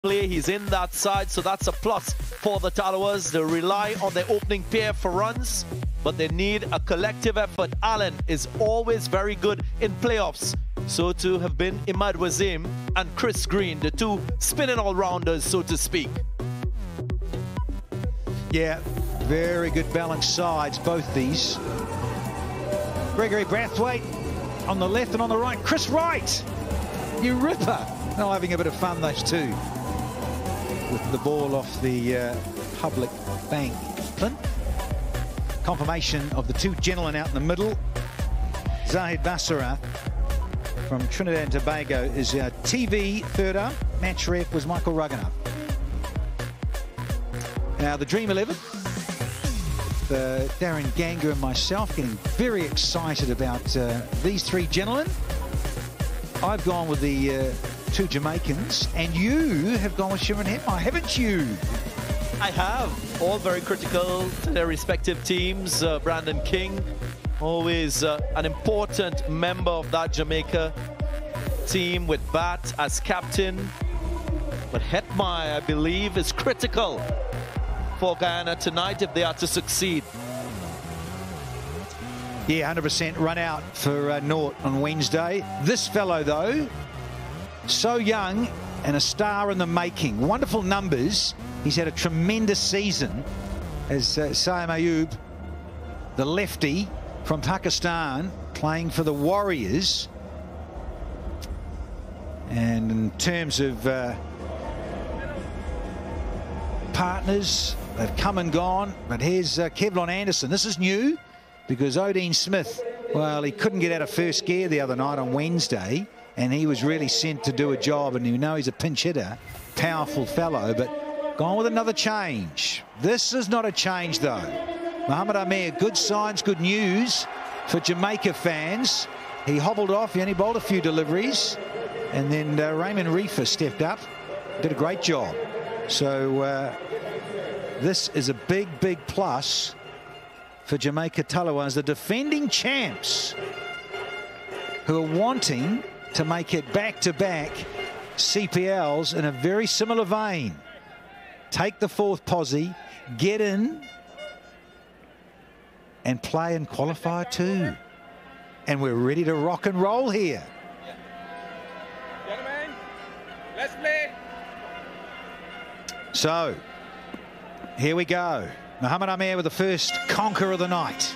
play. He's in that side, so that's a plus for the Talawas. They rely on their opening pair for runs, but they need a collective effort. Allen is always very good in playoffs. So to have been Imad Wazim and Chris Green, the two spinning all-rounders, so to speak. Yeah, very good balanced sides, both these. Gregory Brathwaite on the left and on the right. Chris Wright, you ripper. They're having a bit of fun, those two. With the ball off the public bank. Confirmation of the two gentlemen out in the middle. Zahid Basara from Trinidad and Tobago is our TV third up. Match ref was Michael Ruggenup. Now the Dream 11. Darren Ganga and myself getting very excited about these three gentlemen. I've gone with the two Jamaicans, and you have gone with Shirin Hepmar, haven't you? I have. All very critical to their respective teams. Brandon King, always an important member of that Jamaica team with Bat as captain. But Hepmar, I believe, is critical for Guyana tonight if they are to succeed. Yeah, 100% run out for Nort on Wednesday. This fellow, though, so young and a star in the making. Wonderful numbers. He's had a tremendous season as Saim Ayub, the lefty from Pakistan, playing for the Warriors. And in terms of partners, they've come and gone. But here's Kevlon Anderson. This is new because Odin Smith, well, he couldn't get out of first gear the other night on Wednesday, and he was really sent to do a job, and you know he's a pinch hitter, powerful fellow, but gone with another change. This is not a change, though. Mohamed Amir, good signs, good news for Jamaica fans. He hobbled off, he only bowled a few deliveries, and then Raymond Reefer stepped up, did a great job. So this is a big, big plus for Jamaica Talawas, the defending champs, who are wanting to make it back-to-back CPLs in a very similar vein. Take the fourth posse, get in, and play in Qualifier 2. And we're ready to rock and roll here. Gentlemen, let's play. So, here we go. Mohamed Amir with the first conquer of the night.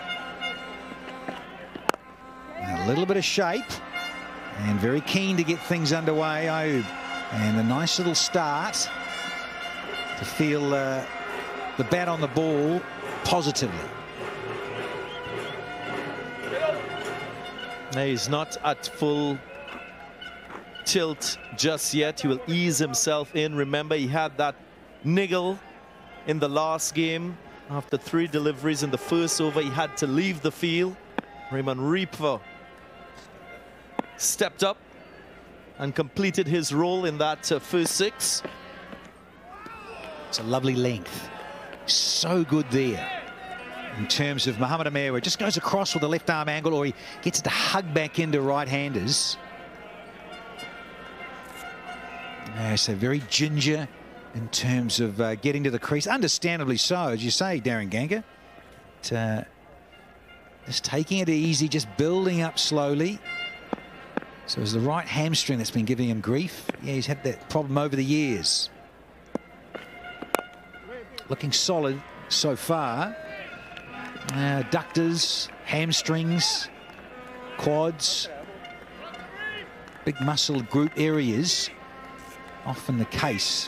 And a little bit of shape. And very keen to get things underway, Ayub. And a nice little start to feel the bat on the ball positively. He's not at full tilt just yet. He will ease himself in. Remember, he had that niggle in the last game. After 3 deliveries in the first over, he had to leave the field. Raymond Reefer stepped up and completed his role in that first 6. It's a lovely length. So good there. In terms of Mohamed Amir, where it just goes across with a left arm angle, or he gets it to hug back into right-handers. So very ginger in terms of getting to the crease. Understandably so, as you say, Darren Ganga. Just taking it easy, just building up slowly. So it's the right hamstring that's been giving him grief. Yeah, he's had that problem over the years. Looking solid so far. Adductors, hamstrings, quads, big muscle group areas, often the case.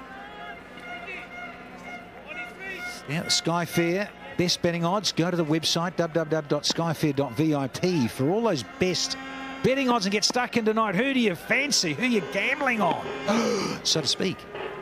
Yeah, the Skyfair, best betting odds. Go to the website, www.skyfair.vip, for all those best betting odds and get stuck in tonight. Who do you fancy? Who are you gambling on? So to speak.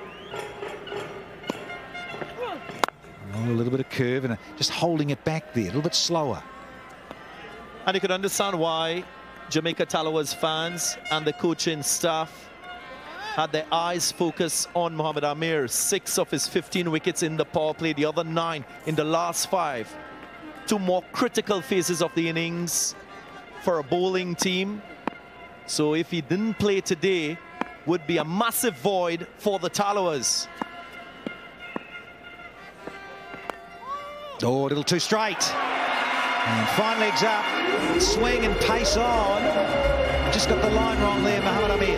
Oh, a little bit of curve and just holding it back there, a little bit slower. And you could understand why Jamaica Talawas fans and the coaching staff had their eyes focused on Mohamed Amir. 6 of his 15 wickets in the power play, the other 9 in the last 5. 2 more critical phases of the innings for a bowling team. So if he didn't play today, would be a massive void for the Tallowers. Oh, a little too straight. And fine legs up, swing and pace on. Just got the line wrong there, Mohamed Amir.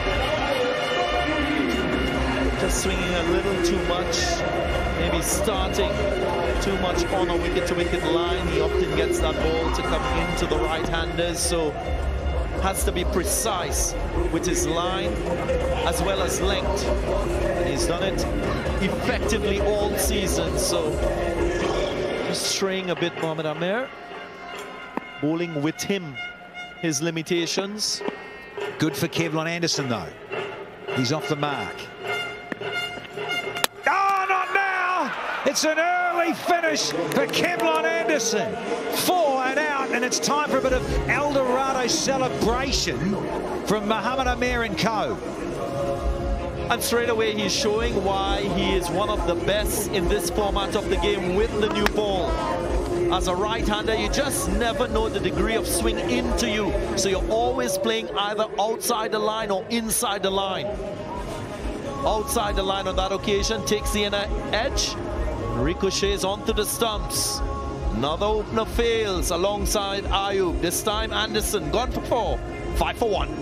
Just swinging a little too much, maybe starting too much on a wicket-to-wicket line. He often gets that ball to come into the right-handers, so has to be precise with his line as well as length. And he's done it effectively all season, so just straying a bit, Mohamed Amir. Bowling with him, his limitations. Good for Kevlon Anderson, though. He's off the mark. Oh, not now! It's an early finish for Kevlon Anderson. 4 and out, and it's time for a bit of El Dorado celebration from Mohamed Amir and co. And straight away he's showing why he is one of the best in this format of the game with the new ball. As a right-hander, you just never know the degree of swing into you. So you're always playing either outside the line or inside the line. Outside the line on that occasion, takes the inner edge, ricochets onto the stumps. Another opener fails alongside Ayub. This time Anderson gone for 4, 5 for 1.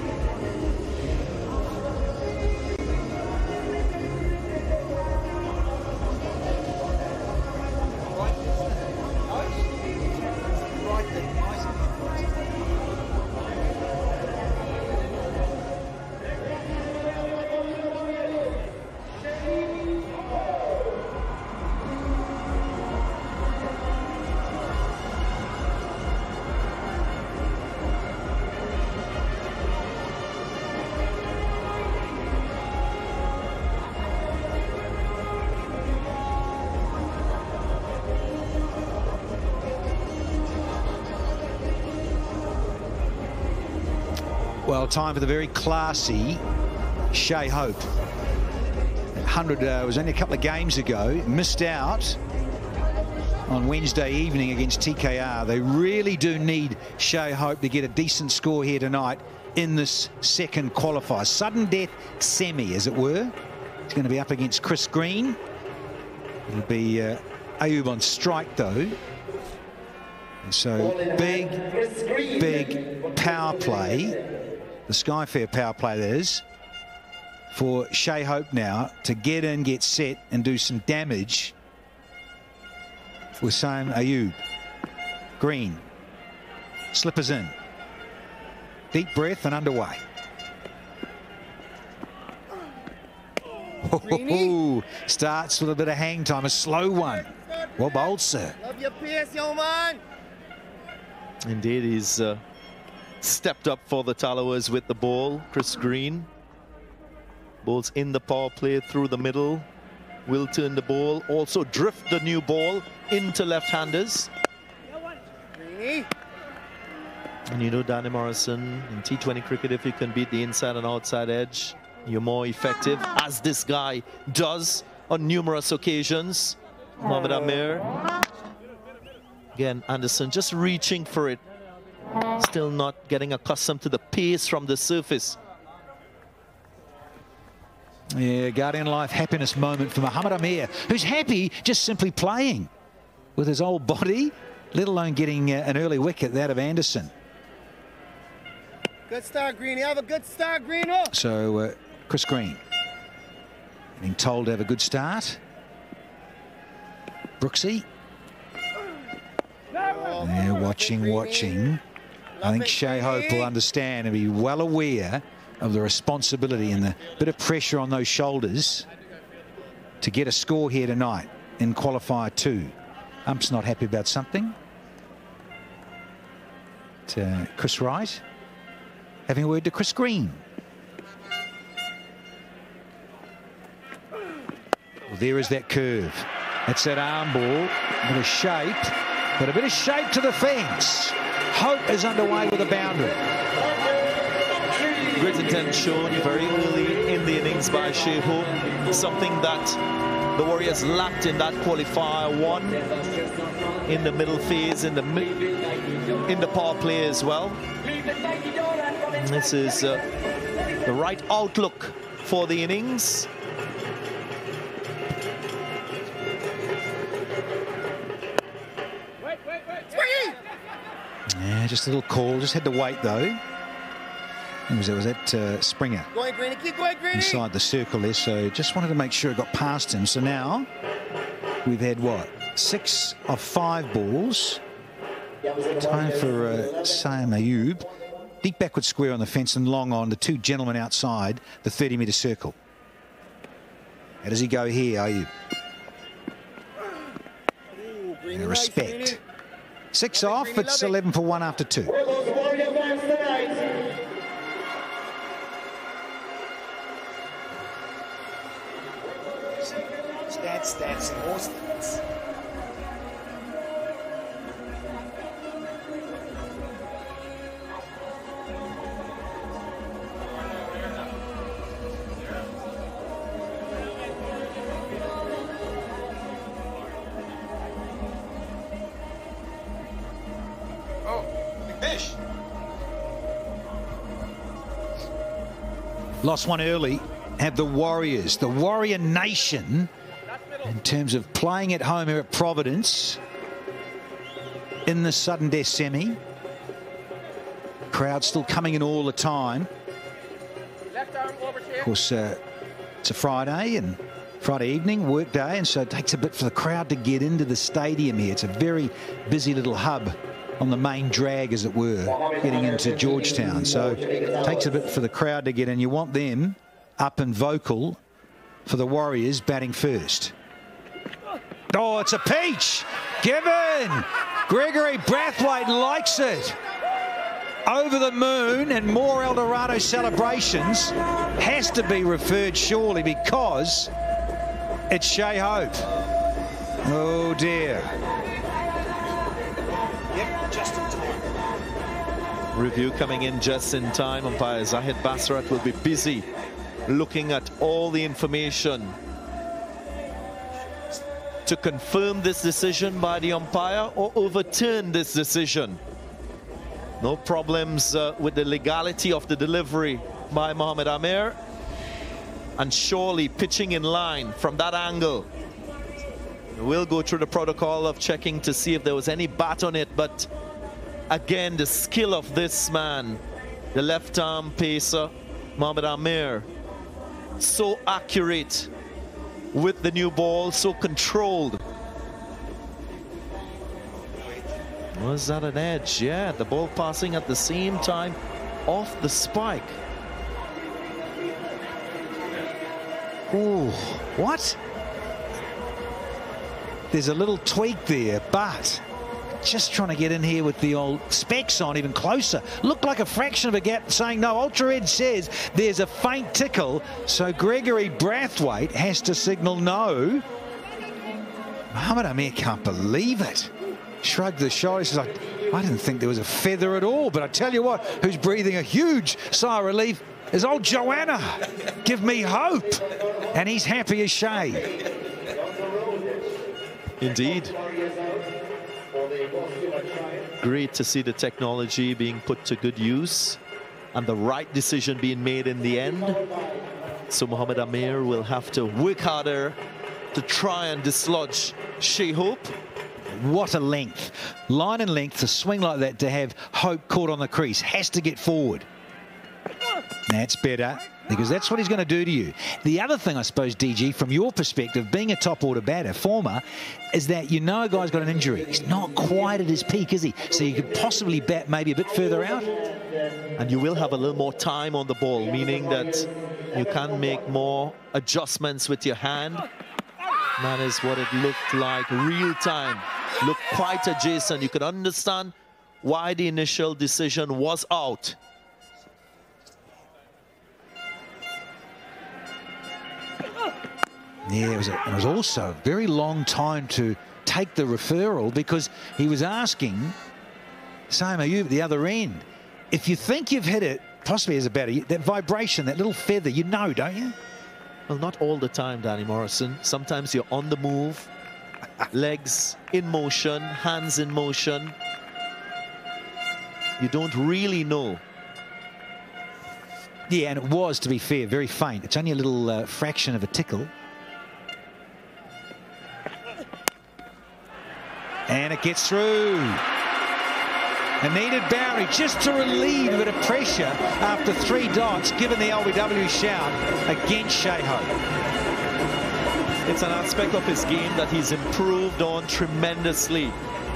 Well, time for the very classy Shea Hope. 100 was only a couple of games ago. Missed out on Wednesday evening against TKR. They really do need Shea Hope to get a decent score here tonight in this second qualifier. Sudden death semi, as it were. It's going to be up against Chris Green. It'll be Ayub on strike, though. And so big power play. The Skyfair power play, that is, for Shea Hope now to get in, get set, and do some damage with Sam Ayub. Green. Slippers in. Deep breath and underway. Starts with a bit of hang time, a slow one. Well bowled, sir. Love your pace, young man. Indeed, he's stepped up for the Tallowers with the ball. Chris Green. Ball's in the power play through the middle. Will turn the ball. Also drift the new ball into left-handers. And you know, Danny Morrison, in T20 cricket, if you can beat the inside and outside edge, you're more effective, as this guy does on numerous occasions. Mohamed Amir. Again, Anderson just reaching for it. Still not getting accustomed to the pace from the surface. Yeah, Guardian Life happiness moment for Mohamed Amir, who's happy just simply playing with his old body, let alone getting an early wicket, that of Anderson. Good start, Greeny. Have a good start, Greeno. So, Chris Green being told to have a good start. Brooksy. They're watching. I think Shea Hope will understand and be well aware of the responsibility and the bit of pressure on those shoulders to get a score here tonight in qualifier 2. Ump's not happy about something. Chris Wright having a word to Chris Green. Well, there is that curve. That's that arm ball. A bit of shape, but a bit of shape to the fence. Hope is underway with a boundary. Great intent shown very early in the innings by Shea Hope. Something that the Warriors lacked in that qualifier 1 in the middle phase, in the power play as well. And this is the right outlook for the innings. Yeah, just a little call. Just had to wait though. It was that Springer Going, Greeny. Keep going, Greeny. inside the circle there, so just wanted to make sure it got past him. So now we've had what? 6 of 5 balls. Time for Sam Ayub. Deep backward square on the fence and long on the 2 gentlemen outside the 30-metre circle. How does he go here, Ayub? Ooh, Greeny, And a nice, respect. Greeny. 6 Love it, off, Greeny, it's love it. 11 for 1 after 2. Where those Warrior fans tonight? Stats, more stats. Lost one early, have the Warriors, the Warrior Nation, in terms of playing at home here at Providence in the sudden death semi. Crowd still coming in all the time. Of course, it's a Friday and Friday evening, work day, and so it takes a bit for the crowd to get into the stadium here. It's a very busy little hub on the main drag, as it were, getting into Georgetown. So it takes a bit for the crowd to get in. You want them up and vocal for the Warriors batting first. Oh, it's a peach. Given. Gregory Brathwaite likes it. Over the moon and more El Dorado celebrations. Has to be referred surely because it's Shea Hope. Oh dear. Yep, just in time. Review coming in just in time. Umpire Zahid Basrat will be busy looking at all the information to confirm this decision by the umpire or overturn this decision. No problems with the legality of the delivery by Mohamed Amir, and surely pitching in line from that angle. We'll go through the protocol of checking to see if there was any bat on it, but again, the skill of this man, the left arm pacer, Mohamed Amir, so accurate with the new ball, so controlled. Was that an edge? Yeah, the ball passing at the same time off the spike. Ooh, what? There's a little tweak there, but just trying to get in here with the old specs on even closer. Looked like a fraction of a gap, saying no. Ultra Ed says there's a faint tickle, so Gregory Brathwaite has to signal no. Mohamed Amir can't believe it. Shrugged the shoulders. He's like, I didn't think there was a feather at all, but I tell you what, who's breathing a huge sigh of relief is old Joanna. Give me hope. And he's happy as Shea. Indeed. Great to see the technology being put to good use and the right decision being made in the end. So Mohamed Amir will have to work harder to try and dislodge Shea Hope. What a length. Line and length to swing like that, to have Hope caught on the crease. Has to get forward. That's better, because that's what he's going to do to you. The other thing, I suppose, DG, from your perspective, being a top order batter, former, is that you know a guy's got an injury. He's not quite at his peak, is he? So you could possibly bat maybe a bit further out. And you will have a little more time on the ball, meaning that you can make more adjustments with your hand. That is what it looked like, real time. Looked quite adjacent. You could understand why the initial decision was out. Yeah, it was also a very long time to take the referral, because he was asking Sam Ayub at the other end, if you think you've hit it, possibly as a batter, that vibration, that little feather, you know, don't you? Well, not all the time, Danny Morrison. Sometimes you're on the move, legs in motion, hands in motion. You don't really know. Yeah, and it was, to be fair, very faint. It's only a little fraction of a tickle. And it gets through. A needed boundary just to relieve a bit of pressure after 3 dots, given the LBW shout against Sheho. It's an aspect of his game that he's improved on tremendously.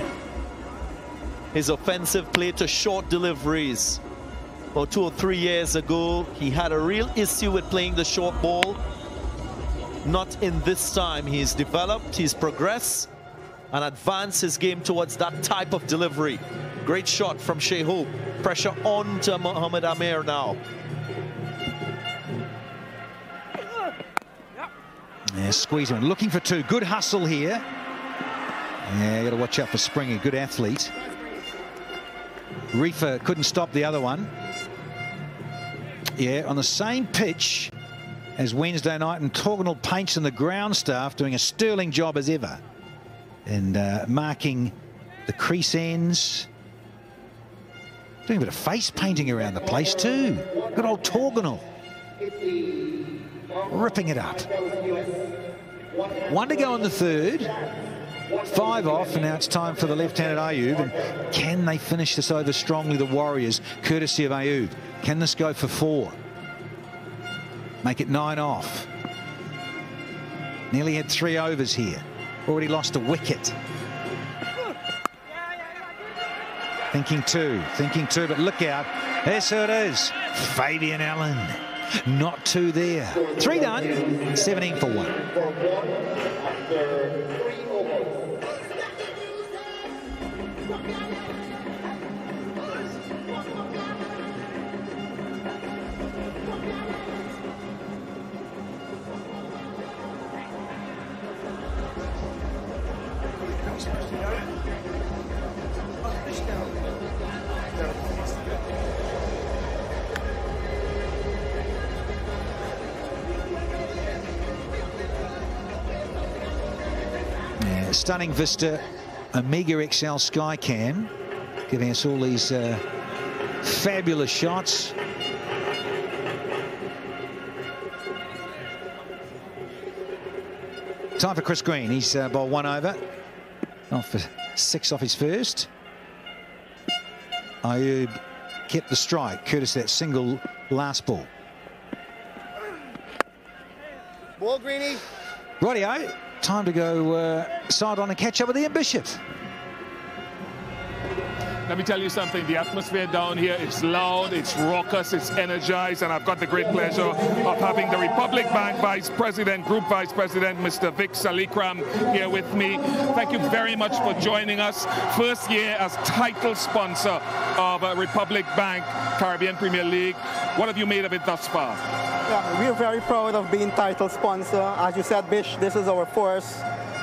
His offensive play to short deliveries. About 2 or 3 years ago, he had a real issue with playing the short ball. Not in this time. He's developed, he's progressed, and advanced his game towards that type of delivery. Great shot from Sheho. Pressure on to Mohamed Amir now. Yeah, squeeze him. Looking for 2. Good hustle here. Yeah, you got to watch out for Springer. Good athlete. Reefer couldn't stop the other one. Yeah, on the same pitch as Wednesday night, and Torganall Paints and the ground staff doing a sterling job as ever. And marking the crease ends. Doing a bit of face painting around the place too. Good old Torganall. Ripping it up. 1 to go in the 3rd. 5 off, and now it's time for the left-handed Ayub. And can they finish this over strongly, the Warriors, courtesy of Ayub? Can this go for 4? Make it 9 off. Nearly had 3 overs here. Already lost a wicket. Thinking 2, but look out. Yes, so it is. Fabian Allen. Not 2 there. 3 done. 17 for 1. Stunning vista, Amiga XL Skycam, giving us all these fabulous shots. Time for Chris Green. He's bowled 1 over. Off for 6 off his first. Ayub kept the strike, courtesy of that single last ball. Ball, Greenie. Rightio. Time to go side on and catch up with Ian Bishop. Let me tell you something, the atmosphere down here is loud, it's raucous, it's energized, and I've got the great pleasure of having the Republic Bank Vice President, Group Vice President, Mr. Vic Salikram here with me. Thank you very much for joining us. First year as title sponsor of Republic Bank Caribbean Premier League. What have you made of it thus far? Yeah, we're very proud of being title sponsor. As you said, Bish, this is our first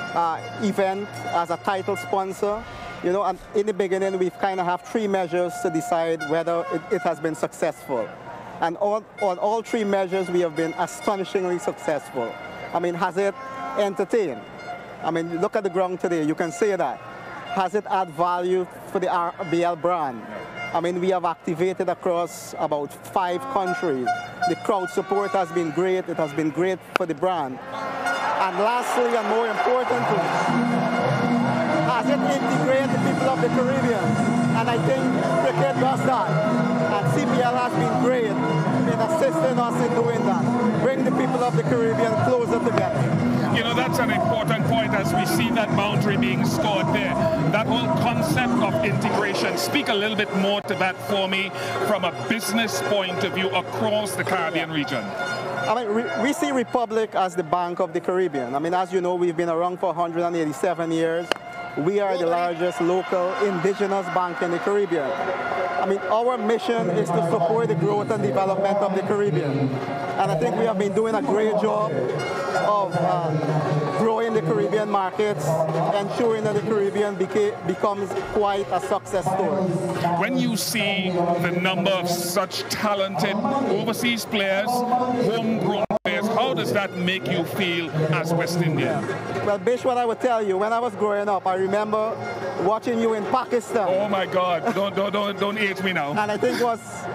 event as a title sponsor. You know, and in the beginning, we've kind of have 3 measures to decide whether it has been successful. And on all 3 measures, we have been astonishingly successful. I mean, has it entertained? I mean, look at the ground today, you can say that. Has it add value for the RBL brand? I mean, we have activated across about 5 countries. The crowd support has been great. It has been great for the brand. And lastly, and more importantly, has it integrated the people of the Caribbean? And I think cricket does that. And CPL has been great in assisting us in doing that. Bring the people of the Caribbean closer together. You know, that's an important point as we see that boundary being scored there. That whole concept of integration. Speak a little bit more to that for me from a business point of view across the Caribbean region. I mean, we see Republic as the Bank of the Caribbean. I mean, as you know, we've been around for 187 years. We are the largest local indigenous bank in the Caribbean. I mean, our mission is to support the growth and development of the Caribbean. And I think we have been doing a great job of growing the Caribbean markets, ensuring that the Caribbean becomes quite a success story. When you see the number of such talented overseas players, homegrown players, how does that make you feel as West Indian? Well, Bish, what I would tell you, when I was growing up, I remember watching you in Pakistan. Oh my God, don't age me now. And I think it was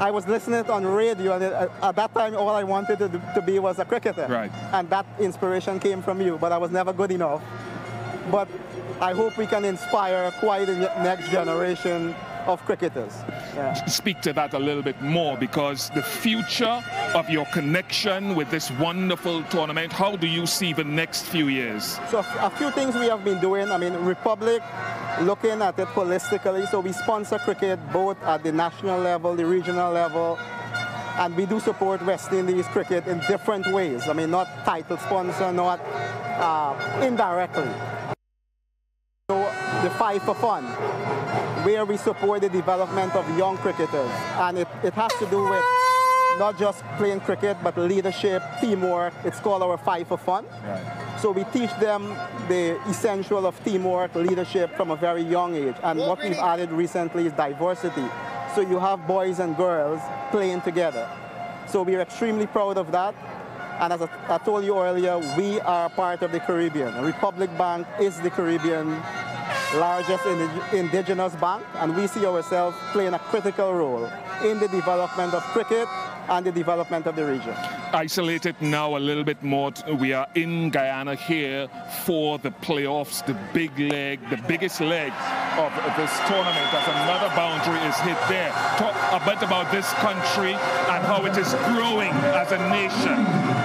I was listening on radio, and at that time, all I wanted to be was a cricketer. Right. And that inspiration came from you, but I was never good enough. But I hope we can inspire quite the next generation of cricketers. Yeah. Speak to that a little bit more, because the future of your connection with this wonderful tournament, how do you see the next few years? So a few things we have been doing. I mean, Republic, looking at it holistically. So we sponsor cricket both at the national level, the regional level, and we do support West Indies cricket in different ways. I mean, not title sponsor, not indirectly. So the Five for Fun, where we support the development of young cricketers. And it has to do with not just playing cricket, but leadership, teamwork. It's called our Five for Fun. Right. So we teach them the essential of teamwork, leadership from a very young age. And what we've added recently is diversity. So you have boys and girls playing together. So we're extremely proud of that. And as I told you earlier, we are part of the Caribbean. Republic Bank is the Caribbean largest indigenous bank, and we see ourselves playing a critical role in the development of cricket and the development of the region. Isolated now a little bit more. We are in Guyana here for the playoffs, the big leg, the biggest leg of this tournament, as another boundary is hit there. Talk a bit about this country and how it is growing as a nation.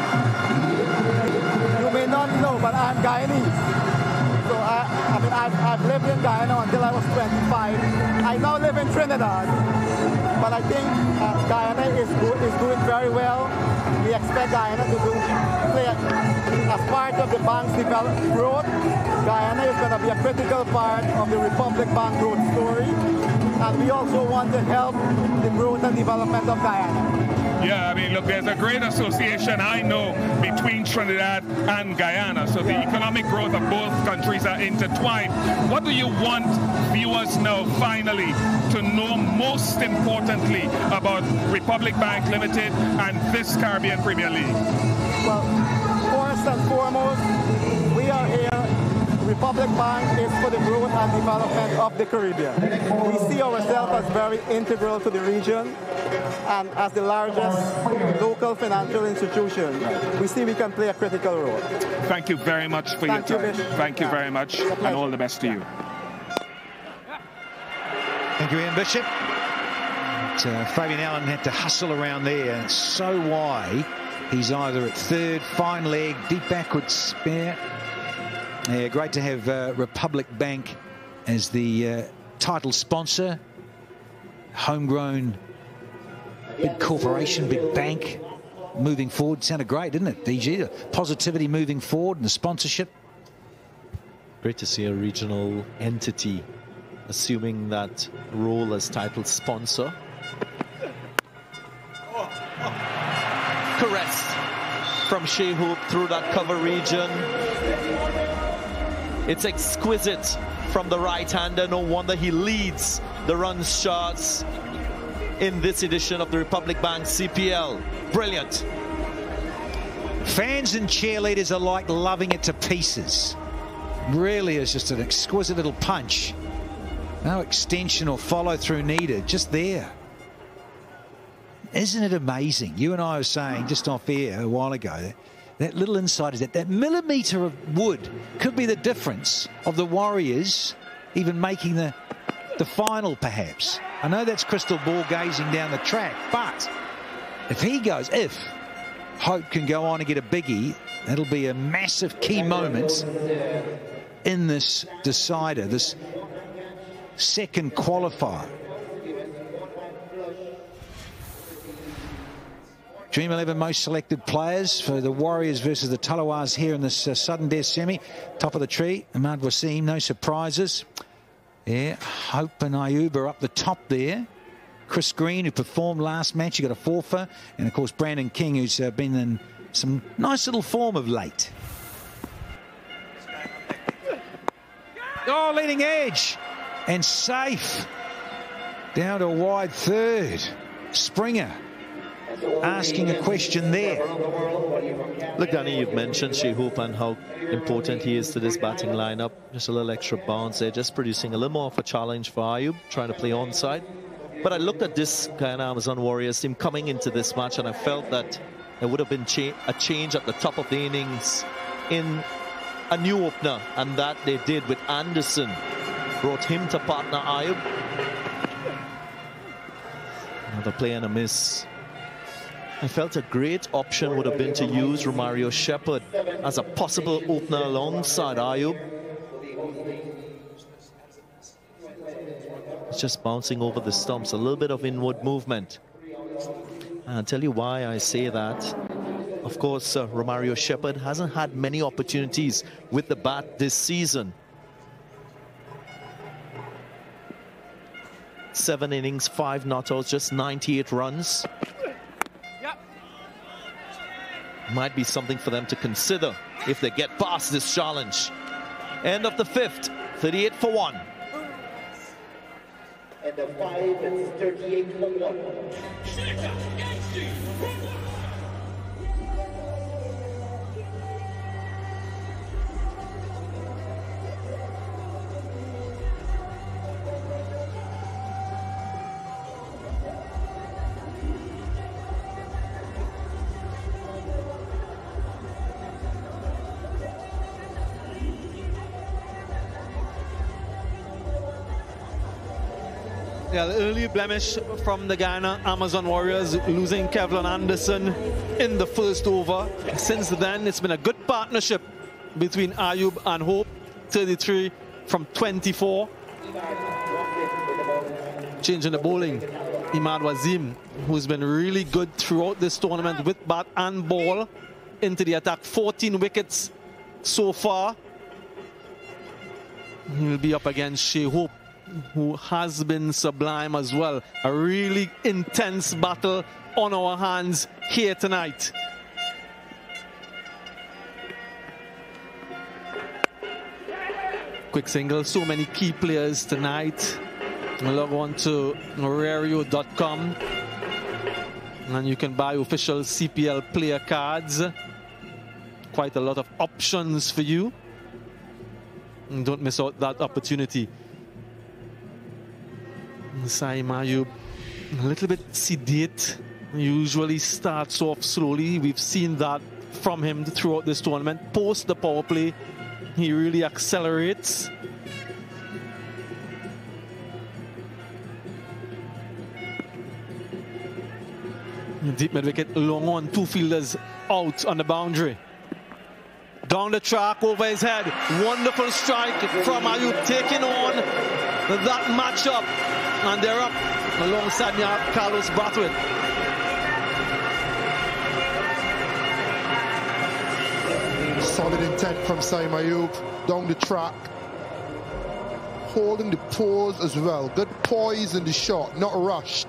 You may not know, but I'm Guyanese. So I mean, I've lived in Guyana until I was 25. I now live in Trinidad, but I think Guyana is doing very well. We expect Guyana to play as part of the bank's growth. Guyana is going to be a critical part of the Republic Bank growth story, and we also want to help the growth and development of Guyana. Yeah, I mean, look, there's a great association, I know, between Trinidad and Guyana. So the economic growth of both countries are intertwined. What do you want viewers now, finally, to know most importantly about Republic Bank Limited and this Caribbean Premier League? Well, first and foremost, we are here. Republic Bank is for the growth and development of the Caribbean. We see ourselves as very integral to the region, and as the largest local financial institution, we see we can play a critical role. Thank you very much for your time. Thank you very much, and all the best to you. Thank you, Ian Bishop. Fabian Allen had to hustle around there. So wide, he's either at third, fine leg, deep backwards spare. Yeah, great to have Republic Bank as the title sponsor. Homegrown, big corporation, big bank moving forward. Sounded great, didn't it, DG? The positivity moving forward and the sponsorship. Great to see a regional entity assuming that role as title sponsor. Caress from Shea Hope through that cover region. It's exquisite from the right-hander. No wonder he leads the runs charts in this edition of the Republic Bank CPL. Brilliant. Fans and cheerleaders alike loving it to pieces. Really is just an exquisite little punch. No extension or follow-through needed, just there. Isn't it amazing? You and I were saying just off air a while ago, that little insight is that millimetre of wood could be the difference of the Warriors even making the final, perhaps. I know that's crystal ball gazing down the track, but if Hope can go on and get a biggie, that'll be a massive key moment in this decider, this second qualifier. Dream 11 most selected players for the Warriors versus the Talawars here in this sudden death semi. Top of the tree, Ahmad Wasim, no surprises. Yeah, Hope and Ayub are up the top there. Chris Green, who performed last match, he got a forfeit. And of course, Brandon King, who's been in some nice little form of late. Oh, leading edge. And safe. Down to a wide third. Springer asking a question there. Look, Danny, you've mentioned Shea Hope and how important he is to this batting lineup. Just a little extra bounce there, just producing a little more of a challenge for Ayub, trying to play onside. But I looked at this Guyana Amazon Warriors team coming into this match, and I felt that there would have been a change at the top of the innings in a new opener, and that they did with Anderson. Brought him to partner Ayub. Another play and a miss. I felt a great option would have been to use Romario Shepherd as a possible opener alongside Ayub. It's just bouncing over the stumps, a little bit of inward movement. And I'll tell you why I say that. Of course, Romario Shepherd hasn't had many opportunities with the bat this season. 7 innings, 5 not-outs, just 98 runs. Might be something for them to consider if they get past this challenge. End of the 5th, 38 for 1. And the 5 is 38 for 1. Yeah, the early blemish from the Guyana Amazon Warriors, losing Kevlon Anderson in the first over. Since then, it's been a good partnership between Ayub and Hope. 33 from 24. Changing the bowling, Imad Wazim, who's been really good throughout this tournament with bat and ball into the attack. 14 wickets so far. He'll be up against Shea Hope, who has been sublime as well. A really intense battle on our hands here tonight. Quick single, so many key players tonight. Log on to Norario.com and you can buy official CPL player cards. Quite a lot of options for you. And don't miss out that opportunity. Saim Ayub, a little bit sedate, usually starts off slowly. We've seen that from him throughout this tournament. Post the power play, he really accelerates. Deep mid wicket, long on, 2 fielders out on the boundary. Down the track, over his head. Wonderful strike from Ayub, taking on that matchup. And they're up alongside Carlos Brathwaite. Solid intent from Saim Ayub, down the track. Holding the pose as well. Good poise in the shot, not rushed.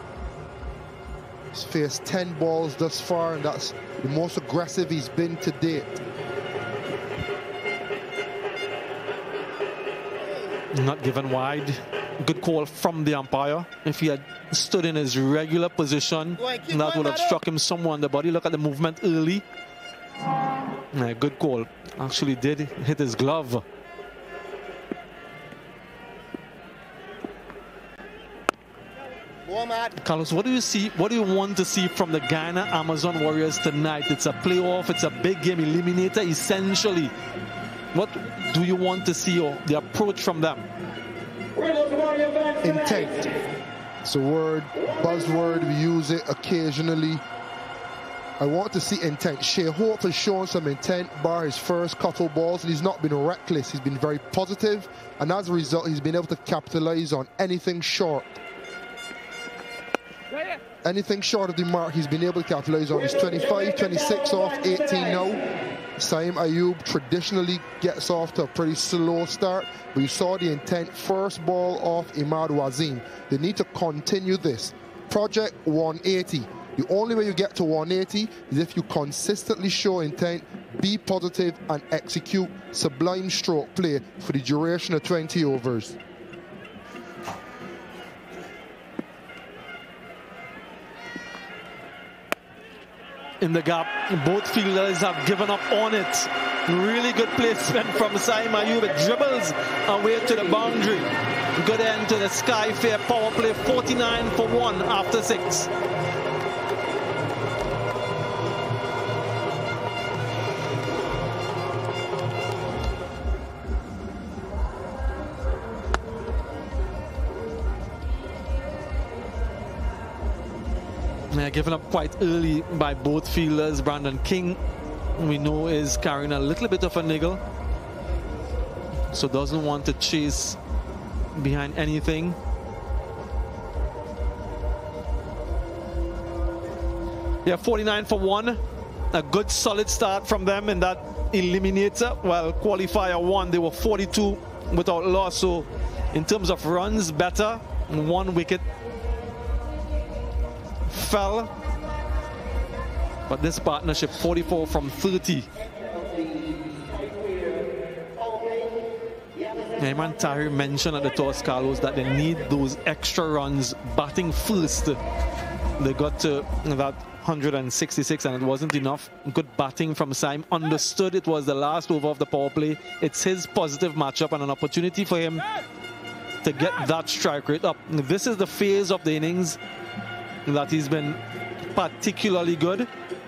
He's faced 10 balls thus far, and that's the most aggressive he's been to date. Not given wide. Good call from the umpire. If he had stood in his regular position, that would have struck him somewhere on the body. Look at the movement early. Yeah, good call. Actually did hit his glove. Carlos, what do you see? What do you want to see from the Guyana Amazon Warriors tonight? It's a playoff. It's a big game, eliminator essentially. What do you want to see, or the approach from them? Intent. It's a word, buzzword, we use it occasionally. I want to see intent. Shea Hope has shown some intent bar his first couple balls, and he's not been reckless. He's been very positive, and as a result, he's been able to capitalize on anything short. Anything short of the mark, he's been able to capitalize on. He's 25, 26 off, 18 now. Saim Ayub traditionally gets off to a pretty slow start, but you saw the intent first ball off Imad Wazim. They need to continue this. Project 180. The only way you get to 180 is if you consistently show intent, be positive, and execute sublime stroke play for the duration of 20 overs. In the gap, both fielders have given up on it. Really good placement from Saim Ayub. It dribbles away to the boundary. Good end to the Sky Fair power play, 49 for 1 after 6. Given up quite early by both fielders. Brandon King, we know, is carrying a little bit of a niggle, so doesn't want to chase behind anything. Yeah, 49 for 1. A good solid start from them in that eliminator. Well, qualifier 1, they were 42 without loss, so in terms of runs, better. 1 wicket fell, but this partnership 44 from 30. Ayman Tahir mentioned at the toss, Carlos, that they need those extra runs batting first. They got to that 166 and it wasn't enough. Good batting from Syme. Understood it was the last over of the power play. It's his positive matchup and an opportunity for him to get that strike rate up. This is the phase of the innings that he's been particularly good,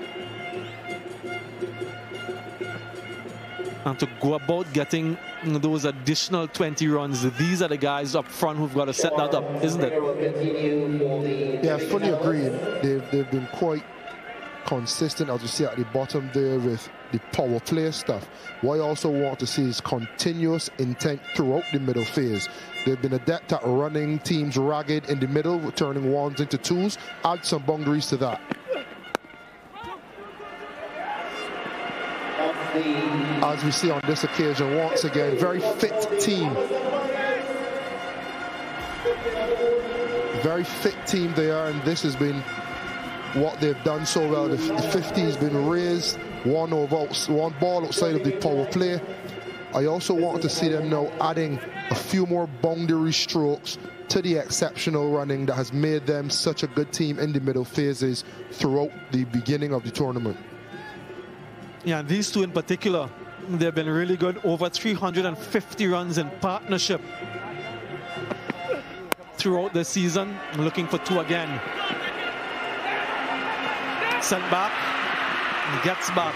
and to go about getting those additional 20 runs, these are the guys up front who've got to set that up, isn't it? Yeah, fully agreed. They've been quite consistent, as you see at the bottom there, with the power play stuff. What I also want to see is continuous intent throughout the middle phase. They've been adept at running teams ragged in the middle, turning 1s into 2s. Add some boundaries to that. As we see on this occasion, once again, very fit team. Very fit team they are, and this has been what they've done so well. The 50 has been raised, one ball outside of the power play. I also want to see them now adding a few more boundary strokes to the exceptional running that has made them such a good team in the middle phases throughout the beginning of the tournament. Yeah, these two in particular, they've been really good. Over 350 runs in partnership throughout the season. Looking for 2 again. Sent back, gets back.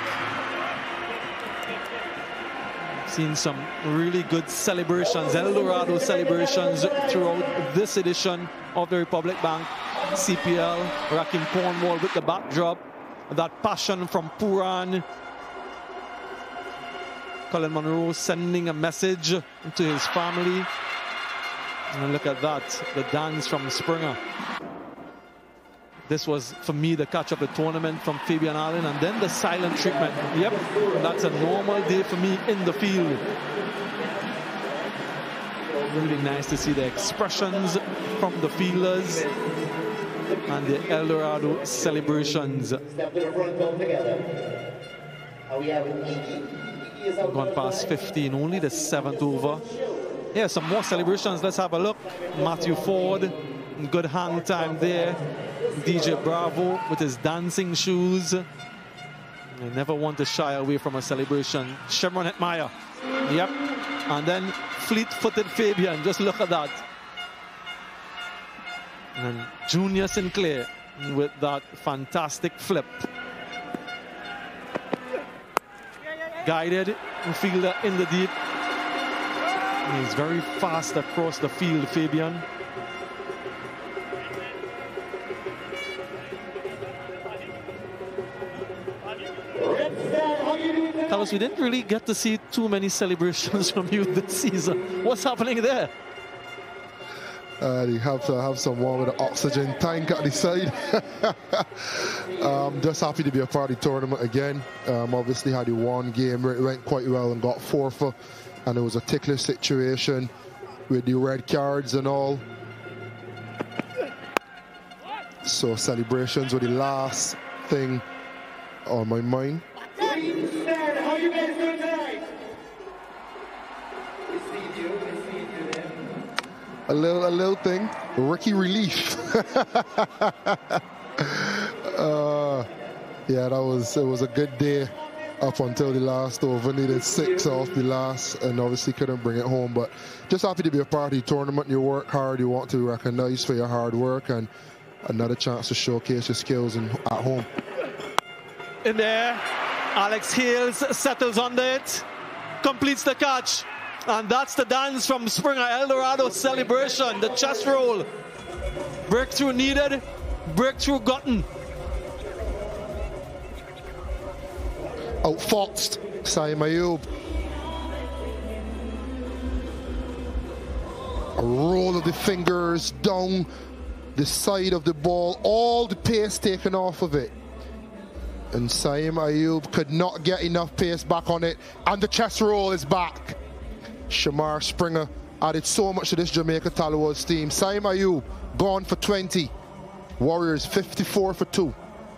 Seen some really good celebrations, El Dorado celebrations throughout this edition of the Republic Bank CPL. Rakim Cornwall with the backdrop, that passion from Puran. Colin Monroe sending a message to his family. And look at that, the dance from Springer. This was, for me, the catch of the tournament from Fabian Allen, and then the silent treatment. Yep, that's a normal day for me in the field. Really nice to see the expressions from the fielders and the El Dorado celebrations. Gone past 15, only the 7th over. Yeah, some more celebrations. Let's have a look. Matthew Ford, good hang time there. DJ Bravo with his dancing shoes. I never want to shy away from a celebration. Chevron Hetmeyer. Yep. And then fleet-footed Fabian. Just look at that. And Junior Sinclair with that fantastic flip. Guided fielder in the deep. He's very fast across the field, Fabian. Carlos, we didn't really get to see too many celebrations from you this season. What's happening there? You have to have someone with an oxygen tank at the side. Just happy to be a part of the tournament again. Obviously had the 1 game where it went quite well and got 4 for, and it was a ticklish situation with the red cards and all. So celebrations were the last thing on my mind. How you guys doing tonight? A little thing, Ricky relief. Yeah, it was a good day up until the last over. Needed 6 off the last and obviously couldn't bring it home. But just happy to be a part of the tournament. You work hard, you want to be recognized for your hard work, and another chance to showcase your skills at home. In there, Alex Hales settles under it, completes the catch, and that's the dance from Springer. Eldorado celebration, the chest roll. Breakthrough needed, breakthrough gotten. Outfoxed, Saim Ayub. A roll of the fingers down the side of the ball, all the pace taken off of it. And Saim Ayub could not get enough pace back on it, and the chest roll is back. Shamar Springer added so much to this Jamaica Tallows team. Saim Ayub gone for 20. Warriors 54 for 2.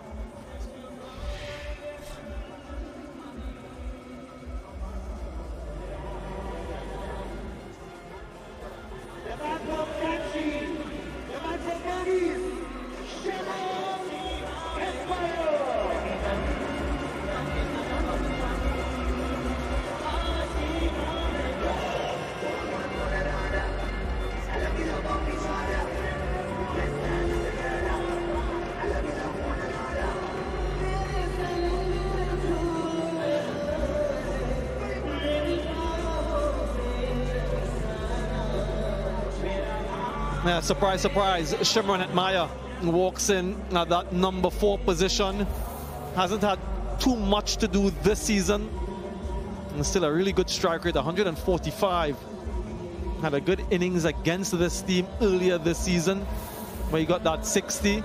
Yeah, surprise, surprise. Shimron Atmaya walks in at that number 4 position. Hasn't had too much to do this season. And still a really good strike rate, 145. Had a good innings against this team earlier this season, where he got that 60.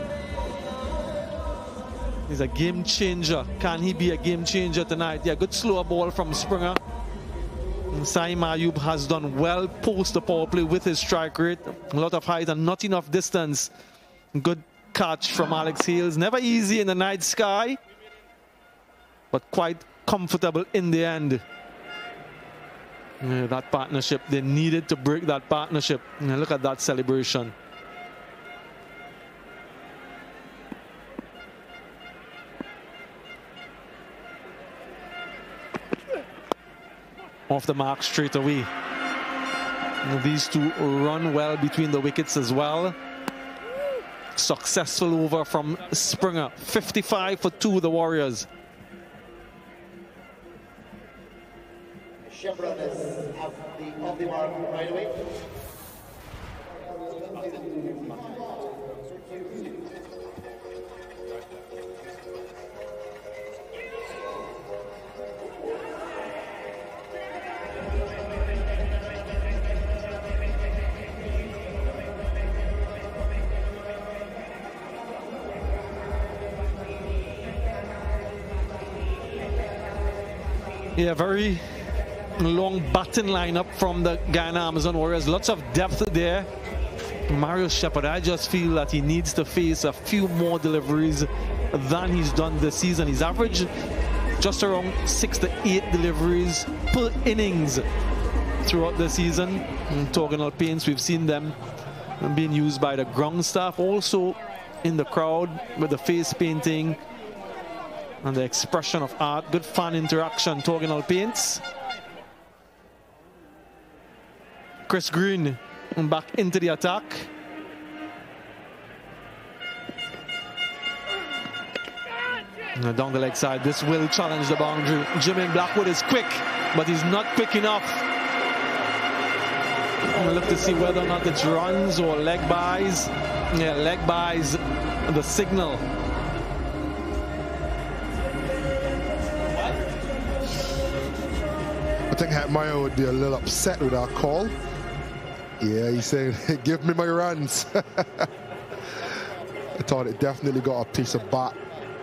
He's a game changer. Can he be a game changer tonight? Yeah, good slower ball from Springer. Saim Ayub has done well post the power play with his strike rate. A lot of height and not enough distance. Good catch from Alex Hales. Never easy in the night sky, but quite comfortable in the end. Yeah, that partnership, they needed to break that partnership. Yeah, look at that celebration. Off the mark straight away. These two run well between the wickets as well. Successful over from Springer. 55 for 2, the Warriors. Chevron is off the mark right away. Yeah, very long batting lineup from the Guyana Amazon Warriors. Lots of depth there. Mario Shepherd, I just feel that he needs to face a few more deliveries than he's done this season. He's averaged just around 6 to 8 deliveries per innings throughout the season. Orthogonal paints, we've seen them being used by the ground staff, also in the crowd with the face painting and the expression of art. Good fan interaction, orthogonal paints. Chris Green back into the attack. Down the leg side, this will challenge the boundary. Jimmy Blackwood is quick, but he's not quick enough. I'm gonna look to see whether or not it's runs or leg buys. Yeah, leg buys the signal. I think Hatmeyer would be a little upset with our call. Yeah, he's saying, give me my runs. I thought it definitely got a piece of bat.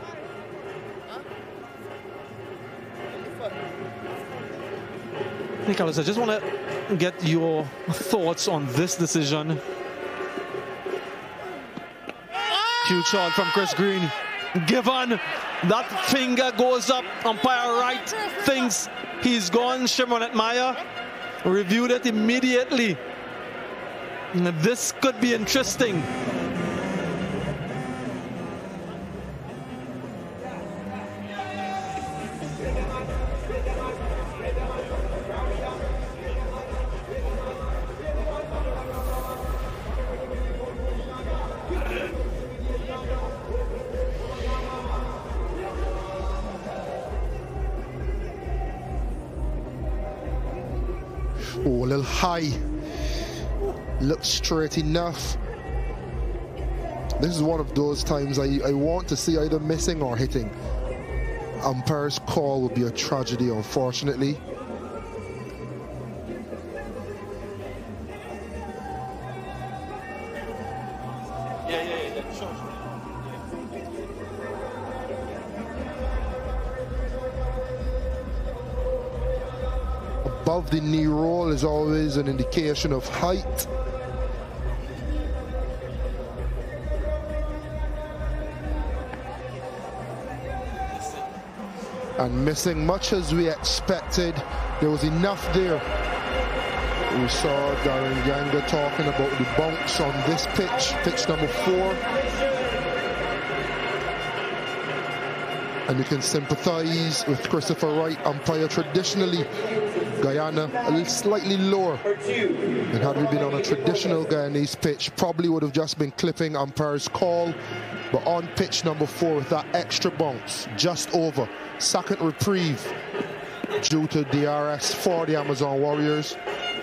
Nicholas, I just want to get your thoughts on this decision. Huge shot from Chris Green. Given that finger goes up, umpire right thinks he's gone. Shimron Atmaya reviewed it immediately. This could be interesting. Oh, a little high. Looks straight enough. This is one of those times I want to see either missing or hitting. Umpire's call would be a tragedy, unfortunately. Sure. Above the knee roll is always an indication of height. And missing much as we expected. There was enough there. We saw Darren Yanga talking about the bounce on this pitch, pitch number 4. And you can sympathize with Christopher Wright, umpire. Traditionally, Guyana a little slightly lower. And had we been on a traditional Guyanese pitch, probably would have just been clipping umpire's call. But on pitch number 4 with that extra bounce, just over. Second reprieve due to DRS for the Amazon Warriors.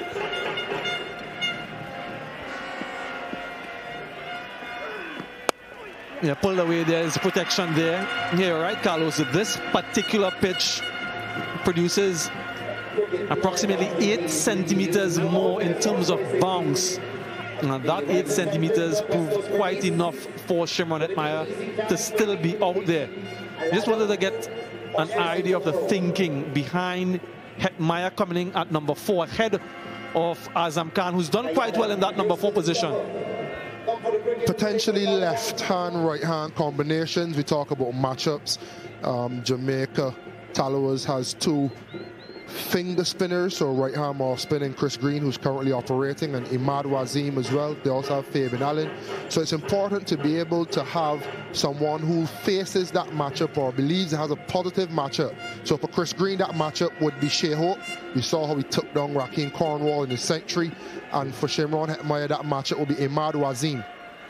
Yeah, pulled away. There's protection there. Yeah, you're right, Carlos. This particular pitch produces approximately 8 centimeters more in terms of bounce. And that 8 centimeters proved quite enough for Shimron Hetmyer to still be out there. Just wanted to get an idea of the thinking behind Hetmyer coming in at number 4 ahead of Azam Khan, who's done quite well in that number 4 position. Potentially left-hand, right-hand combinations. We talk about matchups. Jamaica, Tallowers has 2 finger spinners, so right-hand off spinning Chris Green, who's currently operating, and Imad Wazim as well. They also have Fabian Allen. So it's important to be able to have someone who faces that matchup or believes it has a positive matchup. So for Chris Green, that matchup would be Shea Hope. We saw how he took down Raheem Cornwall in the century. And for Shimron Hetmyer, that matchup will be Imad Wazim.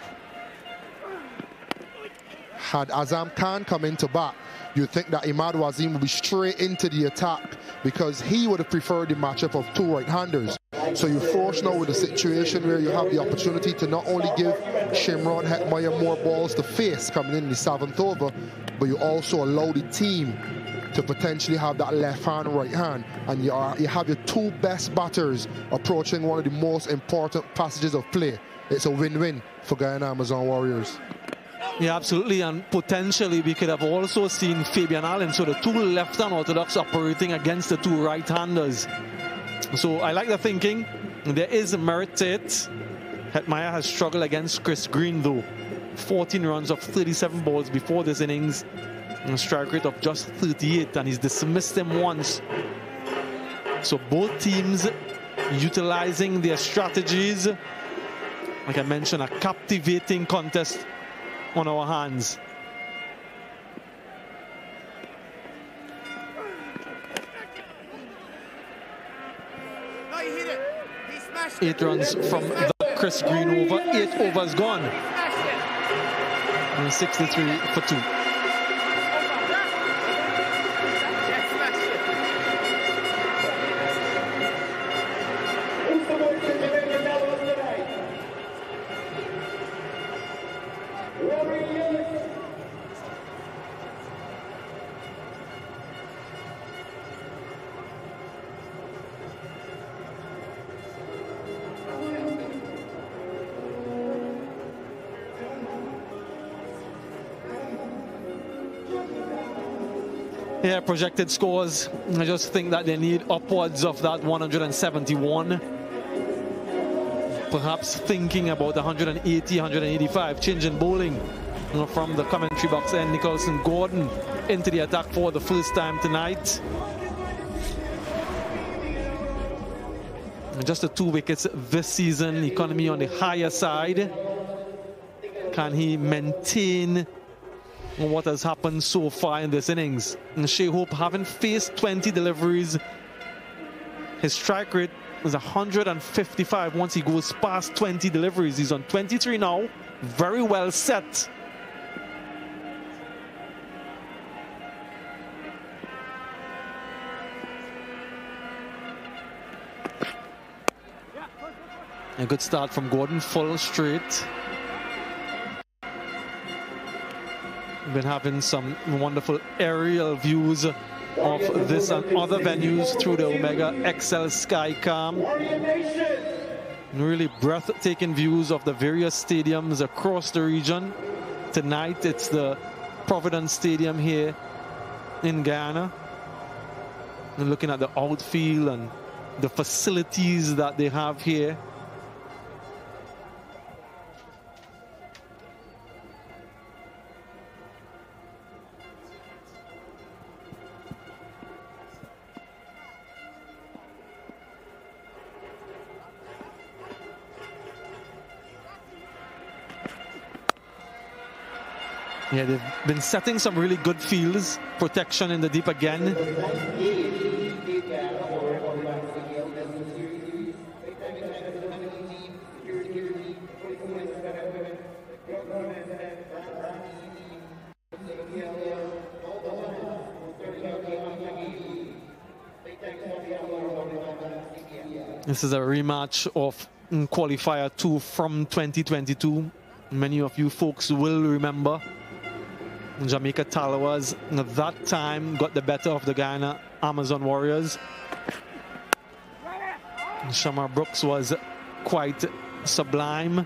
Had Azam Khan come into bat, you'd think that Imad Wazim would be straight into the attack because he would have preferred the matchup of 2 right-handers. So you're forced now with a situation where you have the opportunity to not only give Shimron Hetmyer more balls to face coming in the 7th over, but you also allow the team to potentially have that left hand, right hand, and you have your 2 best batters approaching one of the most important passages of play. It's a win-win for Guyana Amazon Warriors. Yeah, absolutely, and potentially we could have also seen Fabian Allen, so the 2 left-hand orthodox operating against the 2 right-handers. So I like the thinking. There is merit to it. Hetmyer has struggled against Chris Green though. 14 runs of 37 balls before this innings, and a strike rate of just 38, and he's dismissed him once. So both teams utilizing their strategies. Like I mentioned, a captivating contest on our hands. No, you hit it. He smashed 8 runs from the Chris Green over. 8 overs gone. And 63 for 2. Yeah, projected scores. I just think that they need upwards of that 171. Perhaps thinking about 180, 185. Change in bowling from the commentary box, and Nicholson Gordon into the attack for the first time tonight. Just the 2 wickets this season. Economy on the higher side. Can he maintain what has happened so far in this innings? And Shea Hope having faced 20 deliveries. His strike rate is 155 once he goes past 20 deliveries. He's on 23 now. Very well set. A good start from Gordon, full straight. We've been having some wonderful aerial views of this and other venues through the Omega XL Skycam. Really breathtaking views of the various stadiums across the region. Tonight it's the Providence Stadium here in Guyana. And looking at the outfield and the facilities that they have here. Yeah, they've been setting some really good fields. Protection in the deep again. This is a rematch of Qualifier 2 from 2022. Many of you folks will remember. Jamaica Tallawahs at that time got the better of the Guyana Amazon Warriors. Shamar Brooks was quite sublime.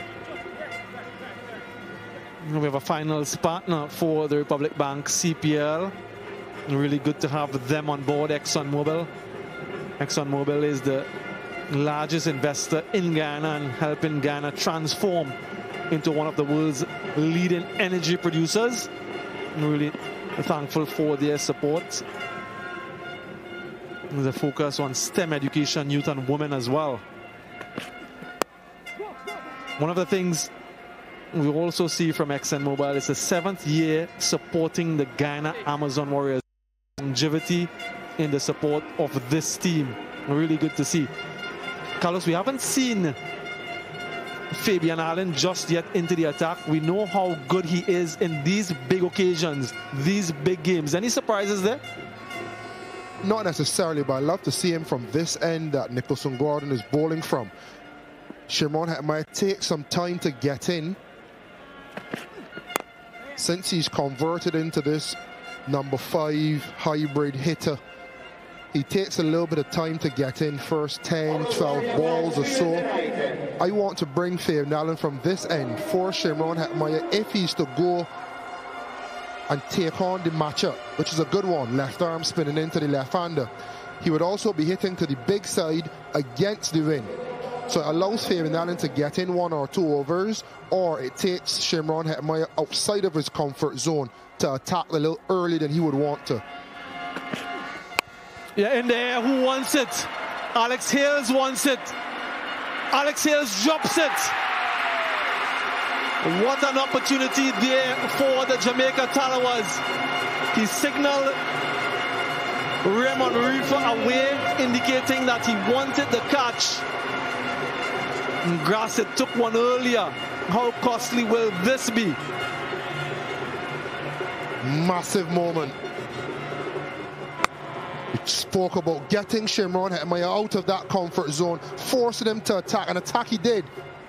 We have a finals partner for the Republic Bank, CPL. Really good to have them on board, ExxonMobil. ExxonMobil is the largest investor in Guyana and helping Guyana transform into one of the world's leading energy producers. I'm really thankful for their support. There's a focus on STEM education, youth and women as well. One of the things we also see from ExxonMobil is the 7th year supporting the Guyana Amazon Warriors. Longevity in the support of this team. Really good to see. Carlos, we haven't seen Fabian Allen just yet into the attack. We know how good he is in these big occasions, these big games. Any surprises there? Not necessarily, but I love to see him from this end that Nicholson Gordon is bowling from. Shimron might take some time to get in. Since he's converted into this number 5 hybrid hitter, he takes a little bit of time to get in, first 10, 12 balls or so. I want to bring Fabian Allen from this end for Shimron Hetmyer if he's to go and take on the matchup, which is a good one. Left arm spinning into the left-hander. He would also be hitting to the big side against the wind. So it allows Fabian Allen to get in 1 or 2 overs, or it takes Shimron Hetmyer outside of his comfort zone to attack a little earlier than he would want to. Yeah, in there, who wants it? Alex Hales wants it. Alex Hales drops it. What an opportunity there for the Jamaica Tallawahs. He signaled Raymond Reefer away, indicating that he wanted the catch. And Grasset took one earlier. How costly will this be? Massive moment. We spoke about getting Shimron Hetmyer out of that comfort zone, forcing him to attack, and attack he did.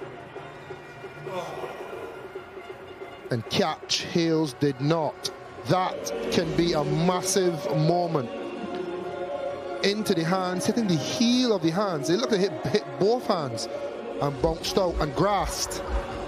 And catch Hales did not. That can be a massive moment. Into the hands, hitting the heel of the hands. They look like hit both hands and bounced out and grasped.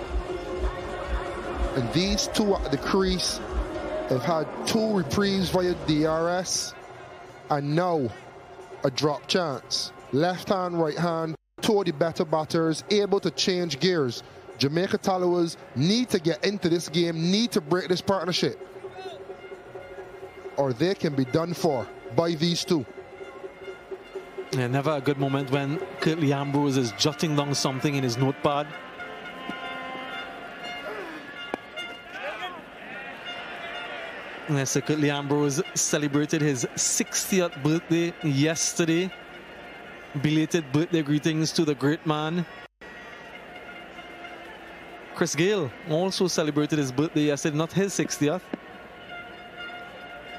And these two at the crease have had 2 reprieves via DRS. And now a drop chance. Left hand, right hand, 2 of the better batters, able to change gears. Jamaica Tallawahs need to get into this game, need to break this partnership, or they can be done for by these two. Yeah, never a good moment when Curtly Ambrose is jotting down something in his notepad. Yes, Curtly Ambrose celebrated his 60th birthday yesterday. Belated birthday greetings to the great man. Chris Gayle also celebrated his birthday yesterday, not his 60th.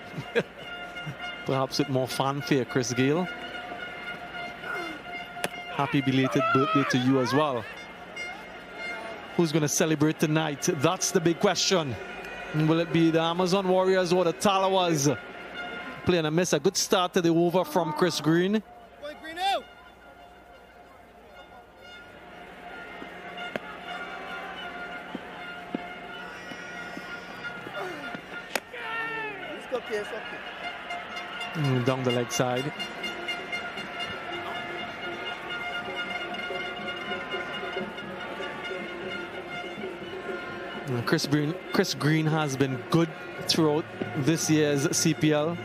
Perhaps with more fanfare, Chris Gayle. happy belated birthday to you as well. Who's going to celebrate tonight? That's the big question. Will it be the Amazon Warriors or the Talawas? Playing a miss. A good start to the over from Chris Green. Down the leg side. Chris Green has been good throughout this year's CPL.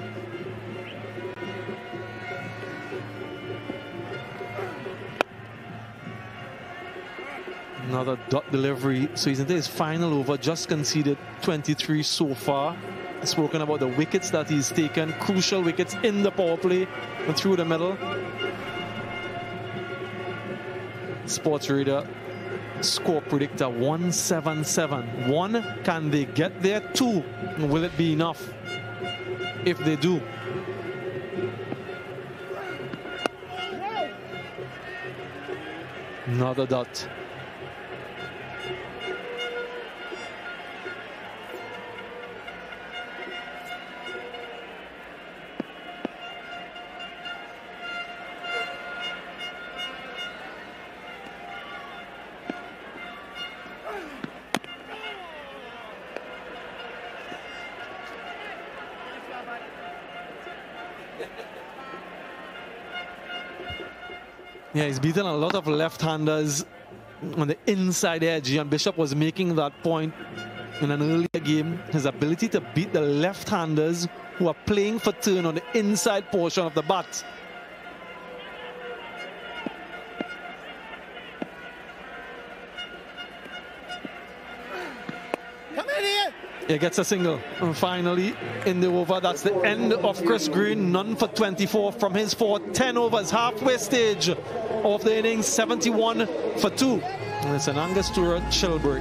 Another dot delivery. So he's into his final over, just conceded 23 so far. Spoken about the wickets that he's taken, crucial wickets in the power play and through the middle. Sports Radar score predictor 177. 1, can they get there? 2, will it be enough? If they do, another dot. Yeah, he's beaten a lot of left-handers on the inside edge. And Bishop was making that point in an earlier game. His ability to beat the left-handers who are playing for turn on the inside portion of the bat. He gets a single. And finally, in the over, that's the end of Chris Green. None for 24 from his 10 overs. Halfway stage of the innings, 71 for 2. And it's an Angostura chill break.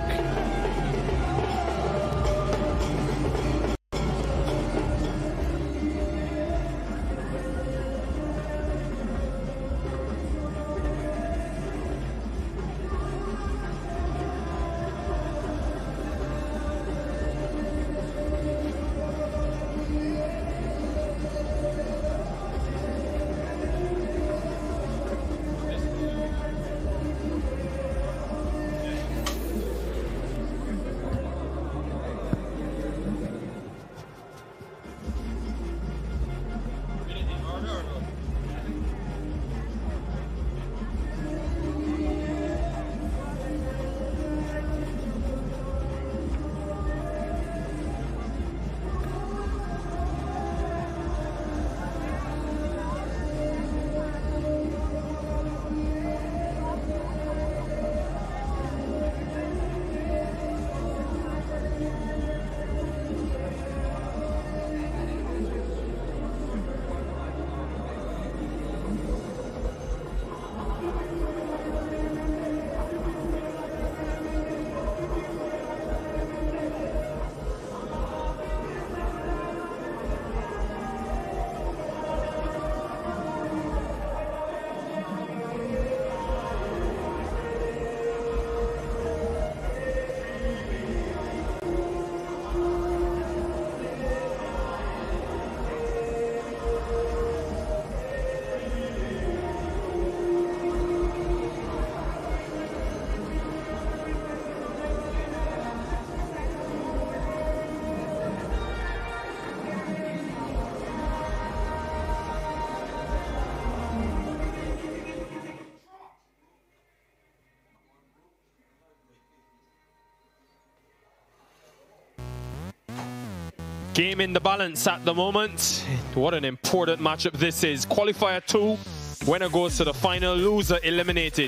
Game in the balance at the moment. What an important matchup this is. Qualifier 2. Winner goes to the final. Loser eliminated.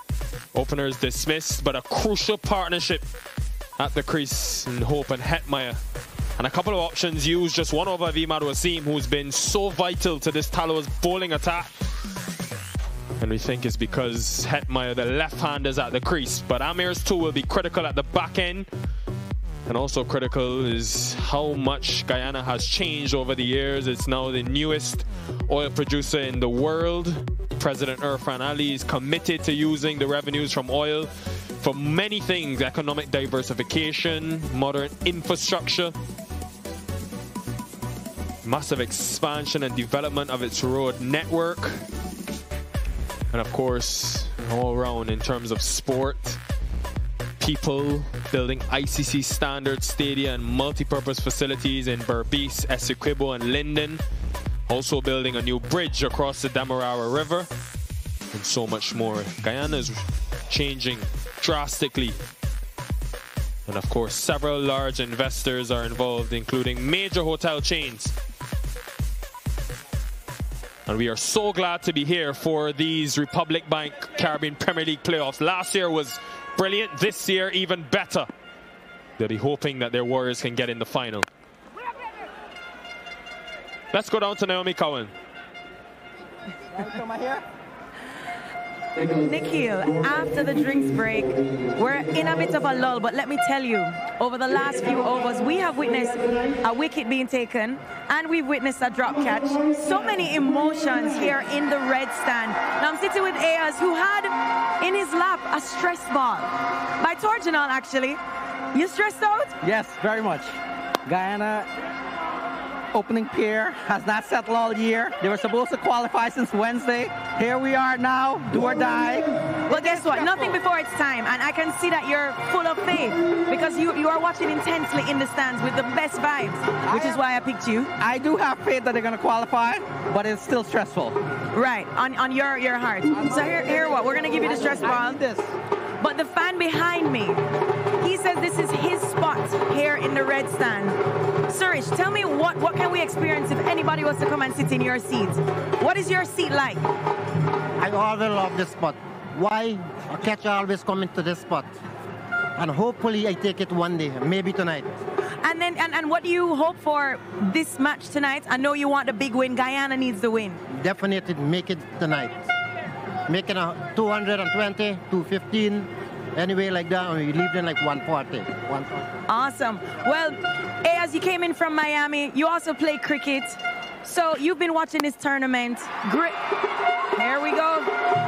Openers dismissed, but a crucial partnership at the crease in Hope and Hetmeyer. And a couple of options used. Just one over Vimad Wasim, who's been so vital to this Talawas bowling attack. And we think it's because Hetmeyer, the left-handers at the crease. But Amir's 2 will be critical at the back end. And also critical is how much Guyana has changed over the years. It's now the newest oil producer in the world. President Irfan Ali is committed to using the revenues from oil for many things: economic diversification, modern infrastructure, massive expansion and development of its road network, and of course, all around in terms of sport, people building ICC standard stadia and multi-purpose facilities in Berbice, Essequibo, and Linden. Also building a new bridge across the Demerara River, and so much more. Guyana is changing drastically. And of course, several large investors are involved, including major hotel chains. And we are so glad to be here for these Republic Bank Caribbean Premier League playoffs. Last year was brilliant. This year, even better. They'll be hoping that their Warriors can get in the final. Let's go down to Naomi Cowan. Nikhil, after the drinks break, we're in a bit of a lull, but let me tell you, over the last few overs, we have witnessed a wicket being taken, and we've witnessed a drop catch. So many emotions here in the red stand. Now I'm sitting with Ayaz, who had in his lap a stress ball by Torginal, actually. You stressed out? Yes, very much. Guyana opening pair has not settled all year. They were supposed to qualify since Wednesday. Here we are now, do or die. Well, guess what? Nothing before it's time. And I can see that you're full of faith because you are watching intensely in the stands with the best vibes, which is why I picked you. I do have faith that they're going to qualify, but it's still stressful. Right, on your heart. So here what? We're going to give you the stress ball. But the fan behind me, he says this is his spot here in the red stand. Surish, tell me what can we experience if anybody was to come and sit in your seat? What is your seat like? I always love this spot. Why? A catcher always coming to this spot. And hopefully I take it one day, maybe tonight. And then and what do you hope for this match tonight? I know you want the big win. Guyana needs the win. Definitely make it tonight. Make it a 220, 215, anyway like that, and we leave them like 140. Awesome. Well, as you came in from Miami, you also play cricket. So you've been watching this tournament. Great. There we go.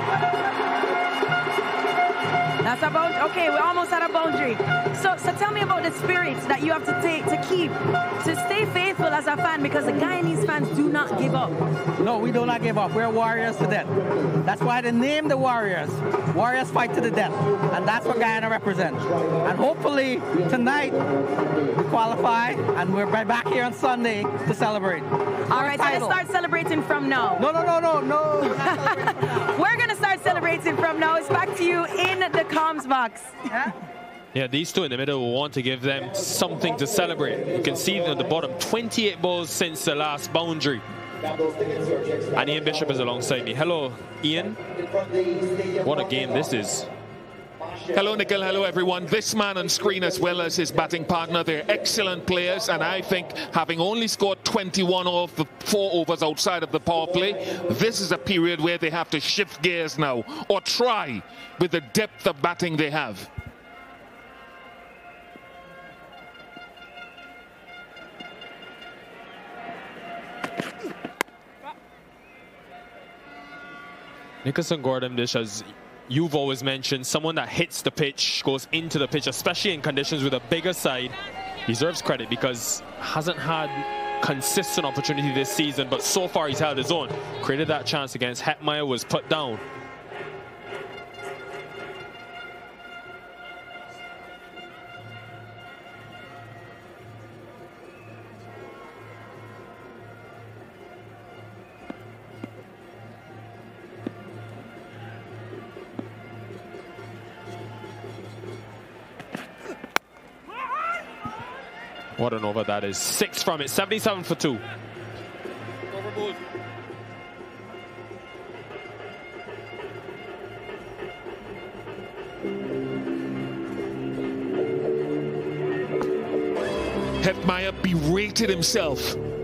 That's about, okay, we're almost at a boundary. So tell me about the spirit that you have to take to keep, to stay faithful as a fan, because the Guyanese fans do not give up. No, we do not give up. We're warriors to death. That's why they named the Warriors. Warriors fight to the death. And that's what Guyana represents. And hopefully tonight we qualify and we're right back here on Sunday to celebrate. All right, so let's start celebrating from now. No. We're going to start celebrating from now. It's back to you in the comms box. Yeah, these two in the middle will want to give them something to celebrate. You can see at the bottom, 28 balls since the last boundary. And Ian Bishop is alongside me. Hello, Ian. What a game this is. Hello, Nikhil. Hello, everyone. This man on screen, as well as his batting partner, they're excellent players. And I think, having only scored 21 off the 4 overs outside of the power play, this is a period where they have to shift gears now, or try, with the depth of batting they have. Nicholson Gordon, Dish, as you've always mentioned, someone that hits the pitch, goes into the pitch, especially in conditions with a bigger side, deserves credit because hasn't had consistent opportunity this season, but so far he's held his own. Created that chance against Hetmeyer, was put down. What an over that is. 6 from it. 77 for 2. Hetmeyer berated himself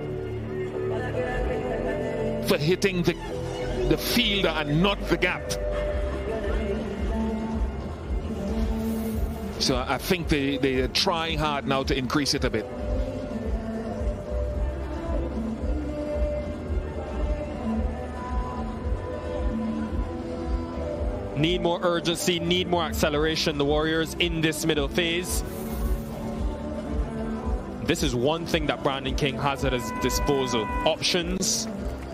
for hitting the fielder and not the gap. So I think they are trying hard now to increase it a bit. Need more urgency, need more acceleration, the Warriors, in this middle phase. This is one thing that Brandon King has at his disposal. Options.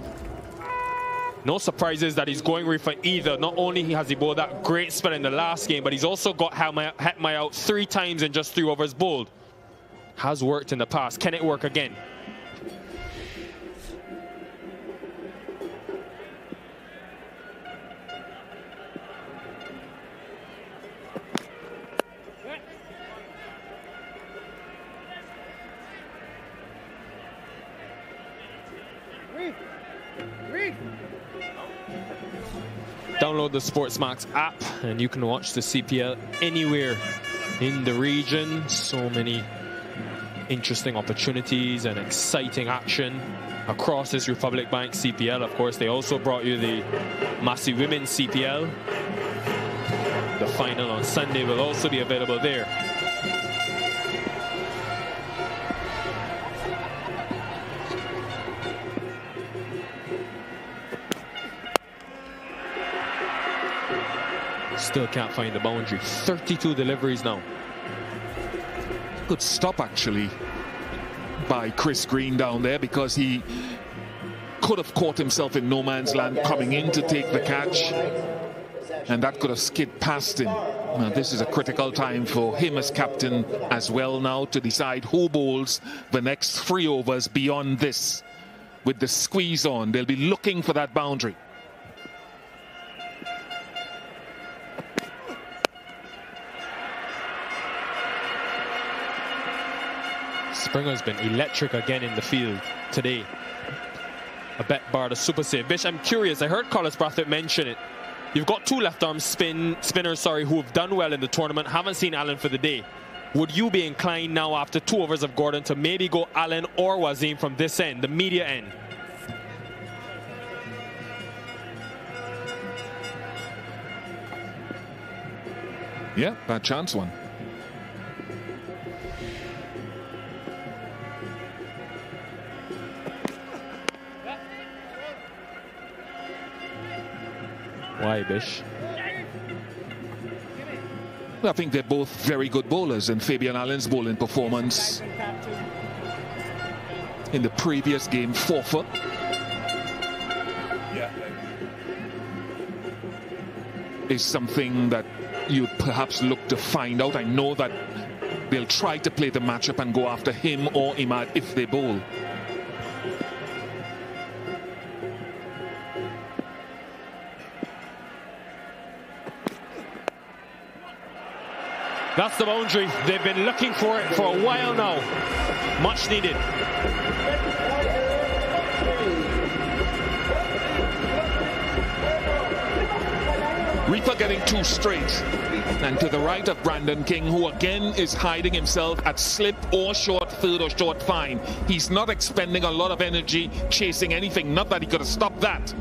No surprises that he's going for either. Not only has he bowled that great spell in the last game, but he's also got Hetmai out 3 times in just 3 overs bowled. Has worked in the past. Can it work again? Download the Sportsmax app and you can watch the CPL anywhere in the region. So many interesting opportunities and exciting action across this Republic Bank CPL. Of course, they also brought you the Massey Women's CPL. The final on Sunday will also be available there. Still can't find the boundary. 32 deliveries now. Good stop, actually, by Chris Green down there, because he could have caught himself in no man's land coming in to take the catch, and that could have skid past him. Now, this is a critical time for him as captain as well now to decide who bowls the next 3 overs beyond this. With the squeeze on, they'll be looking for that boundary. Springer's been electric again in the field today. A bet bar the super save. Bish, I'm curious. I heard Carlos Brathwaite mention it. You've got 2 left-arm spinners, who have done well in the tournament. Haven't seen Allen for the day. Would you be inclined now, after 2 overs of Gordon, to maybe go Allen or Wasim from this end, the media end? Yeah, bad chance one. Why, Bish? I think they're both very good bowlers, and Fabian Allen's bowling performance in the previous game, 4 foot. Is something that you'd perhaps look to find out. I know that they'll try to play the matchup and go after him or Imad if they bowl. That's the boundary. They've been looking for it for a while now. Much needed. Reaper getting 2 straight. And to the right of Brandon King, who again is hiding himself at slip or short third or short fine. He's not expending a lot of energy chasing anything. Not that he could have stopped that.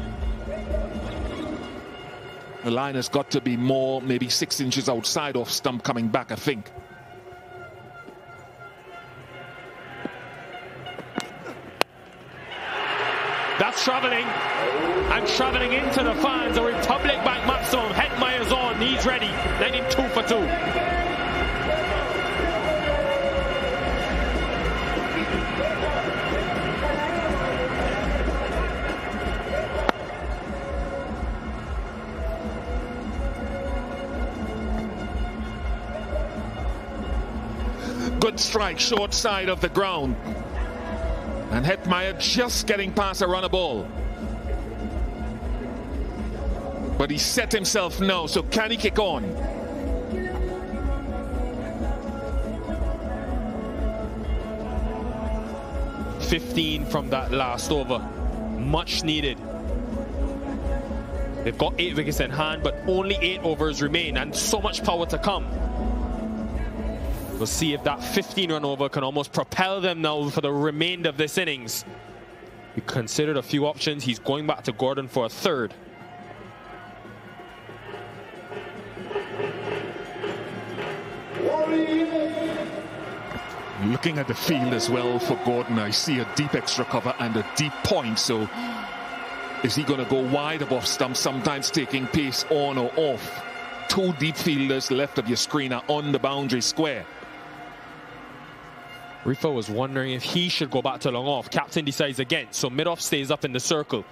The line has got to be more, maybe 6 inches outside off stump coming back, I think. That's travelling. And travelling into the fans. A Republic Bank maximum. Hetmeyer's on. He's ready. They need 2 for 2. Good strike, short side of the ground. And Hetmeyer just getting past a runner ball. But he set himself now, so can he kick on? $15 from that last over. Much needed. They've got 8 wickets in hand, but only 8 overs remain, and so much power to come. We'll see if that 15-run over can almost propel them now for the remainder of this innings. We considered a few options. He's going back to Gordon for a 3rd. Looking at the field as well for Gordon, I see a deep extra cover and a deep point, so Is he going to go wide above stump, sometimes taking pace on or off? Two deep fielders left of your screen are on the boundary square. Rifa was wondering if he should go back to long off. Captain decides against, so mid-off stays up in the circle.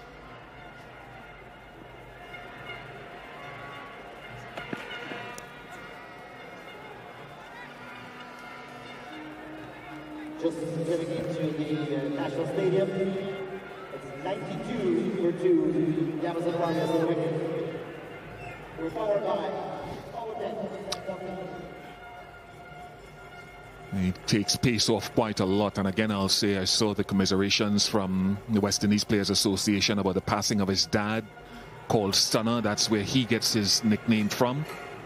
Just getting into the National Stadium. It's 92-2. The Amazon Warriors on the wicket. We're powered by He takes pace off quite a lot, and again I'll say I saw the commiserations from the West Indies Players Association about the passing of his dad, called Stunner. That's where he gets his nickname from.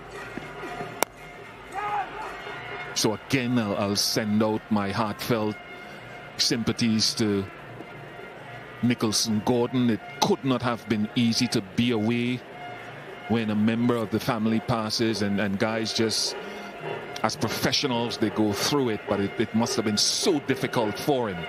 So again I'll send out my heartfelt sympathies to Nicholson Gordon. It could not have been easy to be away when a member of the family passes, and guys just, as professionals, they go through it, but it must have been so difficult for him.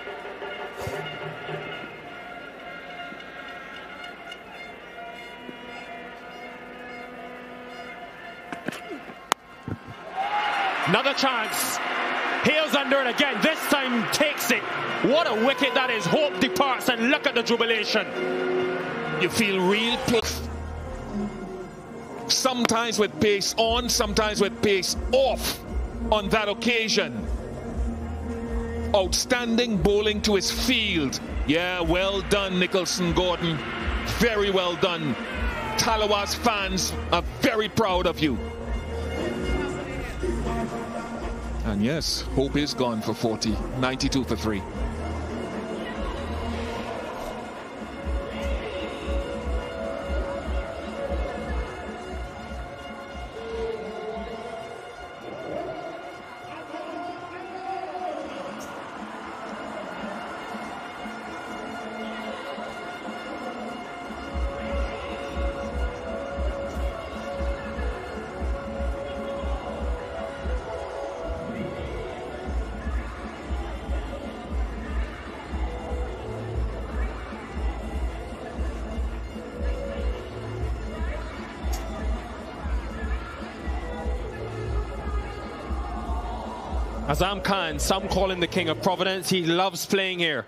Another chance. Hales under it again. This time takes it. What a wicket that is. Hope departs, and look at the jubilation. You feel real sometimes with pace on, sometimes with pace off on that occasion. Outstanding bowling to his field. Yeah, well done, Nicholson Gordon. Very well done. Talawa's fans are very proud of you. And yes, Hope is gone for 40. 92 for 3. Azam Khan, some call him the King of Providence. He loves playing here.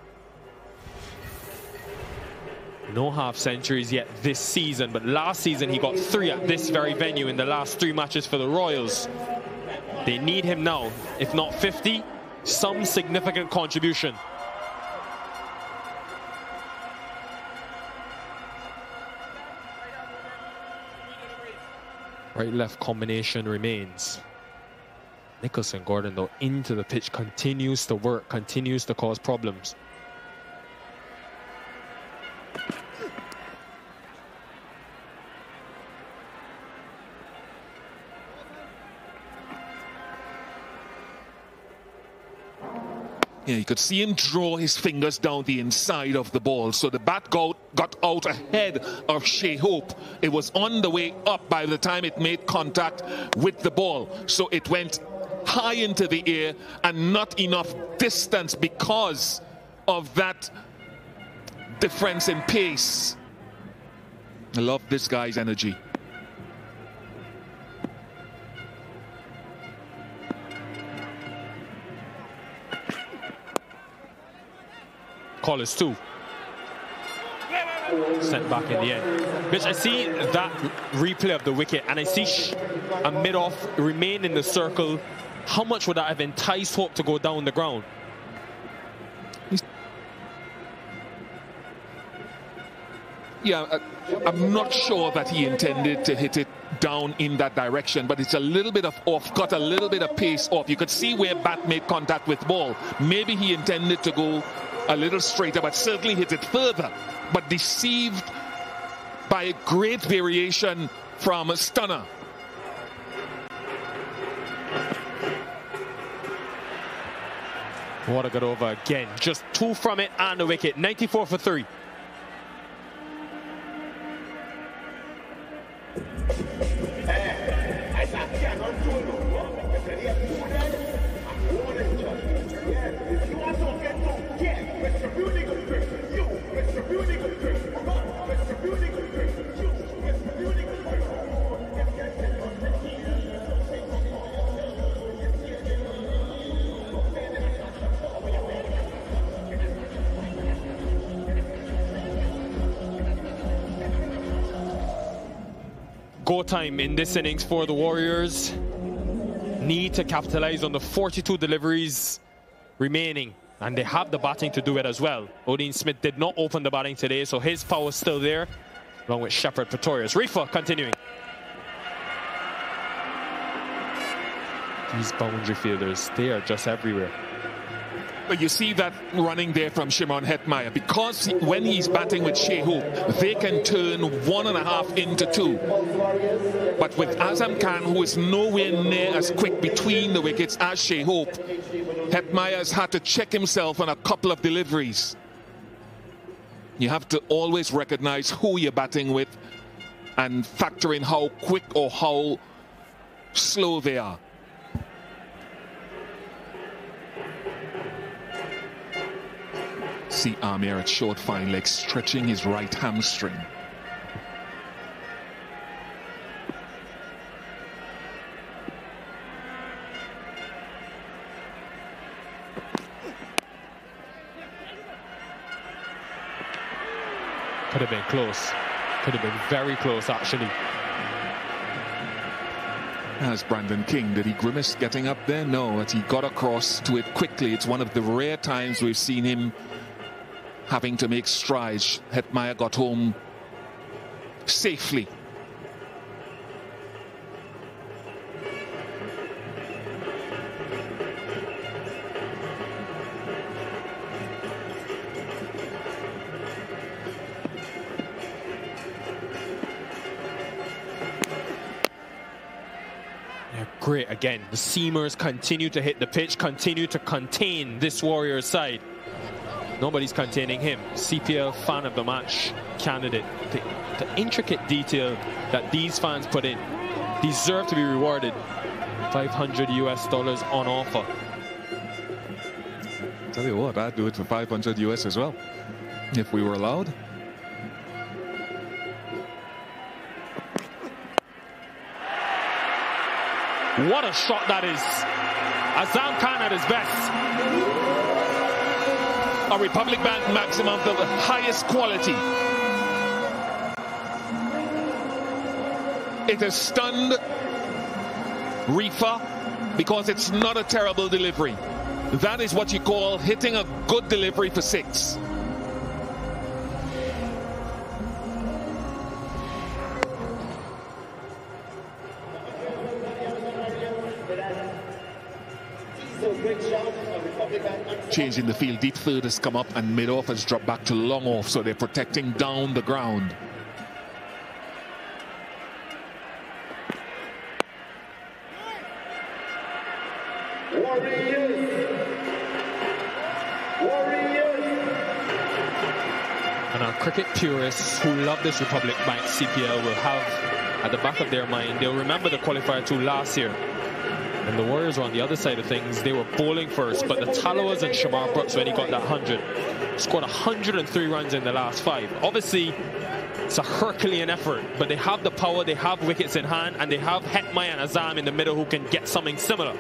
No half centuries yet this season, but last season he got 3 at this very venue in the last 3 matches for the Royals. They need him now. If not 50, some significant contribution. Right-left combination remains. Nicholson Gordon, though, into the pitch, continues to work, continues to cause problems. Yeah, you could see him draw his fingers down the inside of the ball. So the bat got out ahead of Shea Hope. It was on the way up by the time it made contact with the ball. So it went high into the air and not enough distance because of that difference in pace. I love this guy's energy. Call is 2. Sent back in the end. Bitch, I see that replay of the wicket and I see a mid-off remain in the circle. How much would that have enticed Hope to go down the ground? Yeah, I'm not sure that he intended to hit it down in that direction, but it's a little bit of off, got a little bit of pace off. You could see where bat made contact with ball. Maybe he intended to go a little straighter, but certainly hit it further. But deceived by a great variation from Stunner. What a good over again. Just 2 from it and the wicket. 94 for 3. You Go time in this innings for the Warriors. Need to capitalize on the 42 deliveries remaining, and they have the batting to do it as well. Odean Smith did not open the batting today, so his power is still there, along with Shepherd Pretorius. Reefer continuing. These boundary fielders, they are just everywhere. But you see that running there from Shimon Hetmeyer, because when he's batting with Shea Hope, they can turn 1.5 into 2. But with Azam Khan, who is nowhere near as quick between the wickets as Shea Hope, Hetmeyer has had to check himself on a couple of deliveries. You have to always recognize who you're batting with and factor in how quick or how slow they are. See Amir at short fine leg stretching his right hamstring. Could have been close. Could have been very close, actually. As Brandon King, did he grimace getting up there? No, but he got across to it quickly. It's one of the rare times we've seen him having to make strides. Hetmeyer got home safely. Great again. The seamers continue to hit the pitch, continue to contain this Warriors side. Nobody's containing him. CPL fan of the match candidate. The intricate detail that these fans put in deserve to be rewarded. $500 US on offer. Tell you what, I'd do it for $500 US as well, if we were allowed. What a shot that is. Azam Khan at his best. A Republic Bank maximum of the highest quality. It has stunned Reefer because it's not a terrible delivery. That is what you call hitting a good delivery for 6. Change in the field. Deep third has come up and mid off has dropped back to long off, so they're protecting down the ground. And our cricket purists who love this Republic Bank CPL will have at the back of their mind, they'll remember the Qualifier 2 last year. And the Warriors were on the other side of things. They were bowling first, but the Tallowers and Shamar Brooks, when he got that 100, scored 103 runs in the last 5. Obviously, it's a Herculean effort, but they have the power, they have wickets in hand, and they have Hetmeyer and Azam in the middle who can get something similar.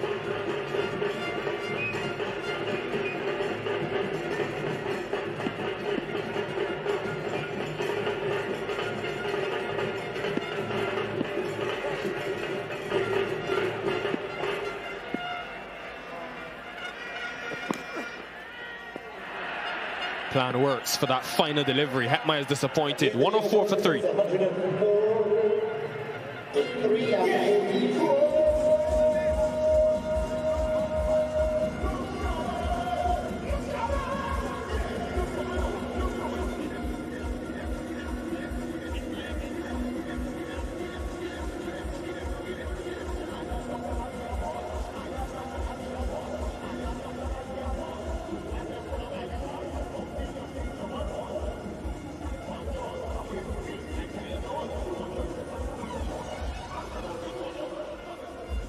Plan works for that final delivery. Hetmeyer is disappointed. 104 for 3.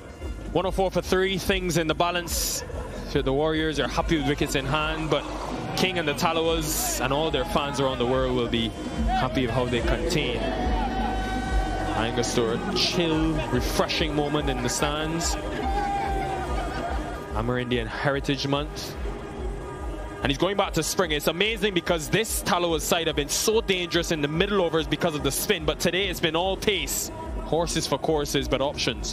104 for 3, things in the balance. So the Warriors are happy with wickets in hand, but King and the Tallowers and all their fans around the world will be happy of how they contain Angostura. Chill, refreshing moment in the stands. Amerindian Heritage Month. And he's going back to spring. It's amazing because this Tallowers side have been so dangerous in the middle overs because of the spin, but today it's been all pace. Horses for courses, but options.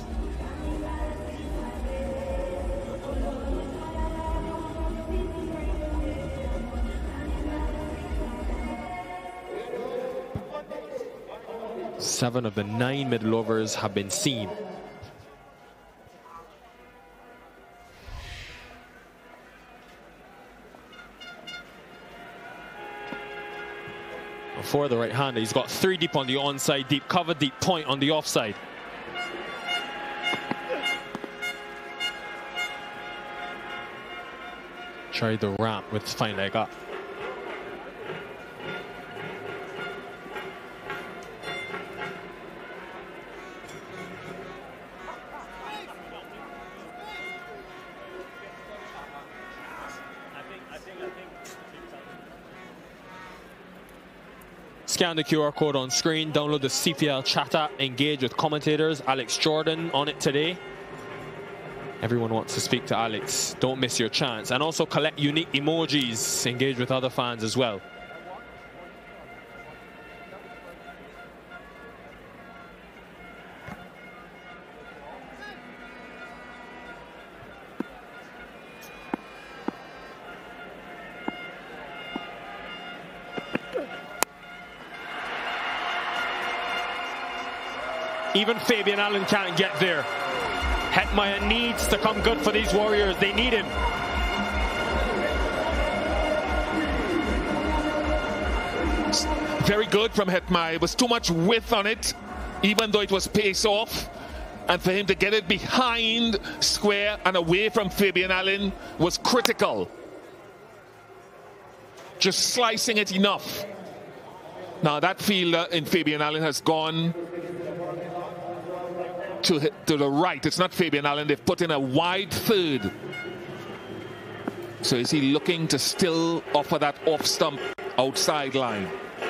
Seven of the 9 middle overs have been seen. For the right-hander, he's got 3 deep on the onside, deep cover, deep point on the offside. Try the ramp with fine leg up. Scan the QR code on screen, download the CPL chat app, engage with commentators. Alex Jordan on it today. Everyone wants to speak to Alex. Don't miss your chance. And also collect unique emojis. Engage with other fans as well. Even Fabian Allen can't get there. Hetmeyer needs to come good for these Warriors. They need him. Very good from Hetmeyer. It was too much width on it, even though it was pace off. And for him to get it behind square and away from Fabian Allen was critical. Just slicing it enough. Now that fielder in Fabian Allen has gone to the right. It's not Fabian Allen. They've put in a wide third. So is he looking to still offer that off stump outside line?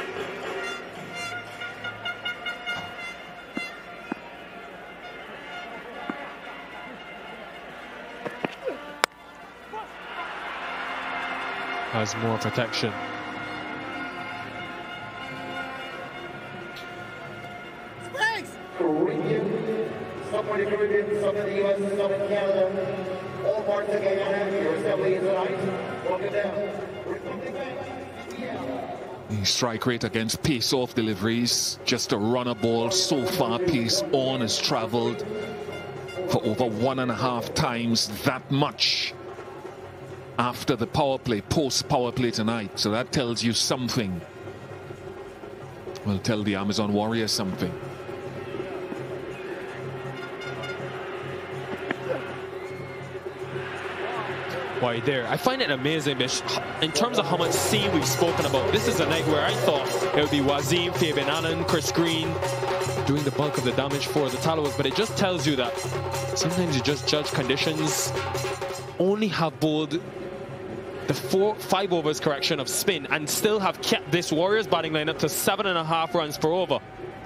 Has more protection. Some in the Caribbean, some in the US, some in Canada, all parts of Guyana. Your assembly is tonight. Welcome down. His strike rate against pace-off deliveries, just a runner ball so far. Pace on has traveled for over 1.5 times that much after the power play, post power play tonight. So that tells you something. Will tell the Amazon Warriors something. Wide there. I find it amazing, Bish, in terms of how much scene we've spoken about. This is a night where I thought it would be Wazim, Fabian Allen, Chris Green doing the bulk of the damage for the Tallowers, but it just tells you that sometimes you just judge conditions. Only have bowled the 5 overs correction of spin and still have kept this Warriors batting line up to 7.5 runs per over.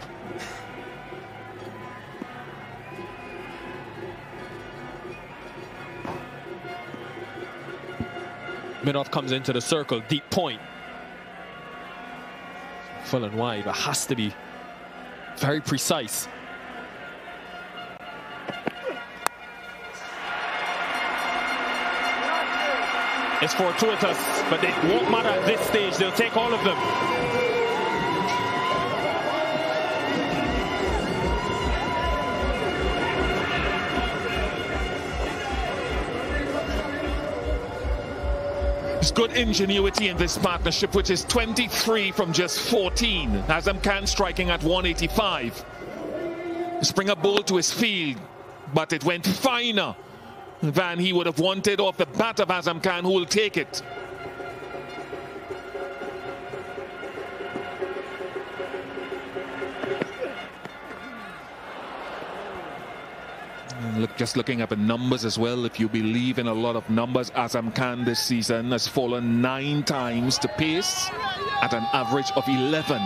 Minoff comes into the circle, deep point. Full and wide, but has to be very precise. It's fortuitous, but it won't matter at this stage. They'll take all of them. There's good ingenuity in this partnership, which is 23 from just 14. Azam Khan striking at 185. Springer bowled to his field, but it went finer than he would have wanted off the bat of Azam Khan, who will take it. And just looking at the numbers as well, if you believe in a lot of numbers, Azam Khan this season has fallen 9 times to pace at an average of 11.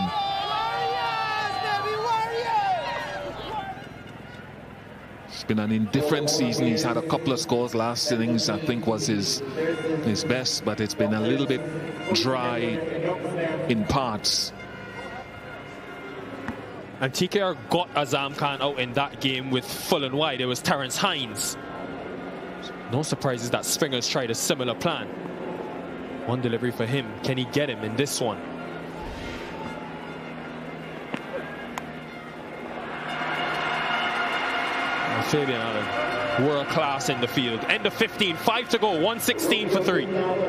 It's been an indifferent season. He's had a couple of scores. Last innings, I think, was his best, but it's been a little bit dry in parts. And TKR got Azam Khan out in that game with full and wide. It was Terrence Hines. No surprises that Springers tried a similar plan. One delivery for him. Can he get him in this one? Fabian Allen, world class in the field. End of 15, 5 to go, 116 for 3.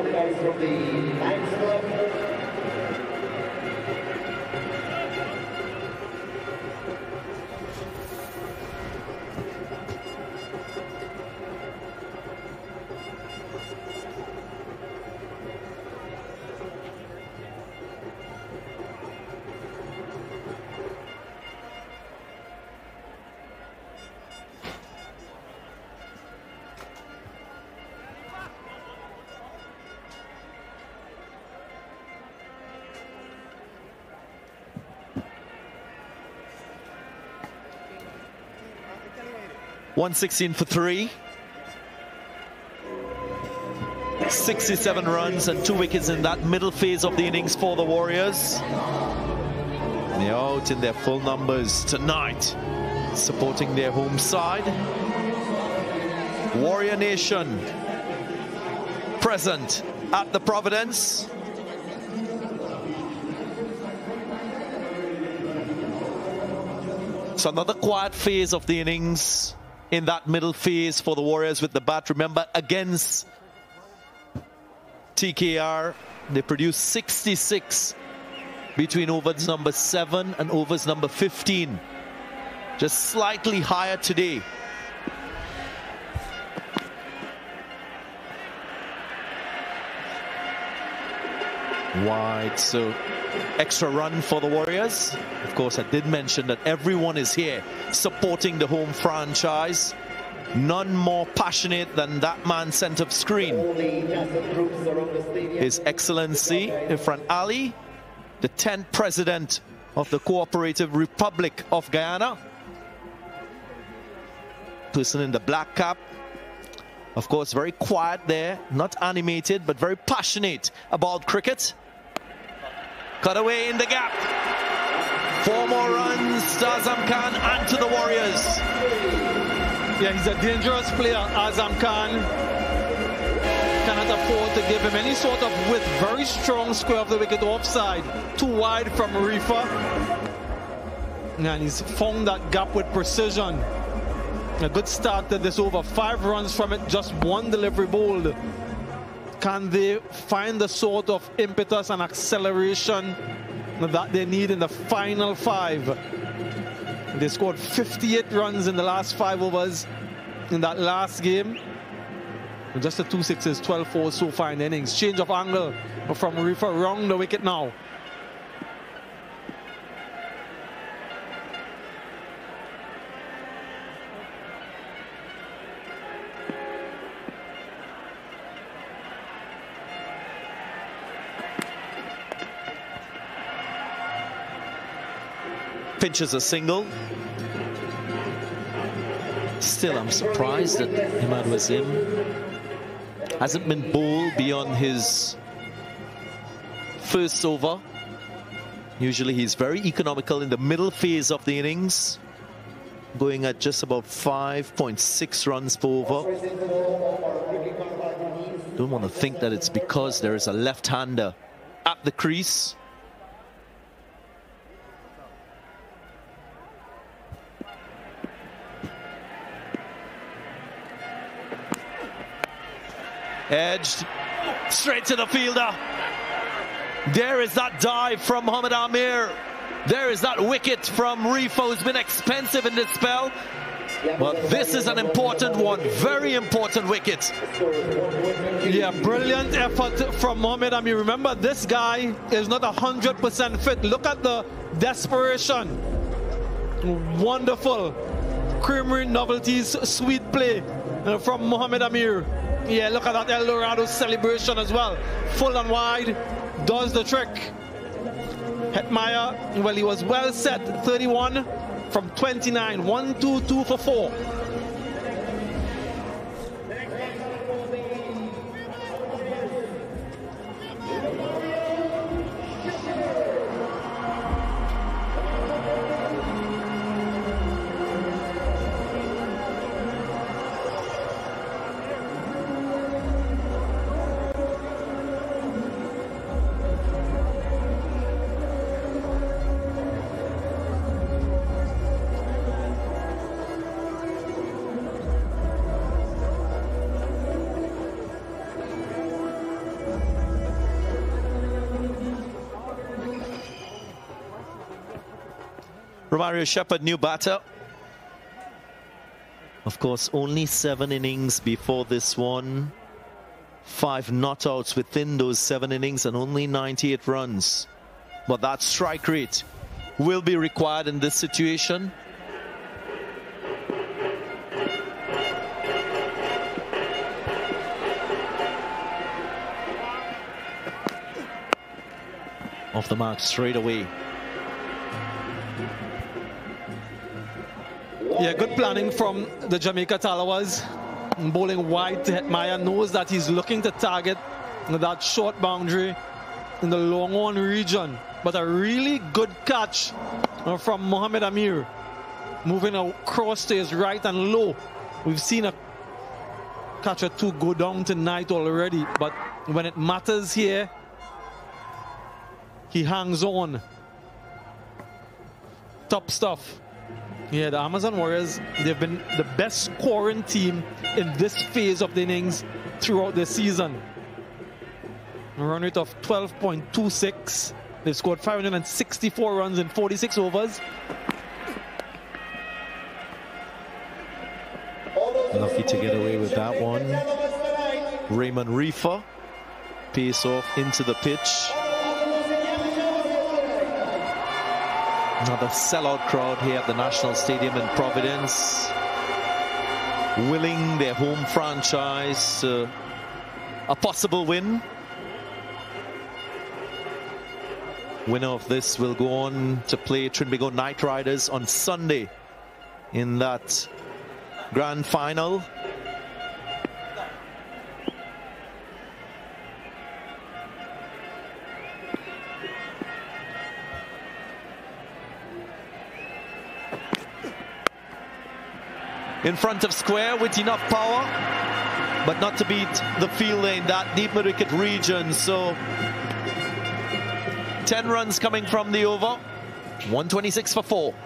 $116 for 3. 67 runs and 2 wickets in that middle phase of the innings for the Warriors. They're out in their full numbers tonight, supporting their home side. Warrior Nation present at the Providence. So another quiet phase of the innings in that middle phase for the Warriors with the bat. Remember, against TKR, they produced 66 between overs number 7 and overs number 15. Just slightly higher today. Wide, so extra run for the Warriors. Of course, I did mention that everyone is here supporting the home franchise. None more passionate than that man center screen. His Excellency Ifran Ali, the 10th President of the Cooperative Republic of Guyana. Person in the black cap. Of course, very quiet there, not animated, but very passionate about cricket. Cut away in the gap. 4 more runs to Azam Khan and to the Warriors. Yeah, he's a dangerous player, Azam Khan. Cannot afford to give him any sort of width. Very strong square of the wicket offside. Too wide from Reefer. And he's found that gap with precision. A good start to this over. 5 runs from it, just 1 delivery bowled. Can they find the sort of impetus and acceleration that they need in the final 5? They scored 58 runs in the last 5 overs in that last game. And just the 2 sixes, 12-4 so far in the innings. Change of angle from Reefer round the wicket now. Pinches a single. Still, I'm surprised that Imad Wasim hasn't been bowled beyond his first over. Usually he's very economical in the middle phase of the innings, going at just about 5.6 runs per over. Don't want to think that it's because there is a left-hander at the crease. Edged straight to the fielder. There is that dive from Mohammad Amir. There is that wicket from Reefer, who's been expensive in this spell. But this is an important one, very important wicket. Yeah, brilliant effort from Mohammad Amir. Remember, this guy is not 100% fit. Look at the desperation. Wonderful Creamery Novelties sweet play from Mohamed Amir. Yeah, look at that El Dorado celebration as well. Full and wide, does the trick. Hetmyer, well, he was well set, 31 from 29, 1-2-2 for 4. Romario Shepherd, new batter. Of course, only 7 innings before this one. 5 not outs within those 7 innings and only 98 runs. But that strike rate will be required in this situation. Off the mark straight away. Yeah, good planning from the Jamaica Talawas. Bowling wide to Hetmyer, knows that he's looking to target that short boundary in the long on region. But a really good catch from Mohamed Amir. Moving across to his right and low. We've seen a catch or 2 go down tonight already. But when it matters here, he hangs on. Top stuff. Yeah, the Amazon Warriors, they've been the best scoring team in this phase of the innings throughout the season. A run rate of 12.26. They've scored 564 runs in 46 overs. Lucky to get away with that one. Raymond Reefer, pace off into the pitch. Another sellout crowd here at the National Stadium in Providence, willing their home franchise a possible win. Winner of this will go on to play Trinbago Knight Riders on Sunday in that grand final. In front of square with enough power, but not to beat the fielder in that deep mid-wicket region. So 10 runs coming from the over, 126 for 4.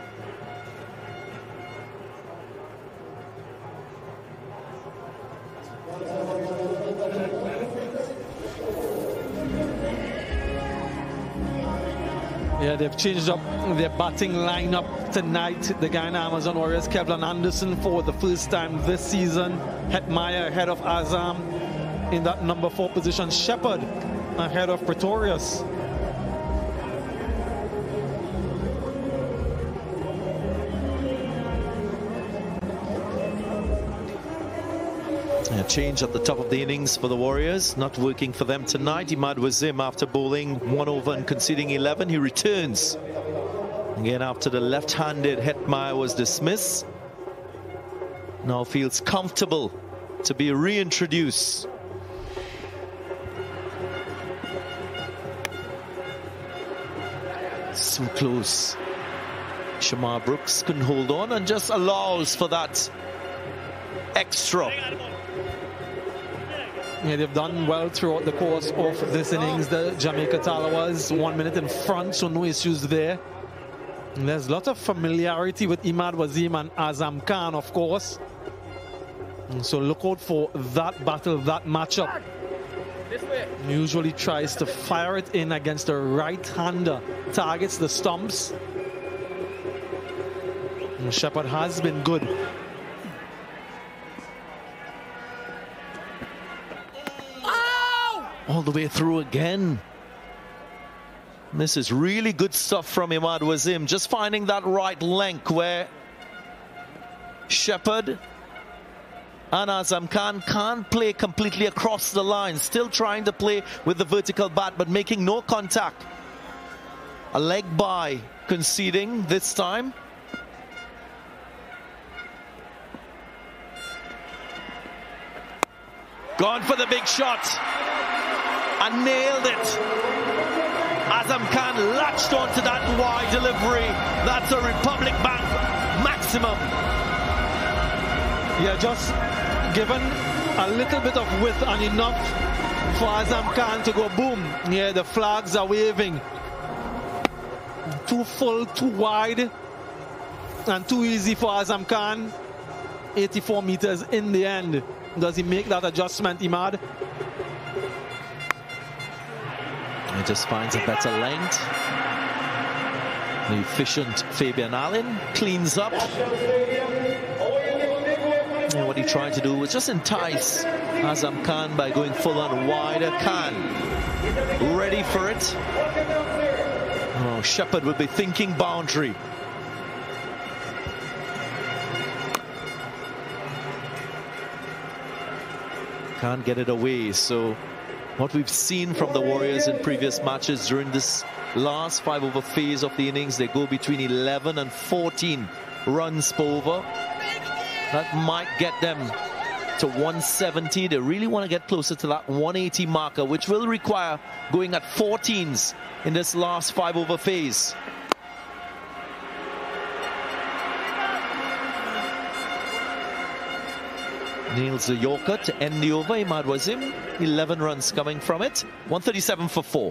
Yeah, they've changed up their batting lineup tonight. The Guyana Amazon Warriors, Kevlin Anderson for the first time this season. Hetmyer ahead of Azam in that number 4 position. Shepherd ahead of Pretorius. A change at the top of the innings for the Warriors, not working for them tonight. Imad Wazim, after bowling 1 over and conceding 11, he returns. Again, after the left-handed Hetmyer was dismissed, now feels comfortable to be reintroduced. So close. Shamar Brooks couldn't hold on and just allows for that extra. Yeah, they've done well throughout the course of this innings. The Jamaica Talawas 1 minute in front, so no issues there. And there's a lot of familiarity with Imad Wazim and Azam Khan, of course. And so look out for that battle, that matchup. Usually tries to fire it in against the right-hander, targets the stumps. And Shepherd has been good. All the way through again. This is really good stuff from Imad Wazim, just finding that right length where Shepherd and Azam Khan can't play completely across the line. Still trying to play with the vertical bat, but making no contact. A leg by conceding this time. Gone for the big shot and nailed it. Azam Khan latched onto that wide delivery. That's a Republic Bank maximum. Yeah, just given a little bit of width and enough for Azam Khan to go boom. Yeah, the flags are waving. Too full, too wide, and too easy for Azam Khan. 84 meters in the end. Does he make that adjustment, Imad? He just finds a better length. The efficient Fabian Allen cleans up. And what he tried to do was just entice Azam Khan by going full on wider. Khan ready for it. Oh, Shepherd will be thinking boundary. Can't get it away. So what we've seen from the Warriors in previous matches during this last 5-over phase of the innings, they go between 11 and 14 runs per over. That might get them to 170. They really want to get closer to that 180 marker, which will require going at 14s in this last 5-over phase. Nails the Yorker to end the over. Imad Wasim, 11 runs coming from it. 137 for 4.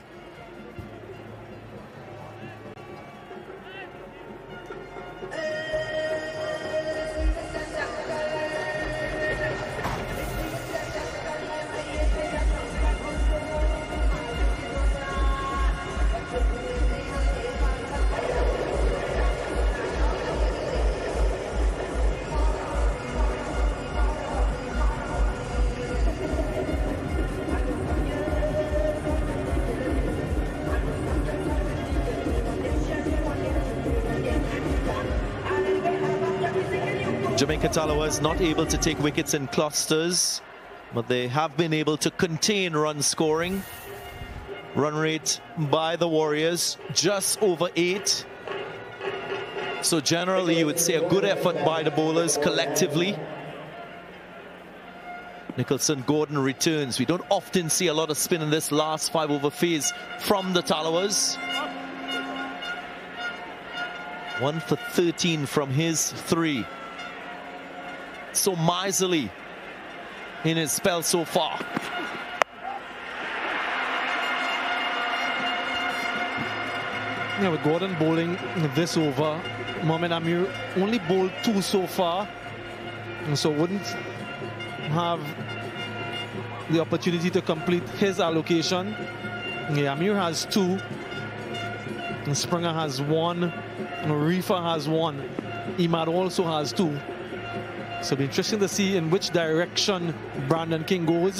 Jamaica Talawas not able to take wickets in clusters, but they have been able to contain run scoring. Run rate by the Warriors just over 8. So generally you would say a good effort by the bowlers collectively. Nicholson Gordon returns. We don't often see a lot of spin in this last 5-over phase from the Talawas. 1 for 13 from his 3. So miserly in his spell so far. Yeah, with Gordon bowling this over, Mohamed Amir only bowled 2 so far, and so wouldn't have the opportunity to complete his allocation. Yeah, Amir has 2, and Springer has 1, and Reefer has 1. Imad also has 2. So it'll be interesting to see in which direction Brandon King goes.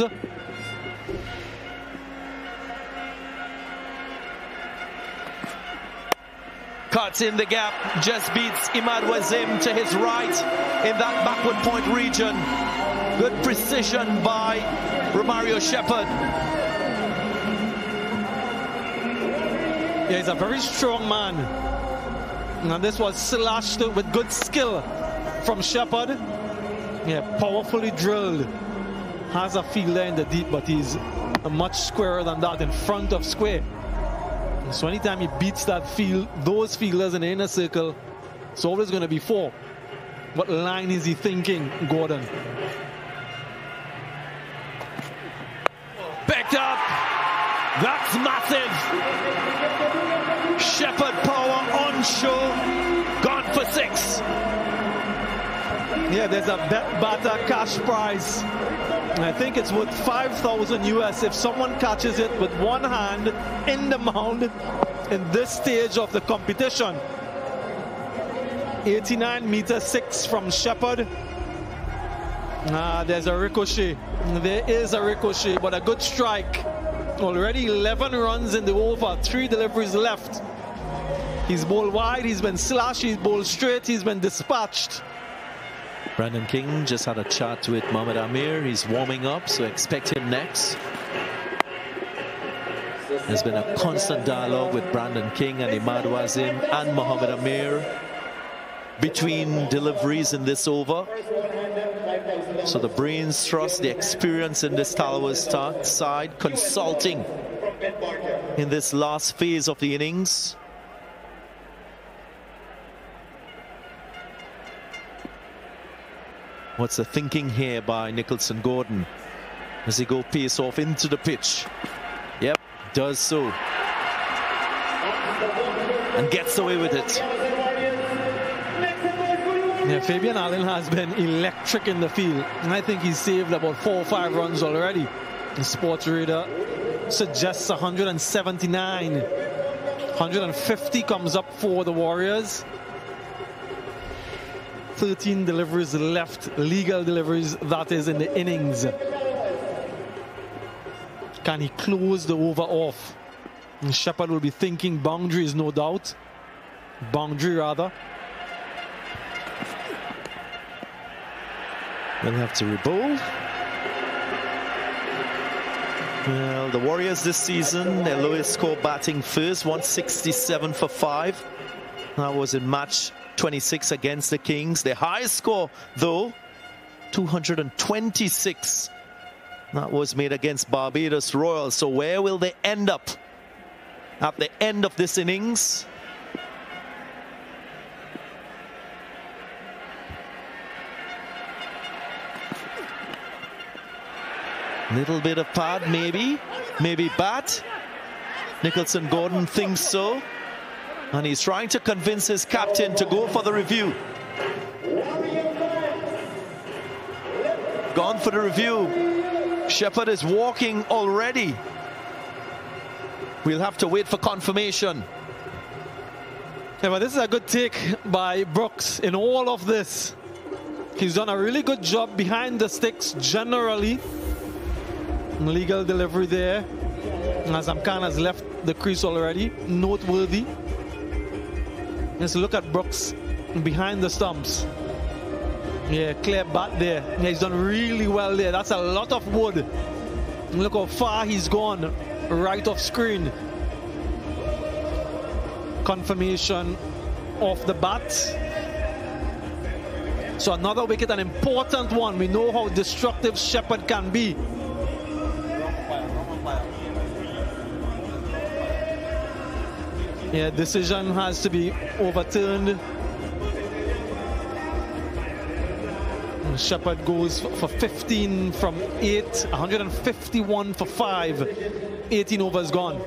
Cuts in the gap, just beats Imad Wasim to his right in that backward point region. Good precision by Romario Shepherd. Yeah, he's a very strong man. And this was slashed with good skill from Shepherd. Yeah, powerfully drilled. Has a fielder in the deep, but he's much squarer than that in front of square. So anytime he beats that field, those fielders in the inner circle, it's always going to be 4. What line is he thinking, Gordon? Picked up. That's massive. Shepherd power on show. Gone for 6. Yeah, there's a bet batter cash prize. I think it's worth 5,000 US if someone catches it with one hand in the mound in this stage of the competition. 89 meter 6 from Shepherd. There's a ricochet. There is a ricochet, but a good strike. Already 11 runs in the over, 3 deliveries left. He's bowled wide, he's been slashed, he's bowled straight, he's been dispatched. Brandon King just had a chat with Mohamed Amir. He's warming up, so expect him next. There's been a constant dialogue with Brandon King and Imad Wazim and Mohamed Amir between deliveries in this over. So the brains trust, the experience in this Tallowers side, consulting in this last phase of the innings. What's the thinking here by Nicholson Gordon as he go pace off into the pitch? Yep, does so. And gets away with it. Yeah, Fabian Allen has been electric in the field, and I think he's saved about 4 or 5 runs already. The Sports Radar suggests 179. 150 comes up for the Warriors. 13 deliveries left, legal deliveries, that is, in the innings. Can he close the over off? And Shepherd will be thinking boundaries, no doubt. Boundary, rather. They'll have to re-bowl. Well, the Warriors this season, their lowest score batting first, 167 for 5. That was in match 26 against the Kings. Their highest score, though, 226. That was made against Barbados Royal. So where will they end up at the end of this innings? Little bit of pad, maybe bat. Nicholson Gordon thinks so. And he's trying to convince his captain to go for the review. Gone for the review. Shepherd is walking already. We'll have to wait for confirmation. Yeah, but this is a good take by Brooks in all of this. He's done a really good job behind the sticks generally. Legal delivery there. Azam Khan has left the crease already. Noteworthy. Let's look at Brooks behind the stumps. Yeah, clear bat there. Yeah, he's done really well there. That's a lot of wood. Look how far he's gone right off screen. Confirmation of the bat. So another wicket, an important one. We know how destructive Shepherd can be. Yeah, decision has to be overturned. And Shepherd goes for 15 from 8, 151 for 5. 18 overs gone.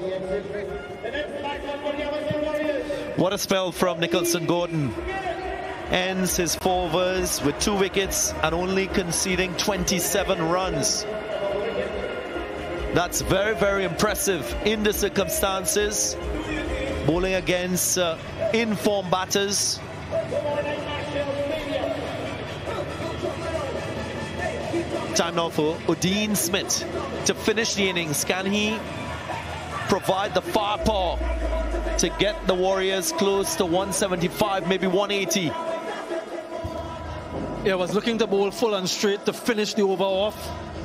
What a spell from Nicholson Gordon. Ends his 4 overs with 2 wickets and only conceding 27 runs. That's very, very impressive in the circumstances. Bowling against in-form batters. Time now for Odean Smith to finish the innings. Can he provide the firepower to get the Warriors close to 175, maybe 180? Yeah, was looking to bowl full and straight to finish the over off.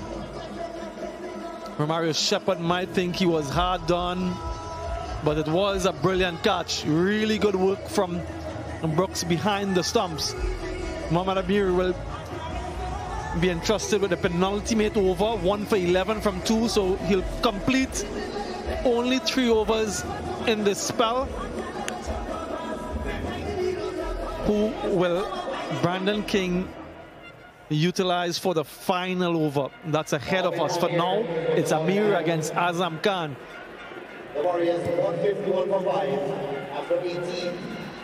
Romario Shepherd might think he was hard done, but it was a brilliant catch. Really good work from Brooks behind the stumps. Mohamed Amir will be entrusted with a penultimate over, 1 for 11 from 2, so he'll complete only 3 overs in this spell. Who will Brandon King utilize for the final over? That's ahead of us. For now, it's Amir against Azam Khan. The Warriors 151 for 5 after 18.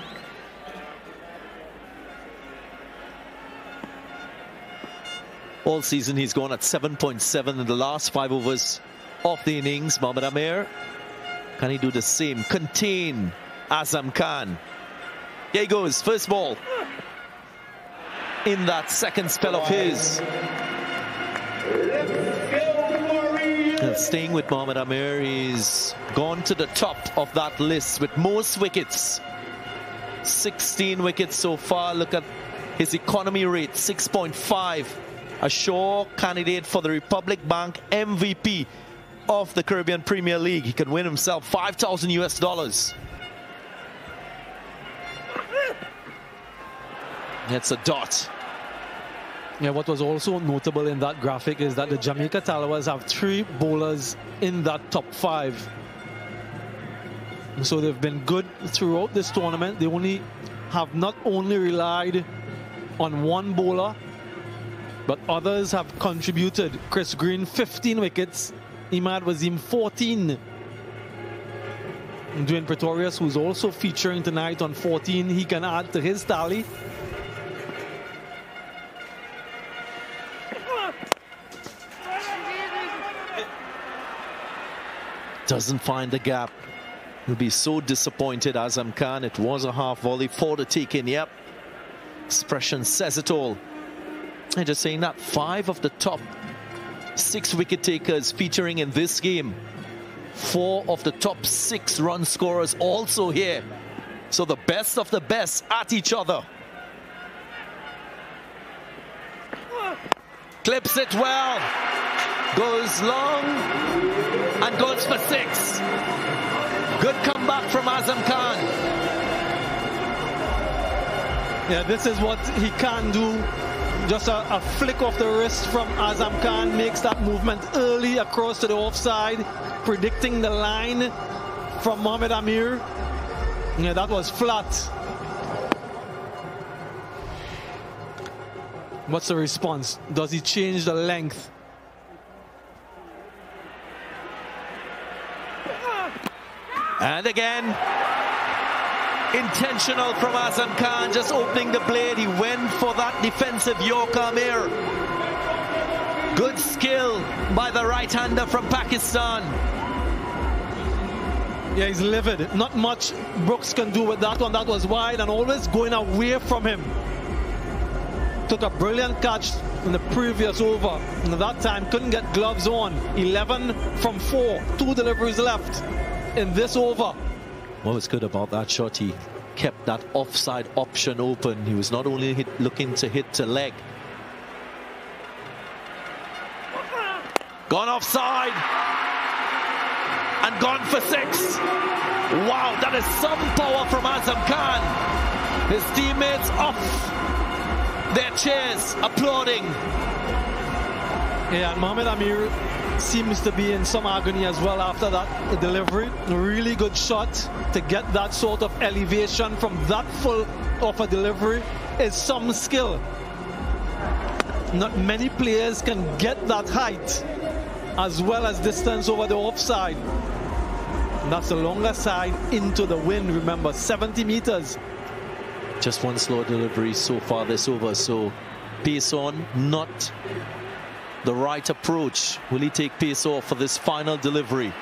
All season he's gone at 7.7 in the last 5 overs of the innings. Mohamed Amir, can he do the same? Contain Azam Khan. Here he goes, first ball. In that second spell of his. And staying with Mohamed Amir, he's gone to the top of that list with most wickets. 16 wickets so far. Look at His economy rate, 6.5. A sure candidate for the Republic Bank MVP of the Caribbean Premier League. He could win himself $5,000 US. It's a dot. Yeah, what was also notable in that graphic is that the Jamaica Talawahs have 3 bowlers in that top 5. And so they've been good throughout this tournament. They have not only relied on 1 bowler, but others have contributed. Chris Green, 15 wickets. Imad Wasim, 14. And Dwayne Pretorius, who's also featuring tonight on 14, he can add to his tally. Doesn't find the gap. He'll be so disappointed, Azam Khan. It was a half volley for the taking. Yep. Expression says it all. And just saying that 5 of the top 6 wicket takers featuring in this game. 4 of the top 6 run scorers also here. So the best of the best at each other. Clips it well. Goes long and goes for 6. Good comeback from Azam Khan. Yeah, this is what he can do. Just a flick of the wrist from Azam Khan makes that movement early across to the offside, predicting the line from Mohamed Amir. Yeah, that was flat. What's the response? Does he change the length? And again, intentional from Azam Khan, just opening the blade. He went for that defensive Yorker Amir. Good skill by the right-hander from Pakistan. Yeah, he's livid. Not much Brooks can do with that one. That was wide and always going away from him. Took a brilliant catch in the previous over. And at that time, couldn't get gloves on. 11 from 4. 2 deliveries left in this over. What was good about that shot, he kept that offside option open. He was not only looking to hit to leg. Gone offside and gone for 6. Wow, that is some power from Azam Khan. His teammates off their chairs applauding. Yeah, and Mohamed Amir seems to be in some agony as well after that delivery. A really good shot to get that sort of elevation from that full of a delivery is some skill. Not many players can get that height as well as distance over the offside. And that's the longer side into the wind. Remember, 70 meters. Just one slow delivery so far this over. So pace on, not the right approach. Will he take pace off for this final delivery?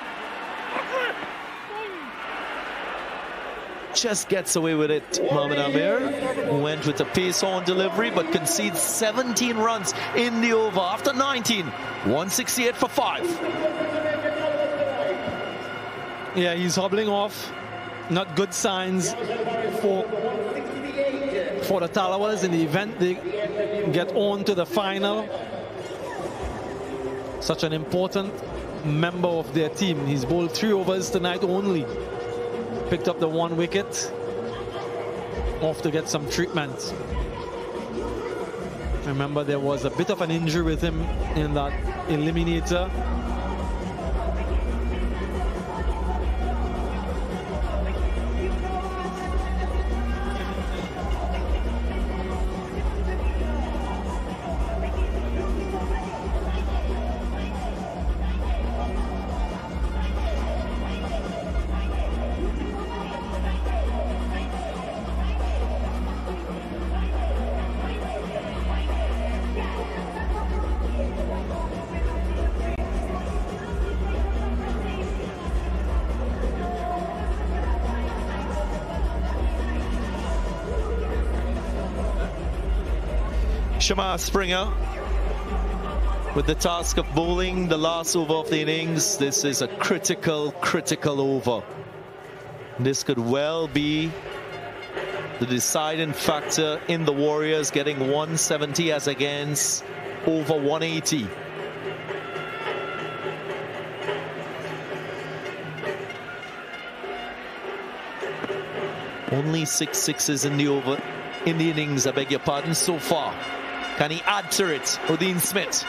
Just gets away with it. Mohamed Amir went with a pace on delivery but concedes 17 runs in the over after 19. 168 for 5. Yeah, he's hobbling off. Not good signs for the Talawahs in the event they get on to the final. Such an important member of their team. He's bowled 3 overs tonight only. Picked up the 1 wicket. Off to get some treatment. Remember, there was a bit of an injury with him in that eliminator. Shamar Springer with the task of bowling the last over of the innings. This is a critical over. This could well be the deciding factor in the Warriors, getting 170 as against over 180. Only 6 sixes in the innings, I beg your pardon, so far. Can he add to it? Odean Smith.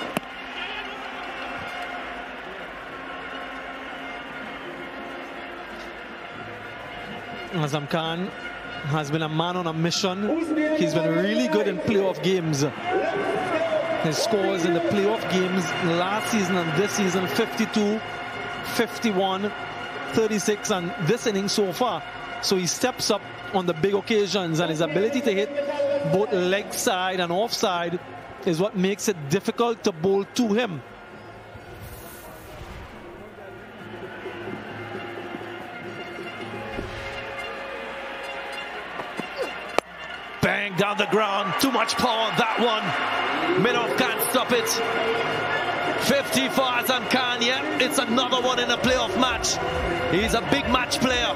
Azam Khan has been a man on a mission. He's been really good in playoff games. His scores in the playoff games last season and this season: 52, 51, 36, and this inning so far. So he steps up on the big occasions, and his ability to hit both leg side and offside is what makes it difficult to bowl to him. Bang down the ground, too much power on that one. Minoff can't stop it. 50 for Azam Khan. Yeah, it's another one in a playoff match. He's a big match player.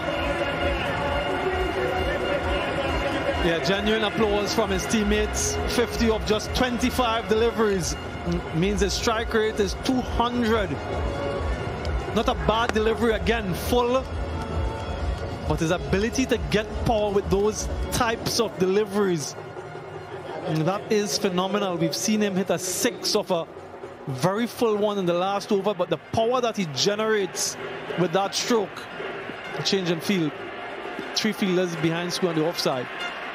Yeah, genuine applause from his teammates. 50 of just 25 deliveries means his strike rate is 200. Not a bad delivery again, full. But his ability to get power with those types of deliveries, that is phenomenal. We've seen him hit a 6 of a very full one in the last over, but the power that he generates with that stroke, change in field. 3 fielders behind square on the offside.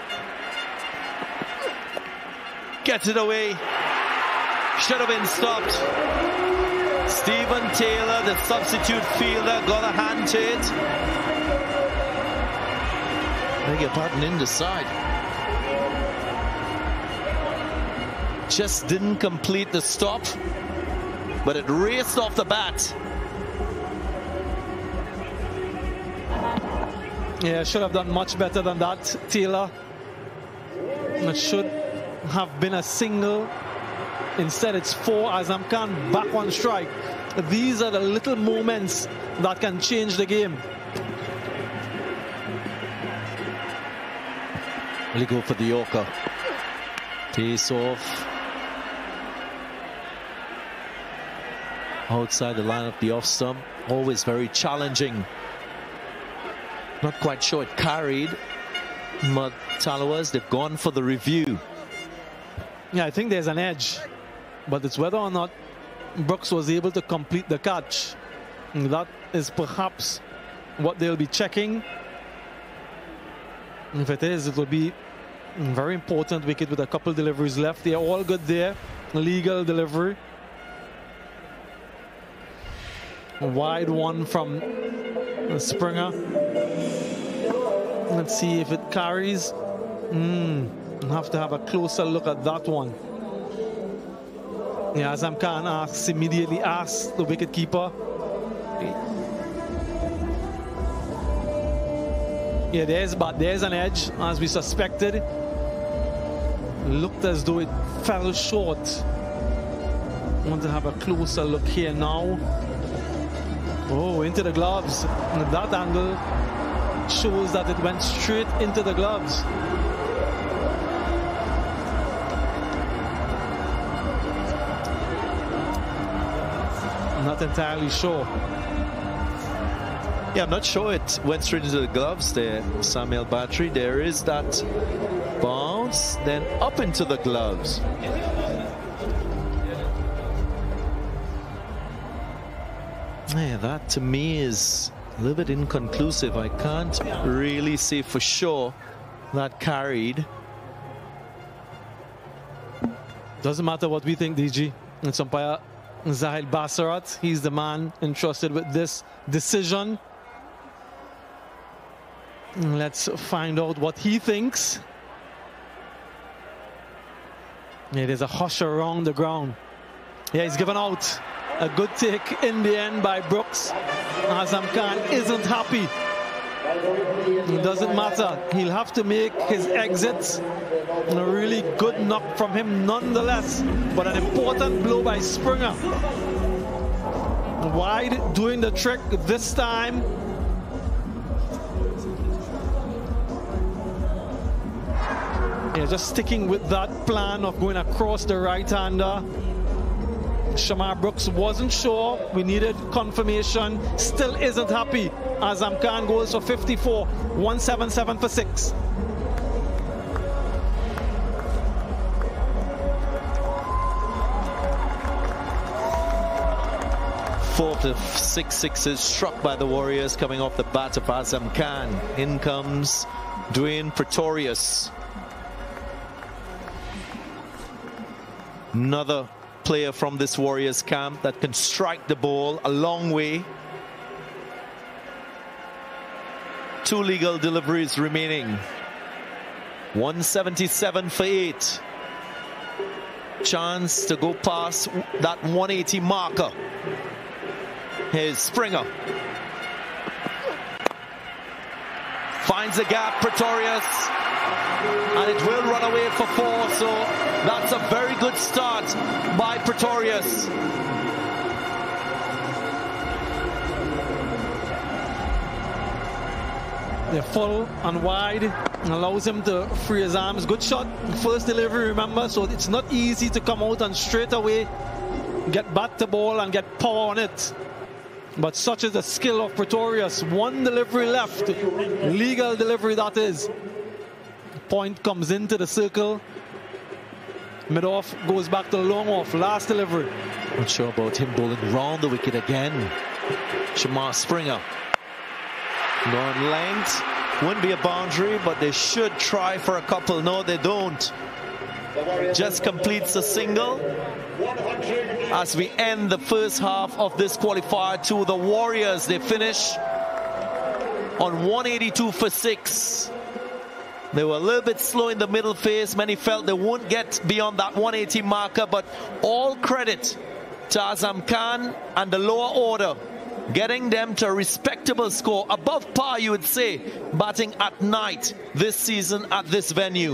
Gets it away. Should have been stopped. Stephen Taylor, the substitute fielder, got a hand to it. Beg your pardon, in the side. Just didn't complete the stop, but it raced off the bat. Yeah, should have done much better than that, Taylor. It should have been a single. Instead, it's 4. Azam Khan back on strike. These are the little moments that can change the game. Will he go for the Yorker? Pace off. Outside the line of the off stump. Always very challenging. Not quite sure it carried. But Tallowers, they've gone for the review. Yeah, I think there's an edge. But it's whether or not Brooks was able to complete the catch. And that is perhaps what they'll be checking. If it is, it will be a very important wicket with a couple deliveries left. They're all good there. Legal delivery. A wide one from Springer. Let's see if it carries. We'll have to have a closer look at that one. Yeah, Azam Khan immediately asks the wicketkeeper. Yeah, there's an edge, as we suspected. Looked as though it fell short. Want to have a closer look here now. Oh, into the gloves. And that angle shows that it went straight into the gloves. Not entirely sure. Yeah, I'm not sure it went straight into the gloves there, Samuel Battery. There is that bounce, then up into the gloves. Yeah, that to me is a little bit inconclusive. I can't really say for sure that carried. Doesn't matter what we think, DG. It's umpire Zahid Basarat. He's the man entrusted with this decision. Let's find out what he thinks. Yeah, there's a hush around the ground. Yeah, he's given out. A good take in the end by Brooks. Azam Khan isn't happy. It doesn't matter. He'll have to make his exits. And a really good knock from him nonetheless. But an important blow by Springer. Wide doing the trick this time. Yeah, just sticking with that plan of going across the right-hander. Shamar Brooks wasn't sure. We needed confirmation. Still isn't happy. Azam Khan goes for 54. 177 for 6. Four to 6 sixes struck by the Warriors coming off the bat of Azam Khan. In comes Dwayne Pretorius. Another player from this Warriors camp that can strike the ball a long way. 2 legal deliveries remaining. 177 for 8. Chance to go past that 180 marker. Here's Springer. Finds a gap, Pretorius. And it will run away for 4, so that's a very good start by Pretorius. They're full and wide, allows him to free his arms. Good shot, first delivery, remember, so it's not easy to come out and straight away get back the ball and get power on it. But such is the skill of Pretorius. 1 delivery left, legal delivery that is. Point comes into the circle. Mid-off goes back to long off, last delivery. Not sure about him bowling round the wicket again. Shamar Springer. Going length. Wouldn't be a boundary, but they should try for a couple. No, they don't. Just completes a single. As we end the first half of this qualifier 2, the Warriors, they finish on 182 for 6. They were a little bit slow in the middle phase. Many felt they won't get beyond that 180 marker, but all credit to Azam Khan and the lower order, getting them to a respectable score, above par you would say, batting at night this season at this venue.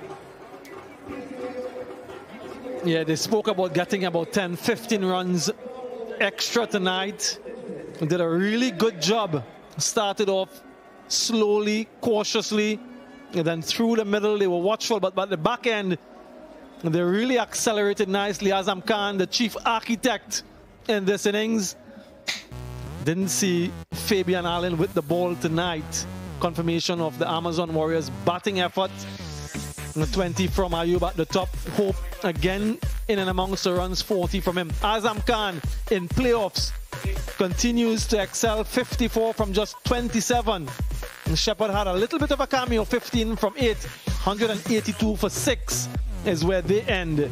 Yeah, they spoke about getting about 10, 15 runs extra tonight. They did a really good job. Started off slowly, cautiously, and then through the middle they were watchful, but by the back end they really accelerated nicely. Azam Khan, the chief architect in this innings. Didn't see Fabian Allen with the ball tonight. Confirmation of the Amazon Warriors batting effort. 20 from Ayub at the top. Hope again in and amongst the runs, 40 from him. Azam Khan in playoffs continues to excel, 54 from just 27. And Shepherd had a little bit of a cameo, 15 from 8. 182 for 6 is where they end.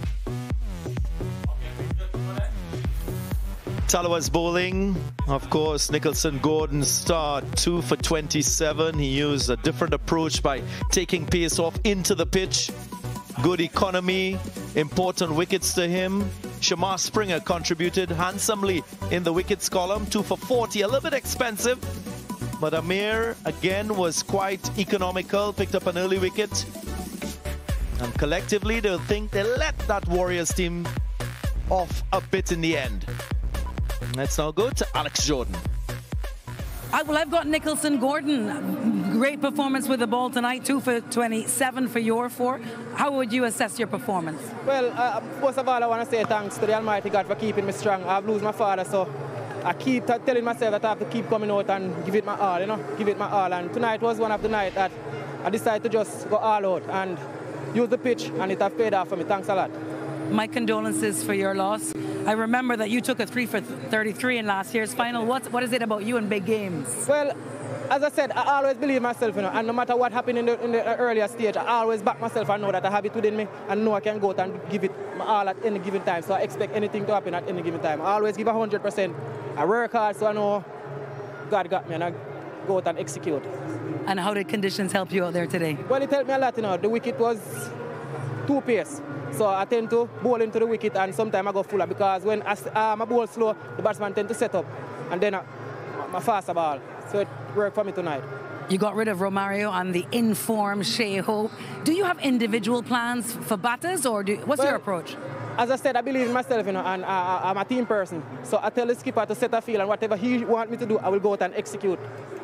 Talawa's bowling, of course, Nicholson Gordon starred 2 for 27. He used a different approach by taking pace off into the pitch. Good economy, important wickets to him. Shamar Springer contributed handsomely in the wickets column, 2 for 40, a little bit expensive. But Amir again was quite economical, picked up an early wicket. And collectively they'll think they let that Warriors team off a bit in the end. Let's now go to Alex Jordan. Well, I've got Nicholson Gordon. Great performance with the ball tonight, 2 for 27 for your 4. How would you assess your performance? Well, first of all, I want to say thanks to the Almighty God for keeping me strong. I've lost my father, so I keep telling myself that I have to keep coming out and give it my all, you know, give it my all. And tonight was one of the nights that I decided to just go all out and use the pitch, and it has paid off for me. Thanks a lot. My condolences for your loss. I remember that you took a 3 for 33 in last year's final. What is it about you in big games? Well, as I said, I always believe myself, you know, and no matter what happened in the earlier stage, I always back myself and know that I have it within me and know I can go out and give it my all at any given time. So I expect anything to happen at any given time. I always give 100%. I work hard, so I know God got me, and I go out and execute. And how did conditions help you out there today? Well, it helped me a lot, you know. The wicket was 2 pace. So I tend to bowl into the wicket, and sometimes I go fuller because when I bowl slow, the batsman tend to set up, and then I faster ball. So it worked for me tonight. You got rid of Romario and the informed Shea Hope. Do you have individual plans for batters, or what's your approach? As I said, I believe in myself, you know, and I'm a team person. So I tell the skipper to set a field, and whatever he wants me to do, I will go out and execute.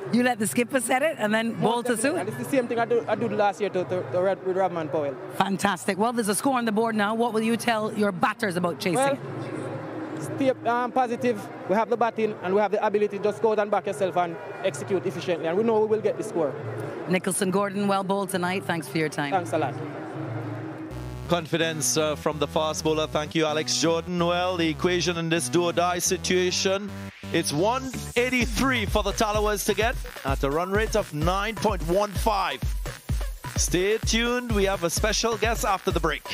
You let the skipper set it and then bowl to suit? And it's the same thing I did last year with Rodman Powell. Fantastic. Well, there's a score on the board now. What will you tell your batters about chasing? Well, stay positive. We have the batting and we have the ability to just go out and back yourself and execute efficiently. And we know we will get the score. Nicholson Gordon, well bowled tonight. Thanks for your time. Thanks a lot. Confidence from the fast bowler. Thank you, Alex Jordan. Well, the equation in this do-or-die situation, it's 183 for the Tallowers to get at a run rate of 9.15. Stay tuned. We have a special guest after the break.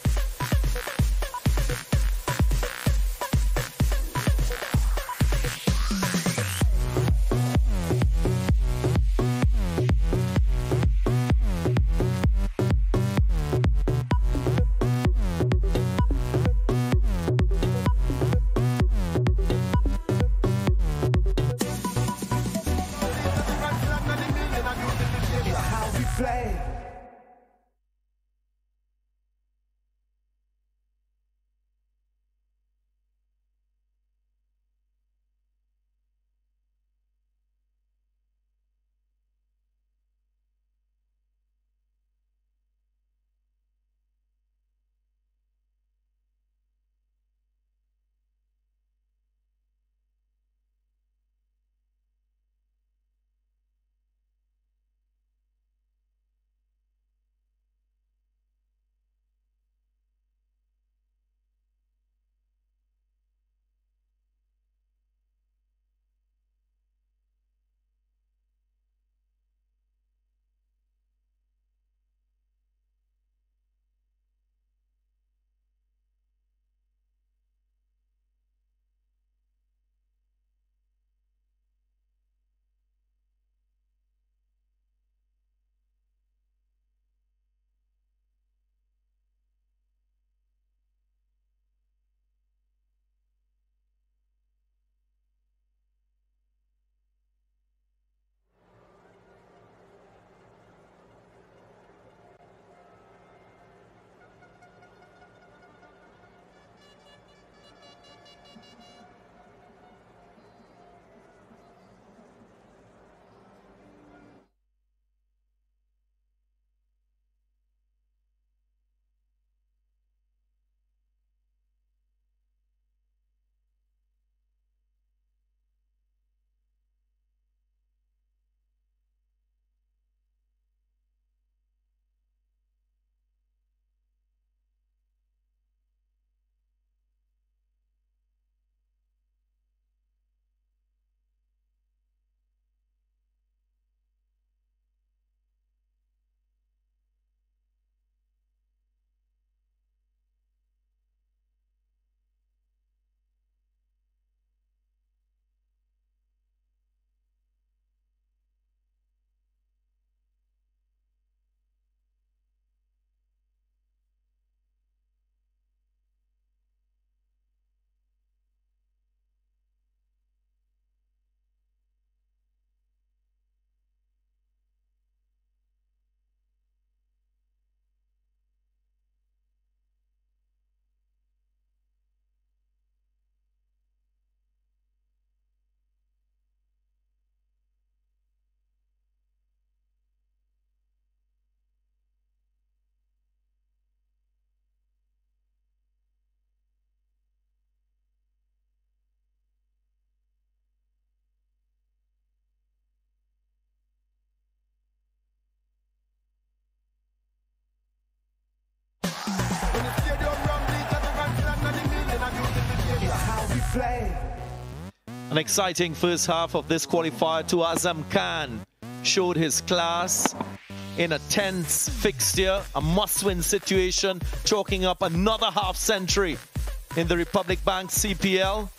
An exciting first half of this qualifier to Azam Khan showed his class in a tense fixture, a must-win situation, chalking up another half-century in the Republic Bank CPL.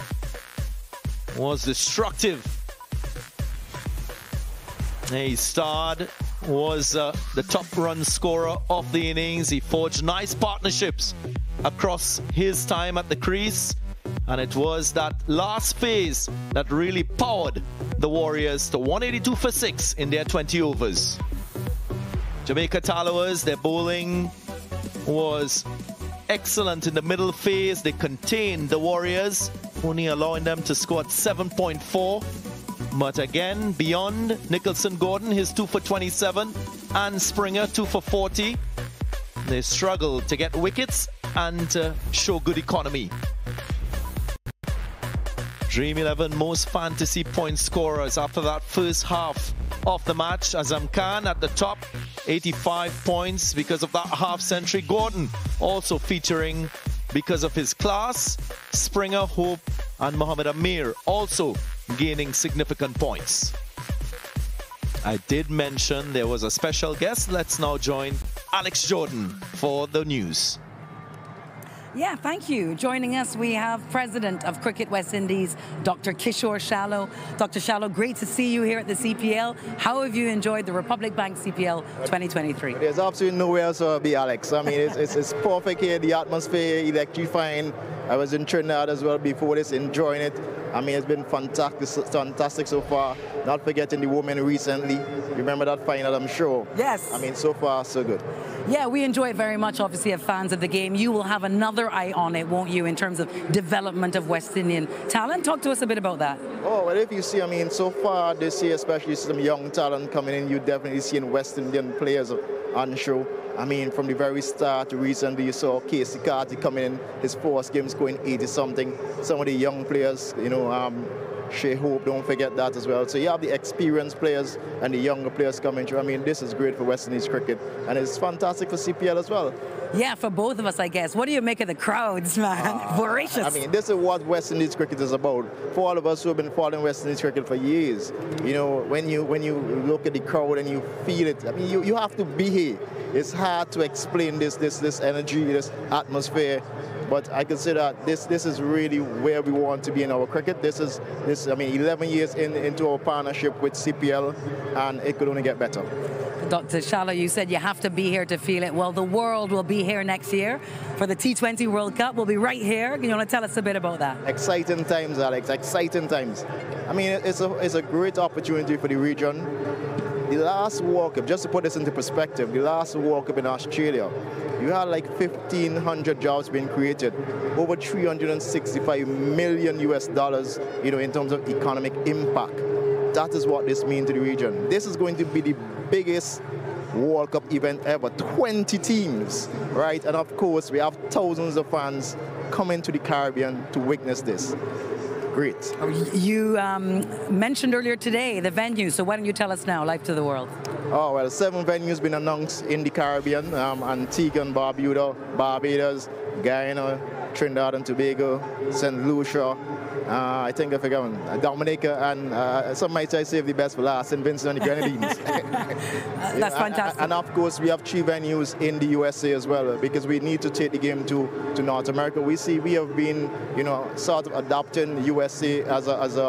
Was destructive. He starred, was the top run scorer of the innings. He forged nice partnerships across his time at the crease. And it was that last phase that really powered the Warriors to 182 for 6 in their 20 overs. Jamaica Tallowers, their bowling was excellent in the middle phase. They contained the Warriors, only allowing them to score at 7.4. But again, beyond Nicholson Gordon, his 2 for 27, and Springer 2 for 40, they struggle to get wickets and show good economy. Dream 11 most fantasy point scorers after that first half of the match. Azam Khan at the top, 85 points because of that half century. Gordon also featuring because of his class. Springer, Hope and Mohammad Amir also gaining significant points. I did mention there was a special guest. Let's now join Alex Jordan for the news. Yeah, thank you. Joining us, we have President of Cricket West Indies, Dr. Kishore Shallow. Dr. Shallow, great to see you here at the CPL. How have you enjoyed the Republic Bank CPL 2023? There's absolutely nowhere else to be, Alex. I mean, it's perfect here. The atmosphere, electrifying. I was in Trinidad as well before this, enjoying it. I mean, it's been fantastic so far. Not forgetting the women recently. Remember that final, I'm sure. Yes. I mean, so far, so good. Yeah, we enjoy it very much, obviously, as fans of the game. You will have another eye on it, won't you, in terms of development of West Indian talent? Talk to us a bit about that. Oh, well, if you see, I mean, so far this year, especially some young talent coming in, you definitely seeing West Indian players on show. I mean, from the very start, recently you saw Casey Carty coming in, his first game scoring 80-something. Some of the young players, you know, Shea Hope, don't forget that as well. So you have the experienced players and the younger players coming through. I mean, this is great for West Indies cricket, and it's fantastic for CPL as well. Yeah, for both of us, I guess. What do you make of the crowds, man? Voracious. I mean, this is what West Indies cricket is about. For all of us who have been following West Indies cricket for years, you know, when you look at the crowd and you feel it, I mean, you have to be here. It's hard to explain this energy, this atmosphere. But I consider that this is really where we want to be in our cricket. I mean, 11 years into our partnership with CPL, and it could only get better. Dr. Shallow, you said you have to be here to feel it. Well, the world will be here next year for the T20 World Cup. We'll be right here. You want to tell us a bit about that? Exciting times, Alex. Exciting times. I mean, it's a great opportunity for the region. The last World Cup, just to put this into perspective, the last World Cup in Australia, you had like 1,500 jobs being created, over $365 million US, you know, in terms of economic impact. That is what this means to the region. This is going to be the biggest World Cup event ever, 20 teams, right? And of course, we have thousands of fans coming to the Caribbean to witness this. Great. You mentioned earlier today the venue, so why don't you tell us now, live to the world? Oh, well, 7 venues been announced in the Caribbean, Antigua and Barbados, Guyana, Trinidad and Tobago, St. Lucia, I think I forgot one, Jamaica, and some might say save the best for last, St. Vincent and the Grenadines. That's fantastic. And of course, we have 3 venues in the USA as well, because we need to take the game to North America. We have been, you know, sort of adopting USA as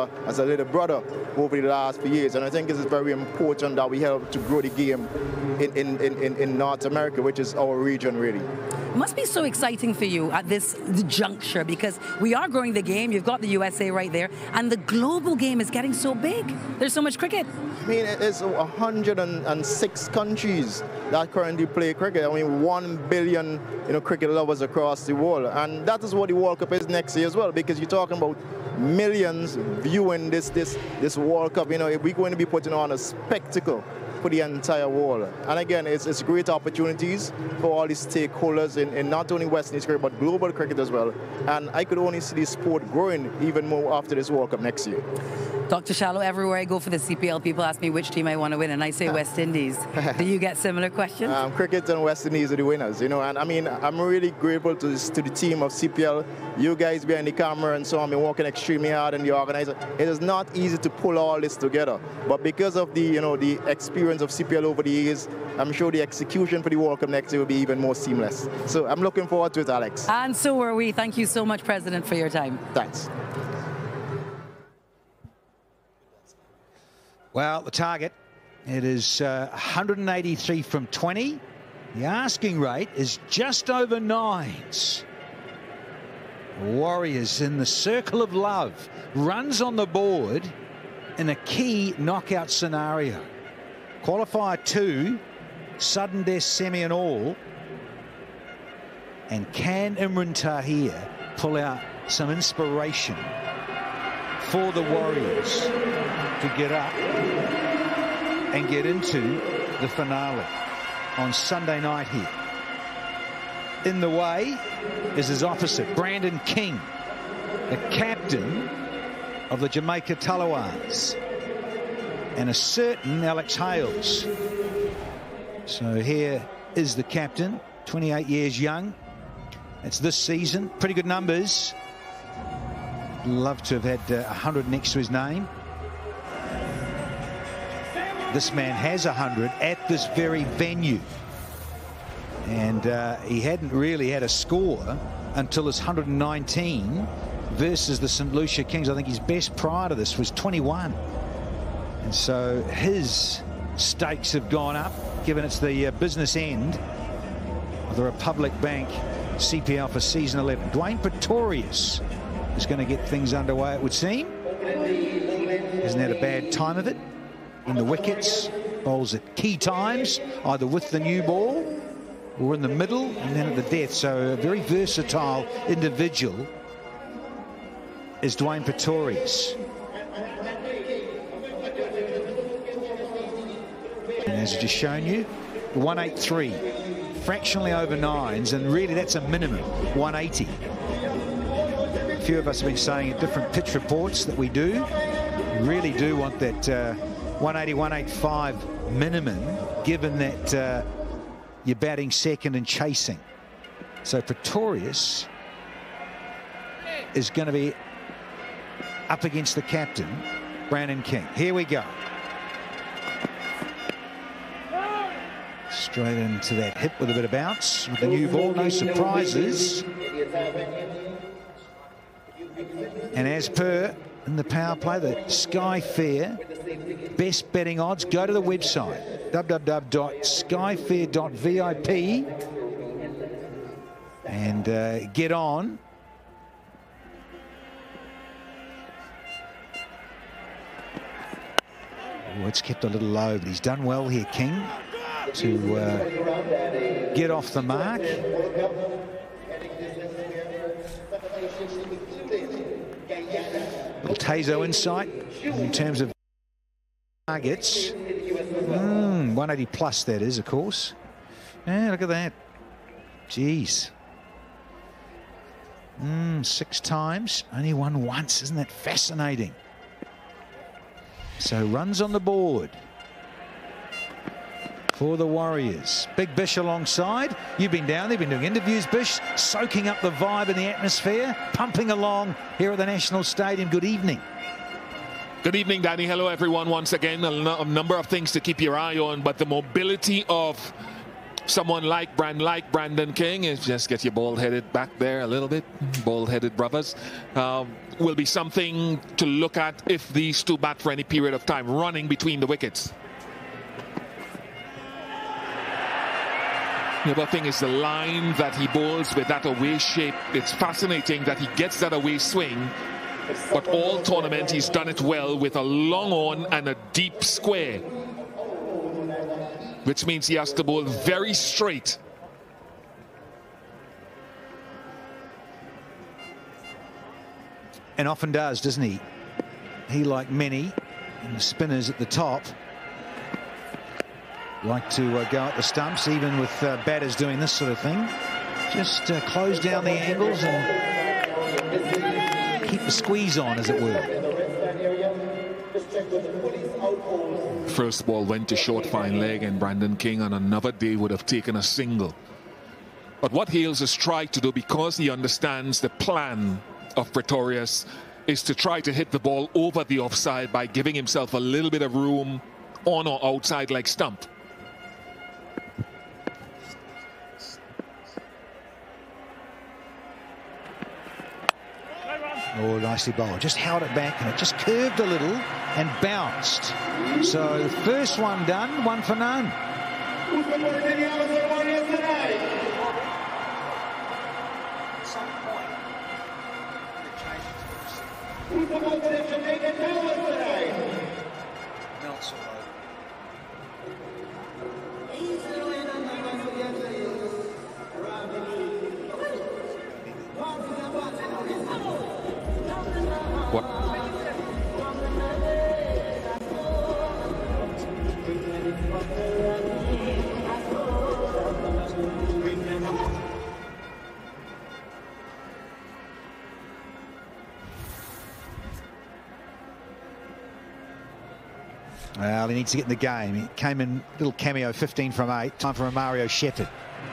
a little brother over the last few years, and I think it is very important that we help to grow the game in North America, which is our region, really. It must be so exciting for you at this juncture, because we are growing the game. You've got the USA right there, and the global game is getting so big. There's so much cricket. I mean, it's 106 countries that currently play cricket. I mean, 1 billion, you know, cricket lovers across the world, and that is what the World Cup is next year as well, because you're talking about millions viewing this World Cup. You know, we're going to be putting on a spectacle for the entire world. And again, it's great opportunities for all the stakeholders in not only West Indies cricket, but global cricket as well. And I could only see the sport growing even more after this World Cup next year. Dr. Shallow, everywhere I go for the CPL, people ask me which team I want to win, and I say West Indies. Do you get similar questions? Cricket and West Indies are the winners, you know, and I mean, I'm really grateful to the team of CPL. You guys behind the camera and so on, been working extremely hard, and the organizer. It is not easy to pull all this together, but because of the, you know, the experience of CPL over the years, I'm sure the execution for the World Cup next year will be even more seamless. So I'm looking forward to it, Alex. And so are we. Thank you so much, President, for your time. Thanks. Well, the target, it is 183 from 20. The asking rate is just over 9s. Warriors in the circle of love. Runs on the board in a key knockout scenario. Qualifier 2, sudden death semi and all. And can Imran Tahir pull out some inspiration for the Warriors to get up and get into the finale on Sunday night here. In the way is his opposite, Brandon King, the captain of the Jamaica Talawars, and a certain Alex Hales. So here is the captain, 28 years young. It's this season, pretty good numbers. Love to have had 100 next to his name. This man has 100 at this very venue. And he hadn't really had a score until his 119 versus the St. Lucia Kings. I think his best prior to this was 21. And so his stakes have gone up, given it's the business end of the Republic Bank CPL for season 11. Dwayne Pretorius is going to get things underway, it would seem. Hasn't had a bad time of it. In the wickets, bowls at key times, either with the new ball or in the middle and then at the death. So a very versatile individual is Dwayne Pretorius. And as I've just shown you, 183, fractionally over nines, and really that's a minimum, 180. A few of us have been saying at different pitch reports that we really do want that 180, 185 minimum, given that you're batting second and chasing. So Pretorius is going to be up against the captain, Brandon King. Here we go. Straight into that hip with a bit of bounce with the new ball, no surprises. And as per in the power play, the Sky Fair best betting odds, go to the website www.skyfair.vip and get on. Oh, it's kept a little low, but he's done well here, King, to get off the mark. Little Tazo insight in terms of targets. 180 plus, that is, of course. Yeah, look at that. Jeez. 6 times, only won once. Isn't that fascinating? So runs on the board for the Warriors. Big Bish alongside. You've been down there, been doing interviews, Bish, soaking up the vibe and the atmosphere, pumping along here at the National Stadium. Good evening. Good evening, Danny. Hello, everyone. Once again, a number of things to keep your eye on, but the mobility of someone like Brandon King is just get your bald-headed back there a little bit, bald-headed brothers, will be something to look at if these two bat for any period of time, running between the wickets. The other thing is the line that he bowls with that away shape. It's fascinating that he gets that away swing, but all tournament he's done it well with a long on and a deep square, which means he has to bowl very straight. And often does, doesn't he? He, like many and the spinners at the top, like to go at the stumps, even with batters doing this sort of thing. Just close down the angles and keep the squeeze on, as it were. First ball went to short fine leg, and Brandon King on another day would have taken a single. But what Hales has tried to do, because he understands the plan of Pretorius, is to try to hit the ball over the offside by giving himself a little bit of room on or outside like stump. Oh, nicely bowled. Just held it back and it just curved a little and bounced. So the first one done, 1 for none. Well, he needs to get in the game. He came in, little cameo, 15 from 8. Time for Mario Shepherd.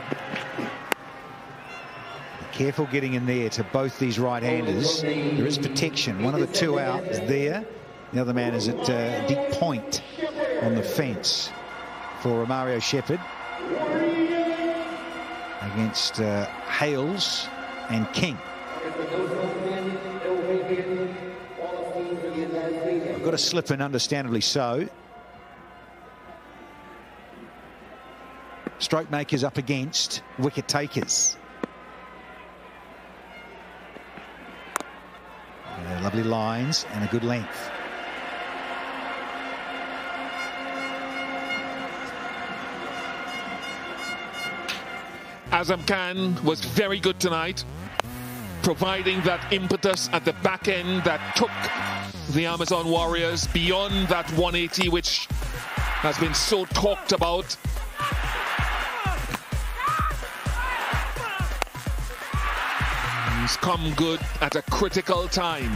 Careful getting in there to both these right-handers. There is protection. One of the two out is there. The other man is at deep point on the fence for Mario Shepherd against Hales and King. I've got to slip in, understandably so. Stroke makers up against wicket takers. Lovely lines and a good length. Azam Khan was very good tonight, providing that impetus at the back end that took the Amazon Warriors beyond that 180, which has been so talked about. He's come good at a critical time.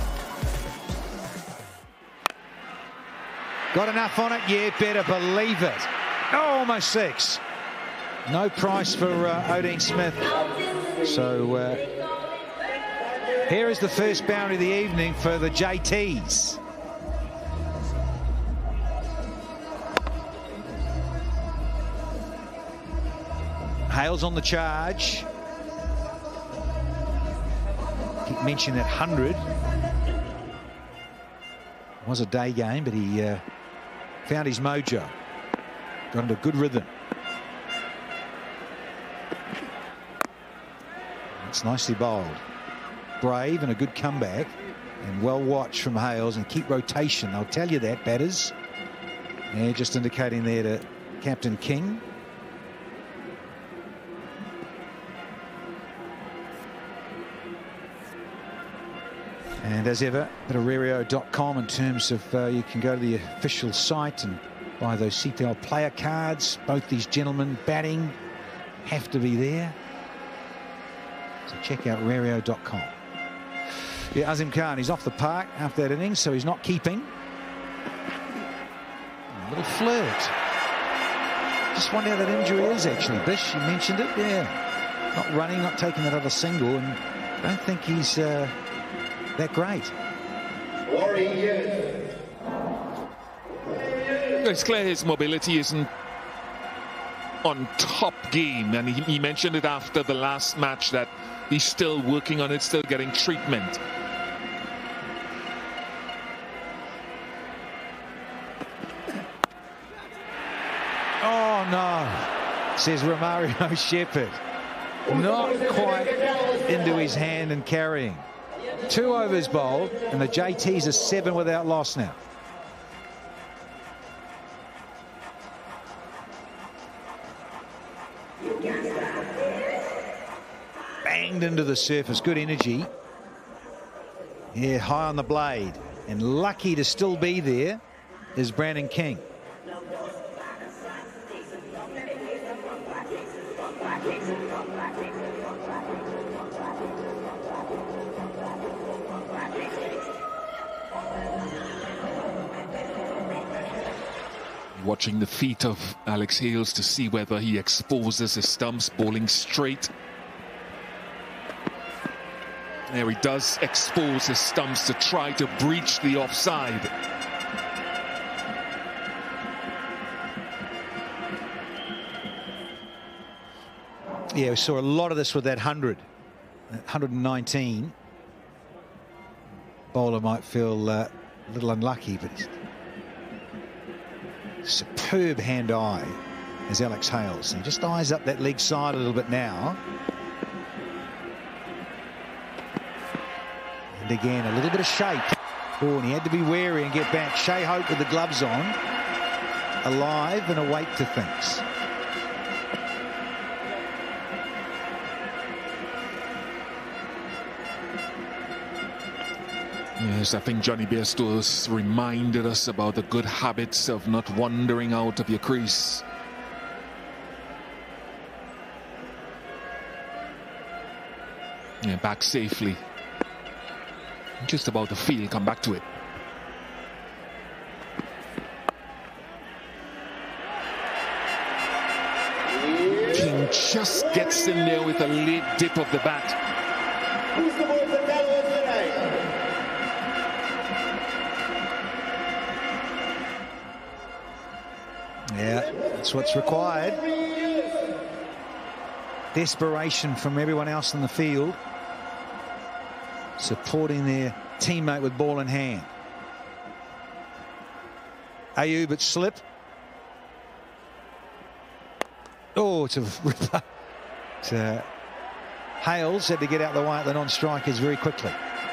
Got enough on it? Yeah, better believe it. Oh, almost 6. No price for Odin Smith. So here is the first boundary of the evening for the JTs. Hales on the charge. Keep mentioning that 100. It was a day game, but he found his mojo. Got into good rhythm. It's nicely bowled. Brave and a good comeback. And well watched from Hales, and keep rotation. I'll tell you that, batters. Yeah, just indicating there to Captain King. And as ever, at Aurelio.com in terms of you can go to the official site and buy those CPL player cards. Both these gentlemen batting have to be there. So check out Aurelio.com. Yeah, Azam Khan, he's off the park after that innings, so he's not keeping. A little flirt. Just wonder how that injury is, actually. Bish, you mentioned it. Yeah. Not running, not taking that other single, and I don't think he's that great. It's clear his mobility isn't on top game, and he mentioned it after the last match that he's still working on it, still getting treatment. Oh no, says Romario Shepherd. Not quite into his hand and carrying. 2 overs bowled, and the JTs are 7 without loss now. Banged into the surface, good energy. Yeah, high on the blade, and lucky to still be there is Brandon King. Watching the feet of Alex Hales to see whether he exposes his stumps, bowling straight. There he does expose his stumps to try to breach the offside. Yeah, we saw a lot of this with that 100. 119. Bowler might feel a little unlucky, but superb hand-eye as Alex Hales. He just eyes up that leg side a little bit now. And again, a little bit of shape. Oh, and he had to be wary and get back. Shea Hope with the gloves on, alive and awake to things. Yes, I think Johnny Bairstow's reminded us about the good habits of not wandering out of your crease. Yeah, back safely. Just about to feel, come back to it. just gets in there with a late dip of the bat. Who's the most available tonight? Yeah, that's what's required. Desperation from everyone else in the field, supporting their teammate with ball in hand. Ayub at slip. Oh, it's a ripper. Hales had to get out the way at the non-strikers very quickly.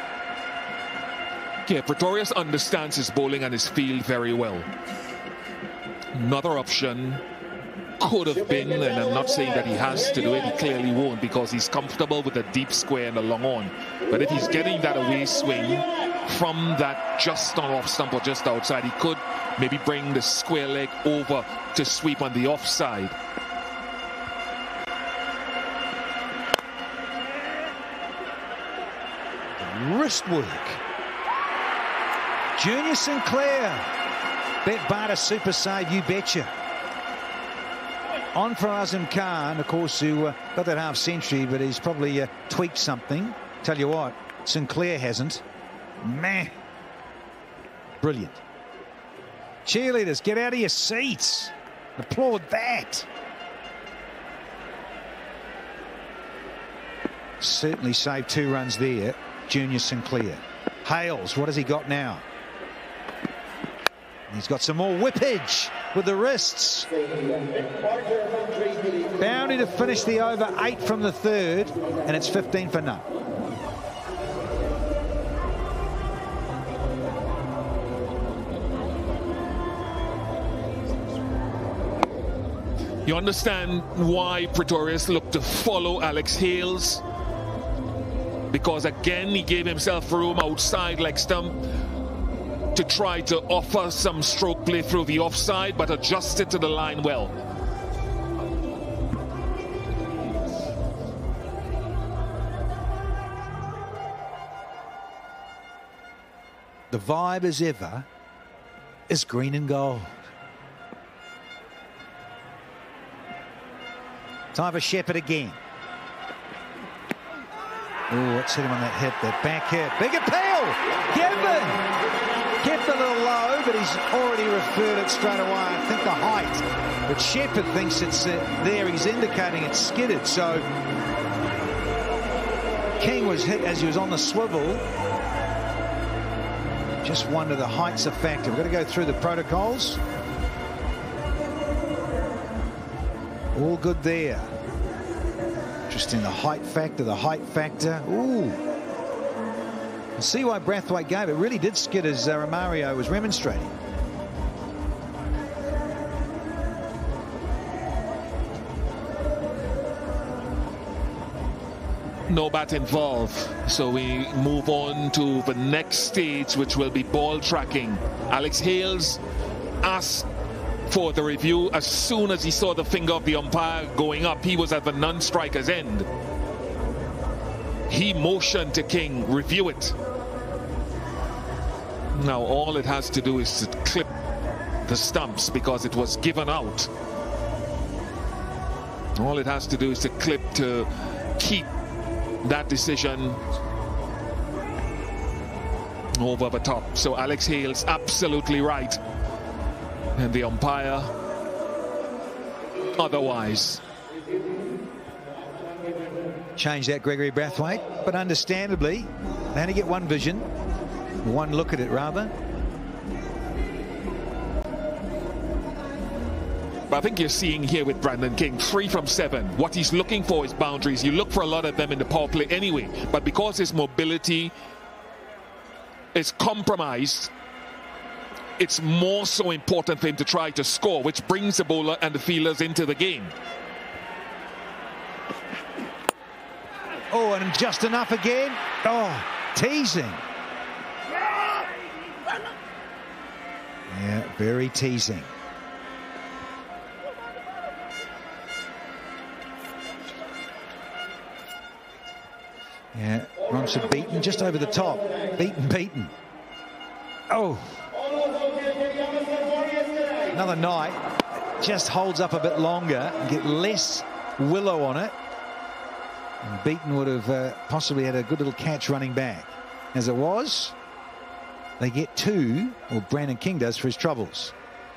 Yeah, Pretorius understands his bowling and his field very well. Another option could have been, and I'm not saying that he has to do it, he clearly won't because he's comfortable with the deep square and the long on. But if he's getting that away swing from that just on off stump or just outside, he could maybe bring the square leg over to sweep on the offside. Wrist work. Junior Sinclair. Bet Barter super save, you betcha. On for Azam Khan, of course, who got that half century, but he's probably tweaked something. Tell you what, Sinclair hasn't. Meh. Brilliant. Cheerleaders, get out of your seats. Applaud that. Certainly saved 2 runs there, Junior Sinclair. Hales, what has he got now? He's got some more whippage with the wrists. Boundary to finish the over, 8 from the third, and it's 15 for none. You understand why Pretorius looked to follow Alex Hales? Because again, he gave himself room outside leg stump to try to offer some stroke play through the offside, but adjusted to the line well. The vibe as ever is green and gold. Time for Shepherd again. Oh, let's hit him on that hit, that back hit. Big appeal! Gavin! Kept a little low, but he's already referred it straight away. I think the height. But Shepherd thinks it's there. He's indicating it's skidded. So King was hit as he was on the swivel. Just wonder the height's a factor. We've got to go through the protocols. All good there. Interesting, the height factor. Ooh. You'll see why Brathwaite gave it. Really did skid as Romario was remonstrating. No bat involved. So we move on to the next stage, which will be ball tracking. Alex Hales asked for the review as soon as he saw the finger of the umpire going up. He was at the non-striker's end. He motioned to King, review it. Now all it has to do is to clip the stumps because it was given out. All it has to do is to clip to keep that decision over the top. So Alex Hales absolutely right. And the umpire otherwise. Change that, Gregory Brathwaite, but understandably they only get one vision, one look at it rather. But I think you're seeing here with Brandon King 3 from 7. What he's looking for is boundaries. You look for a lot of them in the power play anyway, but because his mobility is compromised, it's more so important for him to try to score, which brings the bowler and the fielders into the game. Oh, and just enough again. Oh, teasing. Yeah, very teasing. Yeah, Ronson beaten just over the top. Beaten. Oh. Another night. Just holds up a bit longer and get less willow on it. And Beaton would have possibly had a good little catch running back. As it was, they get 2, or Brandon King does, for his troubles.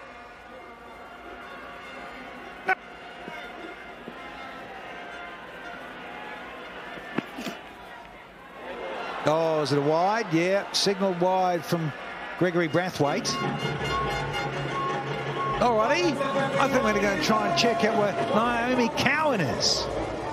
Oh, is it a wide? Yeah, signalled wide from Gregory Brathwaite. Alrighty, I think we're going to go and try and check out where Naomi Cowan is.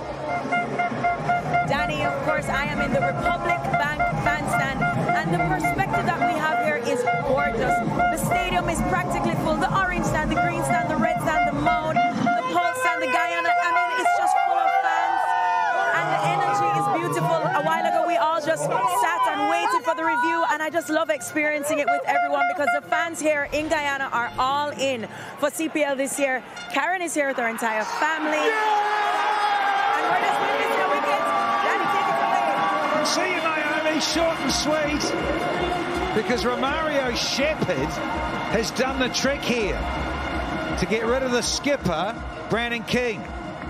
Danny, of course, I am in the Republic Bank fan stand, and the perspective that we have here is gorgeous. The stadium is practically full. The orange stand, the green stand, the red stand, the mode, the pulse stand, the Guyana. I mean, it's just full of fans, and the energy is beautiful. A while ago, we all just sat and waited for the review, and I just love experiencing it with everyone because the fans here in Guyana are all in for CPL this year. Karen is here with her entire family. And we're just witnessing a wicket. Danny, take it away. See you, Naomi, short and sweet. Because Romario Shepherd has done the trick here to get rid of the skipper, Brandon King.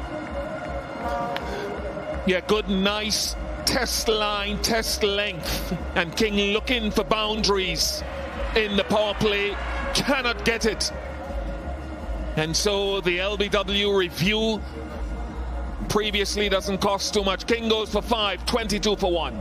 Yeah, good, nice test line, test length. And King looking for boundaries in the power play. Cannot get it. And so the LBW review previously doesn't cost too much. King goes for 5, 22 for 1.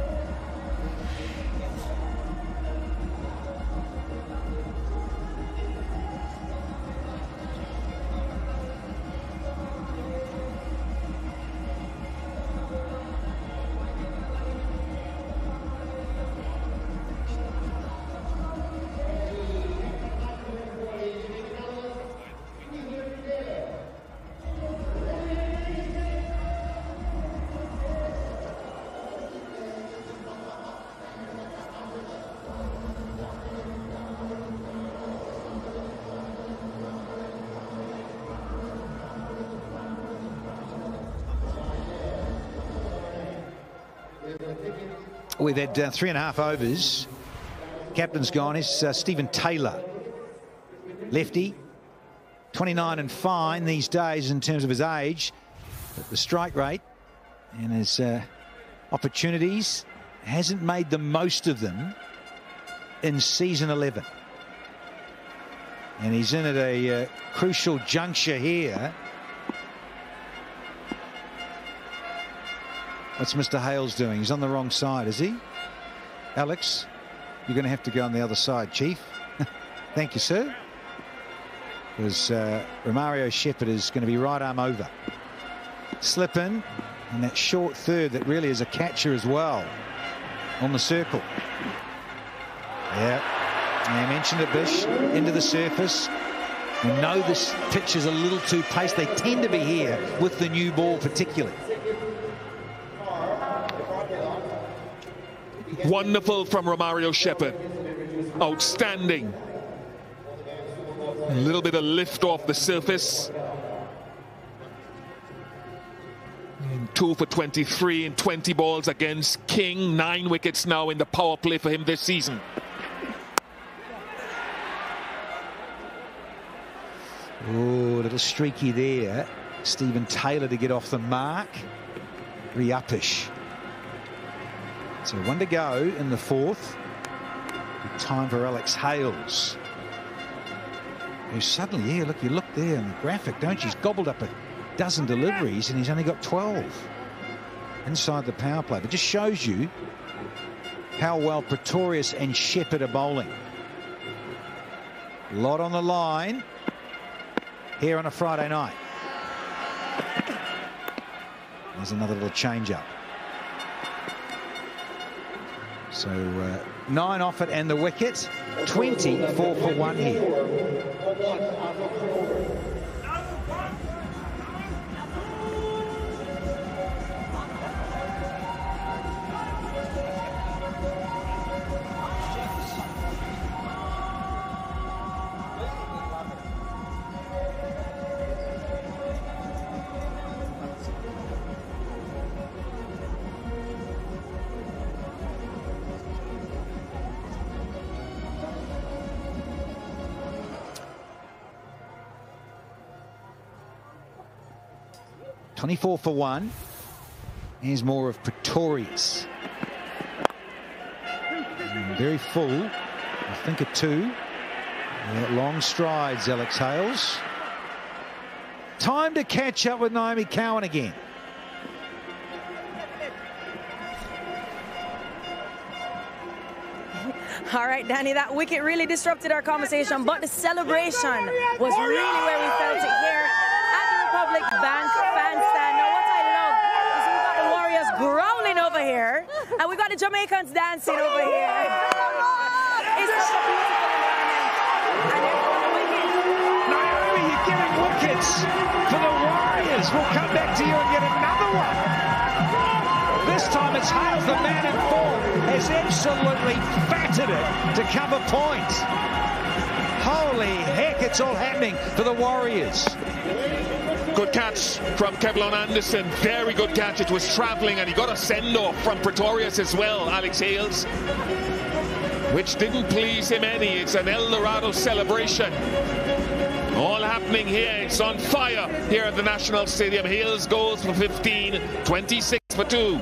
We've had 3.5 overs. Captain's gone. Is Stephen Taylor. Lefty. 29 and fine these days in terms of his age. But the strike rate and his opportunities hasn't made the most of them in season 11. And he's in at a crucial juncture here. What's Mr. Hales doing? He's on the wrong side, is he? Alex, you're going to have to go on the other side, Chief. Thank you, sir. Because Romario Shepherd is going to be right arm over. Slip in, and that short third that really is a catcher as well on the circle. Yeah, I mentioned it, Bish, into the surface. We know this pitch is a little too paced. They tend to be here with the new ball particularly. Wonderful from Romario Shepherd. Outstanding. A little bit of lift off the surface. 2 for 23 in 20 balls against King. 9 wickets now in the power play for him this season. Oh, a little streaky there. Stephen Taylor to get off the mark. Re-uppish. So 1 to go in the 4th. Good time for Alex Hales. Who suddenly, yeah, look, you look there in the graphic, don't you? He's gobbled up a dozen deliveries and he's only got 12 inside the power play. But just shows you how well Pretorius and Shepherd are bowling. A lot on the line here on a Friday night. There's another little change-up. So 9 off it and the wicket. 24 for 1 here. 24 for 1. Here's more of Pretorius. Very full. I think a 2. Yeah, long strides, Alex Hales. Time to catch up with Naomi Cowan again. All right, Danny, that wicket really disrupted our conversation, but the celebration was really where we felt it here at the Republic Bank fan stand. Now, what I love is we've got the Warriors growling over here, and we've got the Jamaicans dancing over here. It's such a beautiful environment. And Naomi, you're getting wickets for the Warriors. We'll come back to you and get another one. This time it's Hales, the man in form, has absolutely fatted it to cover points. Holy heck, it's all happening for the Warriors. Good catch from Kevlon Anderson. Very good catch. It was travelling and he got a send-off from Pretorius as well, Alex Hales, which didn't please him any. It's an El Dorado celebration. All happening here. It's on fire here at the National Stadium. Hales goes for 15, 26 for 2.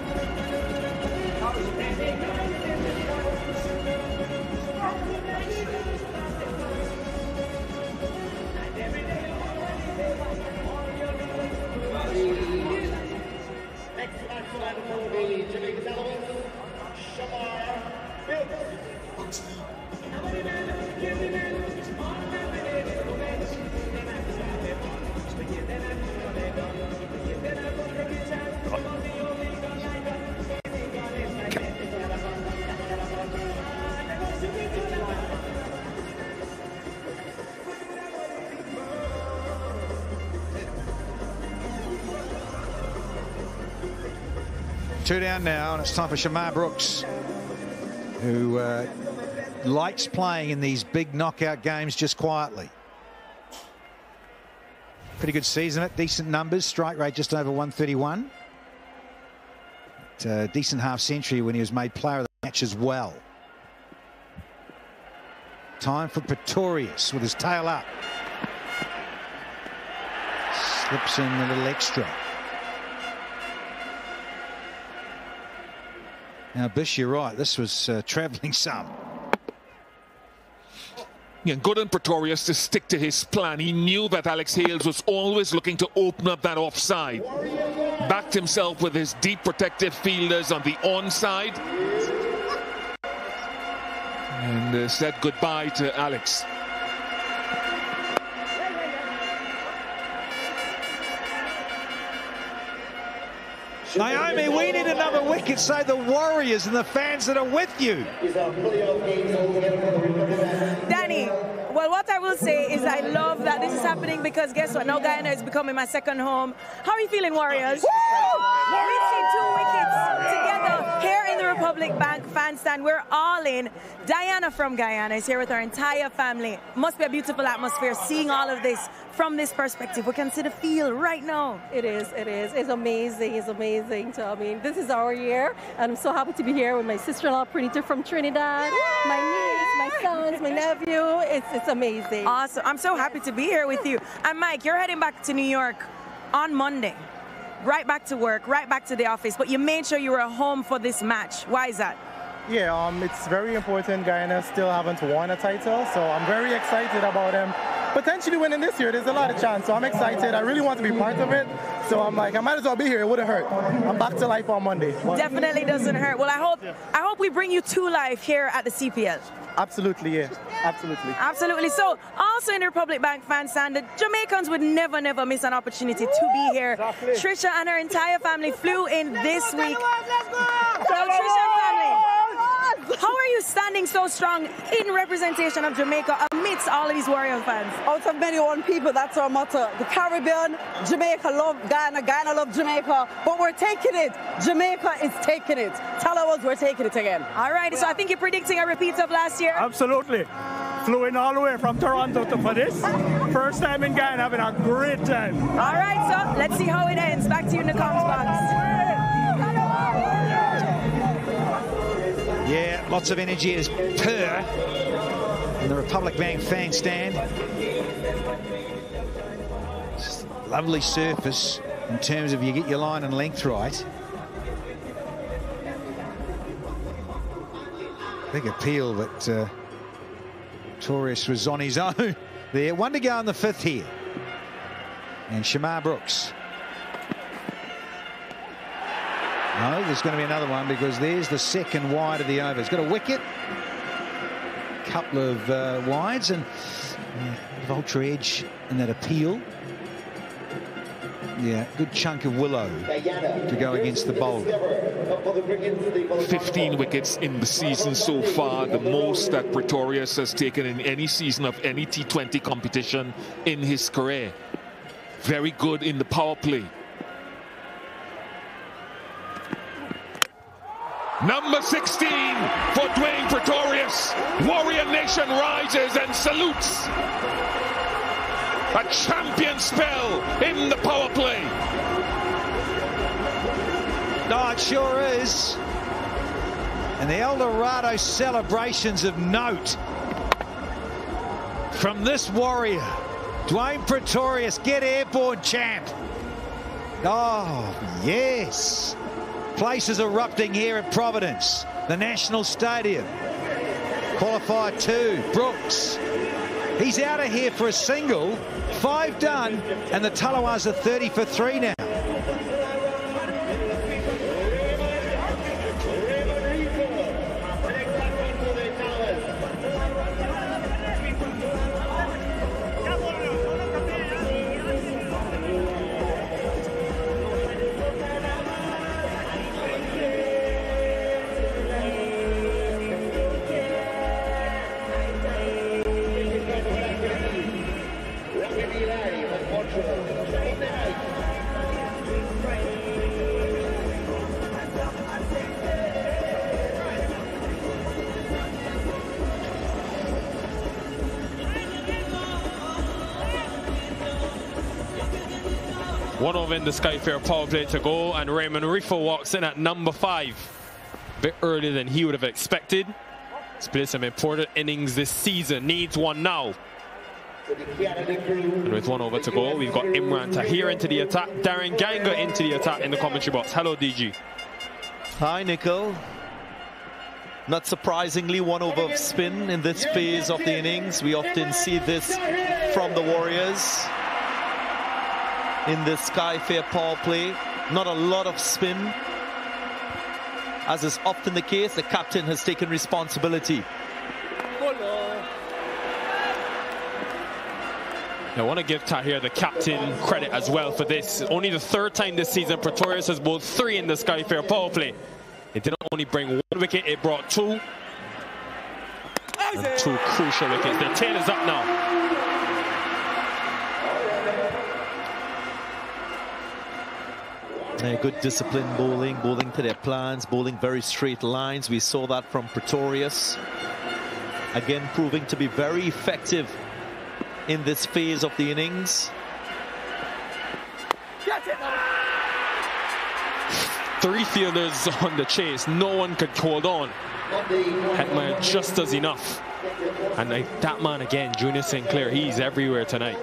Two down now, and it's time for Shamar Brooks, who likes playing in these big knockout games just quietly. Pretty good season, it decent numbers, strike rate just over 131. Decent half century when he was made player of the match as well. Time for Pretorius with his tail up. Slips in a little extra. Now, Bish, you're right. This was travelling some. Yeah, good on Pretorius to stick to his plan. He knew that Alex Hales was always looking to open up that offside. Backed himself with his deep protective fielders on the onside. And said goodbye to Alex. Naomi, we need another wicket, say the Warriors and the fans that are with you. Danny, well, what I will say is I love that this is happening because guess what? Now Guyana is becoming my second home. How are you feeling, Warriors? We've seen 2 wickets together here in the Republic Bank fan stand. We're all in. Diana from Guyana is here with her entire family. Must be a beautiful atmosphere seeing all of this from this perspective. We can see the feel right now. It is. It's amazing. It's amazing. So, I mean, this is our year, and I'm so happy to be here with my sister-in-law, Pranita from Trinidad, my niece, my sons, my nephew. It's amazing. Awesome. I'm so happy to be here with you. And Mike, you're heading back to New York on Monday. Right back to work, right back to the office, but you made sure you were home for this match. Why is that? Yeah, it's very important. Guyana still haven't won a title, so I'm very excited about them potentially winning this year. There's a lot of chance, so I'm excited. I really want to be part of it, so I'm like, I might as well be here. It wouldn't hurt. I'm back to life on Monday. Definitely doesn't hurt. Well, I hope we bring you to life here at the CPL. Absolutely, yeah. Absolutely. Absolutely. So, also in the Republic Bank fan stand, the Jamaicans would never miss an opportunity to be here. Exactly. Trisha and her entire family flew in this week. So, Trisha and family, how are you standing so strong in representation of Jamaica amidst all of these Warrior fans? Out of many one people, that's our motto. The Caribbean, Jamaica love Guyana, Guyana love Jamaica, but we're taking it. Jamaica is taking it. Tell us we're taking it again. All right, so I think you're predicting a repeat of last year? Absolutely. Flew in all the way from Toronto for this. First time in Guyana, having a great time. All right, so let's see how it ends. Back to you in the comms box. Yeah, lots of energy as per in the Republic Bank fan stand. Lovely surface. in terms of you get your line and length right. Big appeal, but Pretorius was on his own there. One to go in the fifth here. And Shamar Brooks. No, there's going to be another one because there's the second wide of the over. He's got a wicket, couple of wides, and ultra edge in that appeal. Yeah, good chunk of willow to go against the bowler. 15 wickets in the season so far, the most that Pretorius has taken in any season of any T20 competition in his career. Very good in the power play. Number 16 for Dwayne Pretorius. Warrior Nation rises and salutes. A champion spell in the power play. No, it sure is. And the El Dorado celebrations of note from this warrior. Dwayne Pretorius, get airborne, champ. Oh, yes. Place is erupting here at Providence, the National Stadium. Qualifier 2, Brooks. He's out of here for a single, 5 done, and the Talawas are 30 for 3 now. One over in the Skyfair power play to go, and Raymond Rifo walks in at number 5. A bit earlier than he would have expected. He's played some important innings this season. Needs one now. And with 1 over to go, we've got Imran Tahir into the attack, Darren Ganga into the attack in the commentary box. Hello, DG. Hi, Nickel. Not surprisingly, 1 over of spin in this phase of the innings. We often see this from the Warriors. In the Skyfair power play, not a lot of spin. As is often the case, the captain has taken responsibility. I want to give Tahir, the captain, credit as well for this. Only the 3rd time this season Pretorius has bowled 3 in the Skyfair power play. It didn't only bring 1 wicket, it brought 2. And 2 crucial wickets. Their tail is up now. Good disciplined bowling to their plans, bowling very straight lines. We saw that from Pretorius. Again, proving to be very effective in this phase of the innings. 3 fielders on the chase. No one could hold on. Hetmeyer just does enough. And that man again, Junior Sinclair, he's everywhere tonight.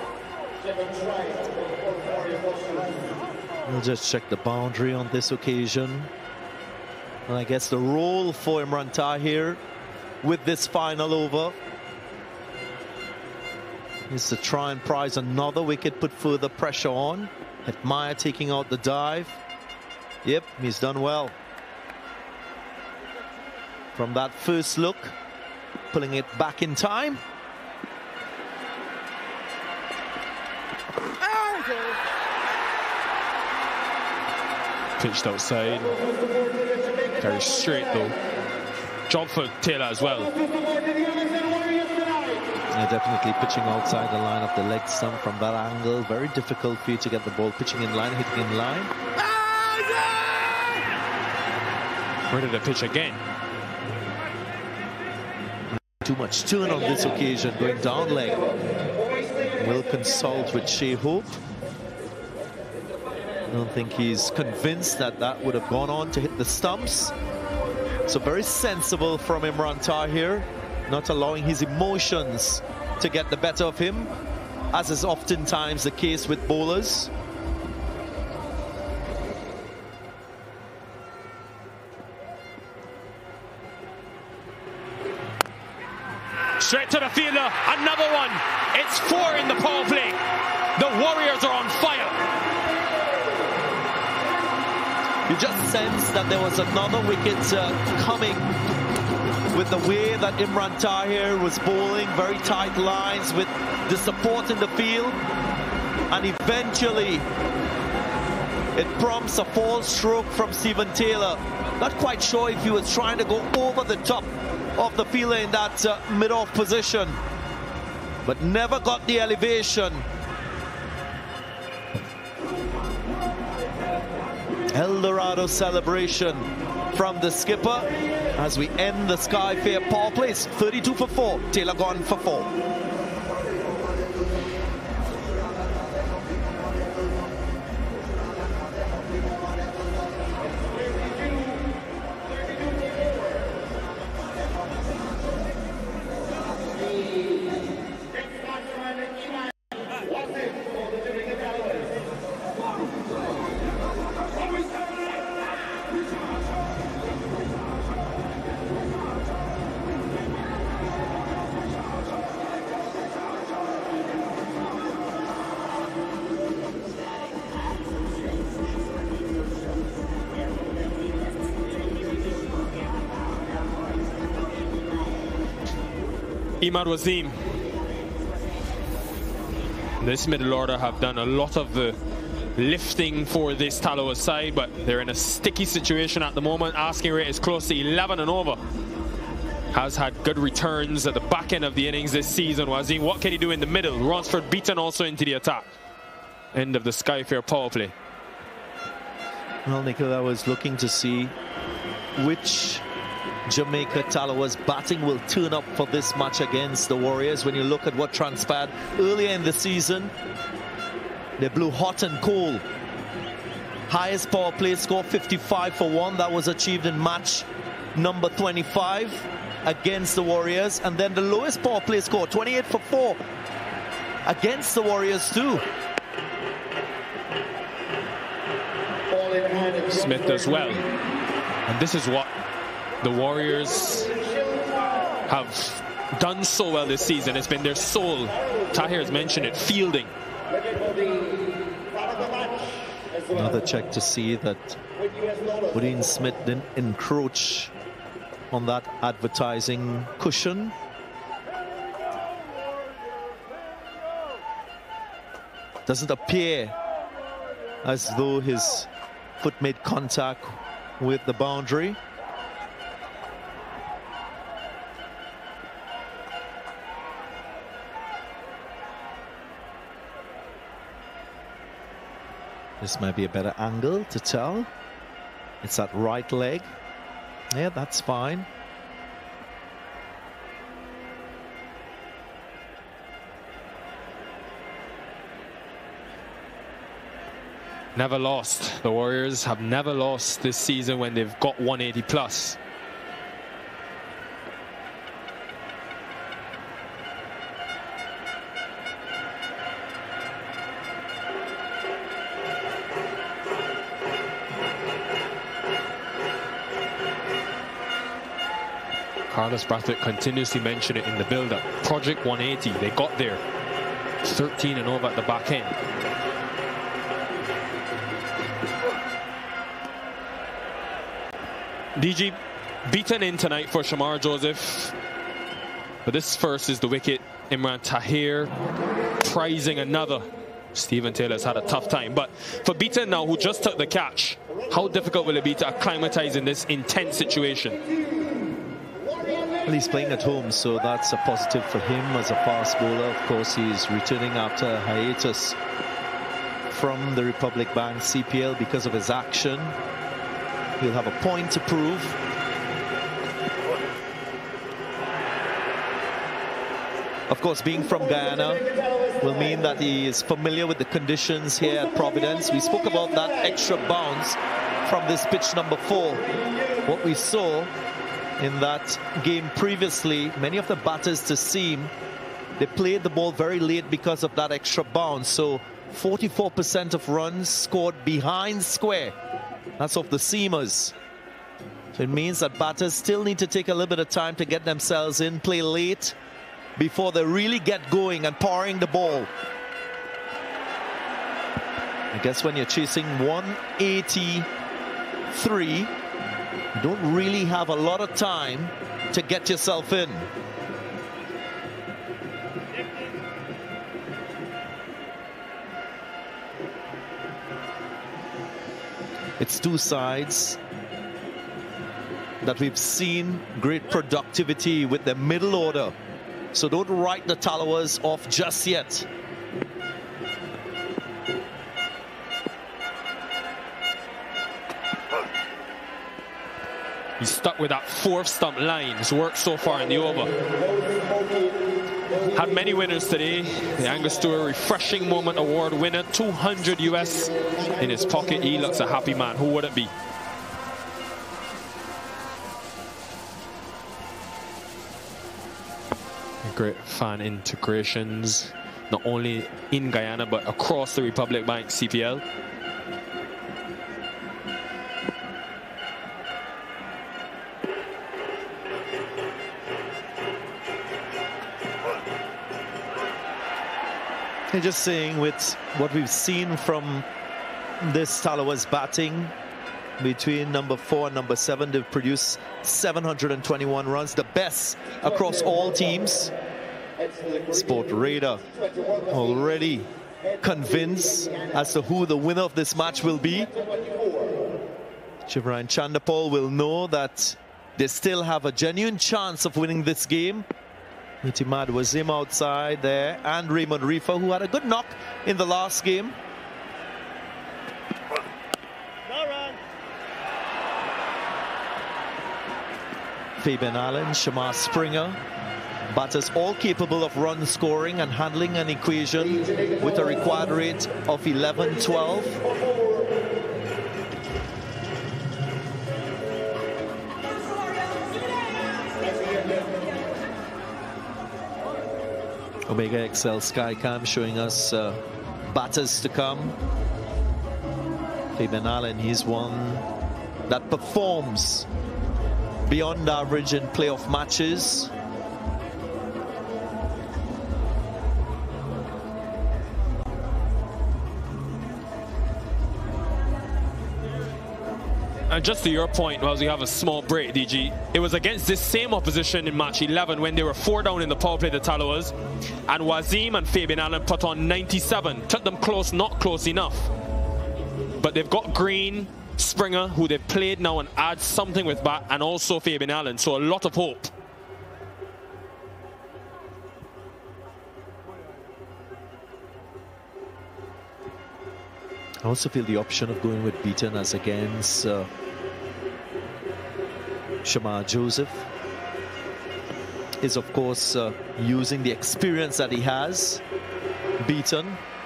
We'll just check the boundary on this occasion. And I guess the role for Imran Tahir with this final over is to try and prize another wicket, put further pressure on. Hetmeyer taking out the dive. Yep, he's done well. From that first look, pulling it back in time. Pitched outside. Very straight though. Job for Taylor as well. Yeah, definitely pitching outside the line of the leg stump from that angle. Very difficult for you to get the ball pitching in line, hitting in line. Ready to pitch again. Too much turn on this occasion, going down leg. Will consult with Shea Hope. I don't think he's convinced that that would have gone on to hit the stumps. So very sensible from Imran Tahir, not allowing his emotions to get the better of him, as is oftentimes the case with bowlers. Straight to the fielder, another one. It's 4 in the power play. The Warriors are on fire. You just sense that there was another wicket coming with the way that Imran Tahir was bowling, very tight lines with the support in the field. And eventually, it prompts a false stroke from Stephen Taylor. Not quite sure if he was trying to go over the top of the fielder in that mid-off position, but never got the elevation. El Dorado celebration from the skipper as we end the Sky Fair power play. 32 for 4. Taylor gone for 4. Imad Wasim. This middle order have done a lot of the lifting for this Taloa side, but they're in a sticky situation at the moment. Asking rate is close to 11 and over. Has had good returns at the back end of the innings this season. Wasim, what can he do in the middle? Ransford beaten also into the attack. End of the Sky Fair power play. Well, Nicola was looking to see which Jamaica Taloa's batting will turn up for this match against the Warriors. When you look at what transpired earlier in the season, they blew hot and cold. Highest power play score, 55 for 1. That was achieved in match number 25 against the Warriors. And then the lowest power play score, 28 for 4 against the Warriors too. Smith as well. And this is what the Warriors have done so well this season. It's been their soul. Tahir's mentioned it, fielding. Another check to see that Woodine Smith didn't encroach on that advertising cushion. Doesn't appear as though his foot made contact with the boundary. This might be a better angle to tell. It's that right leg. Yeah, that's fine. Never lost. The Warriors have never lost this season when they've got 180 plus. Carlos Brathwaite continuously mentioned it in the build-up. Project 180, they got there. 13 and over at the back end. DG beaten in tonight for Shamar Joseph. But this first is the wicket. Imran Tahir prizing another. Stephen Taylor's had a tough time. But for Beaton now, who just took the catch, how difficult will it be to acclimatize in this intense situation? Well, he's playing at home, so that's a positive for him as a fast bowler. Of course, he's returning after a hiatus from the Republic Bank CPL because of his action. He'll have a point to prove. Of course, being from Guyana will mean that he is familiar with the conditions here at Providence. We spoke about that extra bounce from this pitch number 4. What we saw in that game previously, many of the batters to seam, they played the ball very late because of that extra bounce. So 44% of runs scored behind square. That's of the seamers. So it means that batters still need to take a little bit of time to get themselves in, play late, before they really get going and powering the ball. I guess when you're chasing 183, you don't really have a lot of time to get yourself in. It's two sides that we've seen great productivity with the middle order. So don't write the Tallawers off just yet. He's stuck with that fourth stump line. It's worked so far in the over. Had many winners today. The Angostura Refreshing Moment Award winner, 200 US in his pocket. He looks a happy man. Who wouldn't be? Great fan integrations, not only in Guyana but across the Republic Bank CPL. They're just saying with what we've seen from this Tallawers batting between number 4 and number 7, they've produced 721 runs, the best across all teams. Sport Radar already convinced as to who the winner of this match will be. Shivran Chandapal will know that they still have a genuine chance of winning this game. Itimad Wazim outside there, and Raymond Rifa, who had a good knock in the last game. Fabian Allen, Shamar Springer, batters all capable of run scoring and handling an equation with a required rate of 11-12. Omega XL Skycam showing us batters to come. Fabian Allen, he's one that performs beyond average in playoff matches. And just to your point, while we have a small break, DG, it was against this same opposition in match 11 when they were 4 down in the power play, the Tallawers, and Wazim and Fabian Allen put on 97, took them close, not close enough. But they've got Green, Springer, who they've played now and add something with bat, and also Fabian Allen, so a lot of hope. I also feel the option of going with Beaton as against Shamar Joseph is, of course, using the experience that he has. Beaton.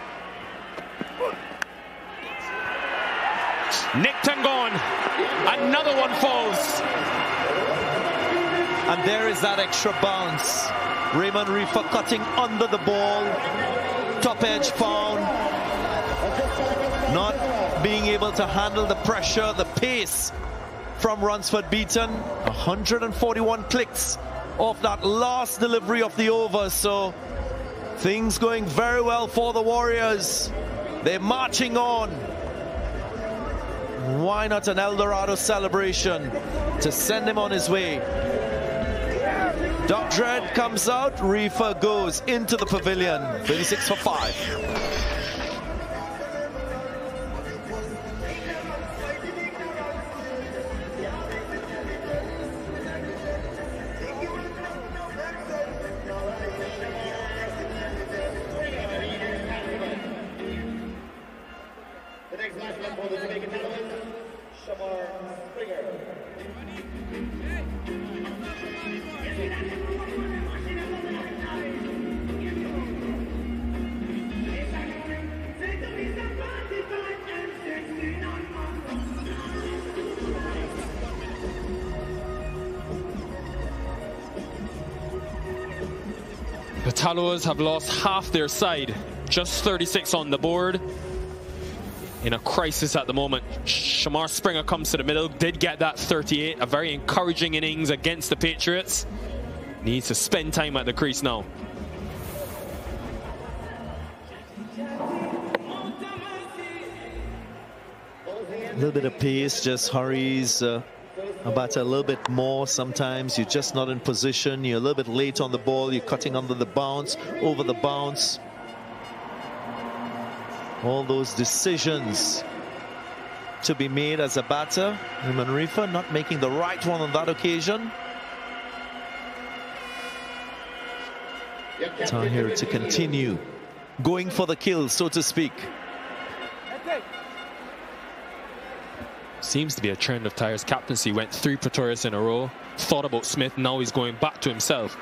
Nicked and gone. Another one falls. And there is that extra bounce. Raymond Rifa cutting under the ball. Top edge found. Not being able to handle the pressure, the pace from Ransford Beaton. 141 clicks off that last delivery of the over. So things going very well for the Warriors. They're marching on. Why not an El Dorado celebration to send him on his way? Doc Dredd comes out, Rifa goes into the pavilion. 36 for 5. The Tallawers have lost half their side, just 36 on the board. In a crisis at the moment. Shamar Springer comes to the middle, did get that 38, a very encouraging innings against the Patriots. Needs to spend time at the crease now. A little bit of pace, just hurries a batter a little bit more. Sometimes you're just not in position. You're a little bit late on the ball. You're cutting under the bounce, over the bounce. All those decisions to be made as a batter. Manrifa not making the right one on that occasion. Tahir to continue going for the kill, so to speak. Seems to be a trend of Tahir's captaincy. Went 3 Pretorius in a row. Thought about Smith. Now he's going back to himself.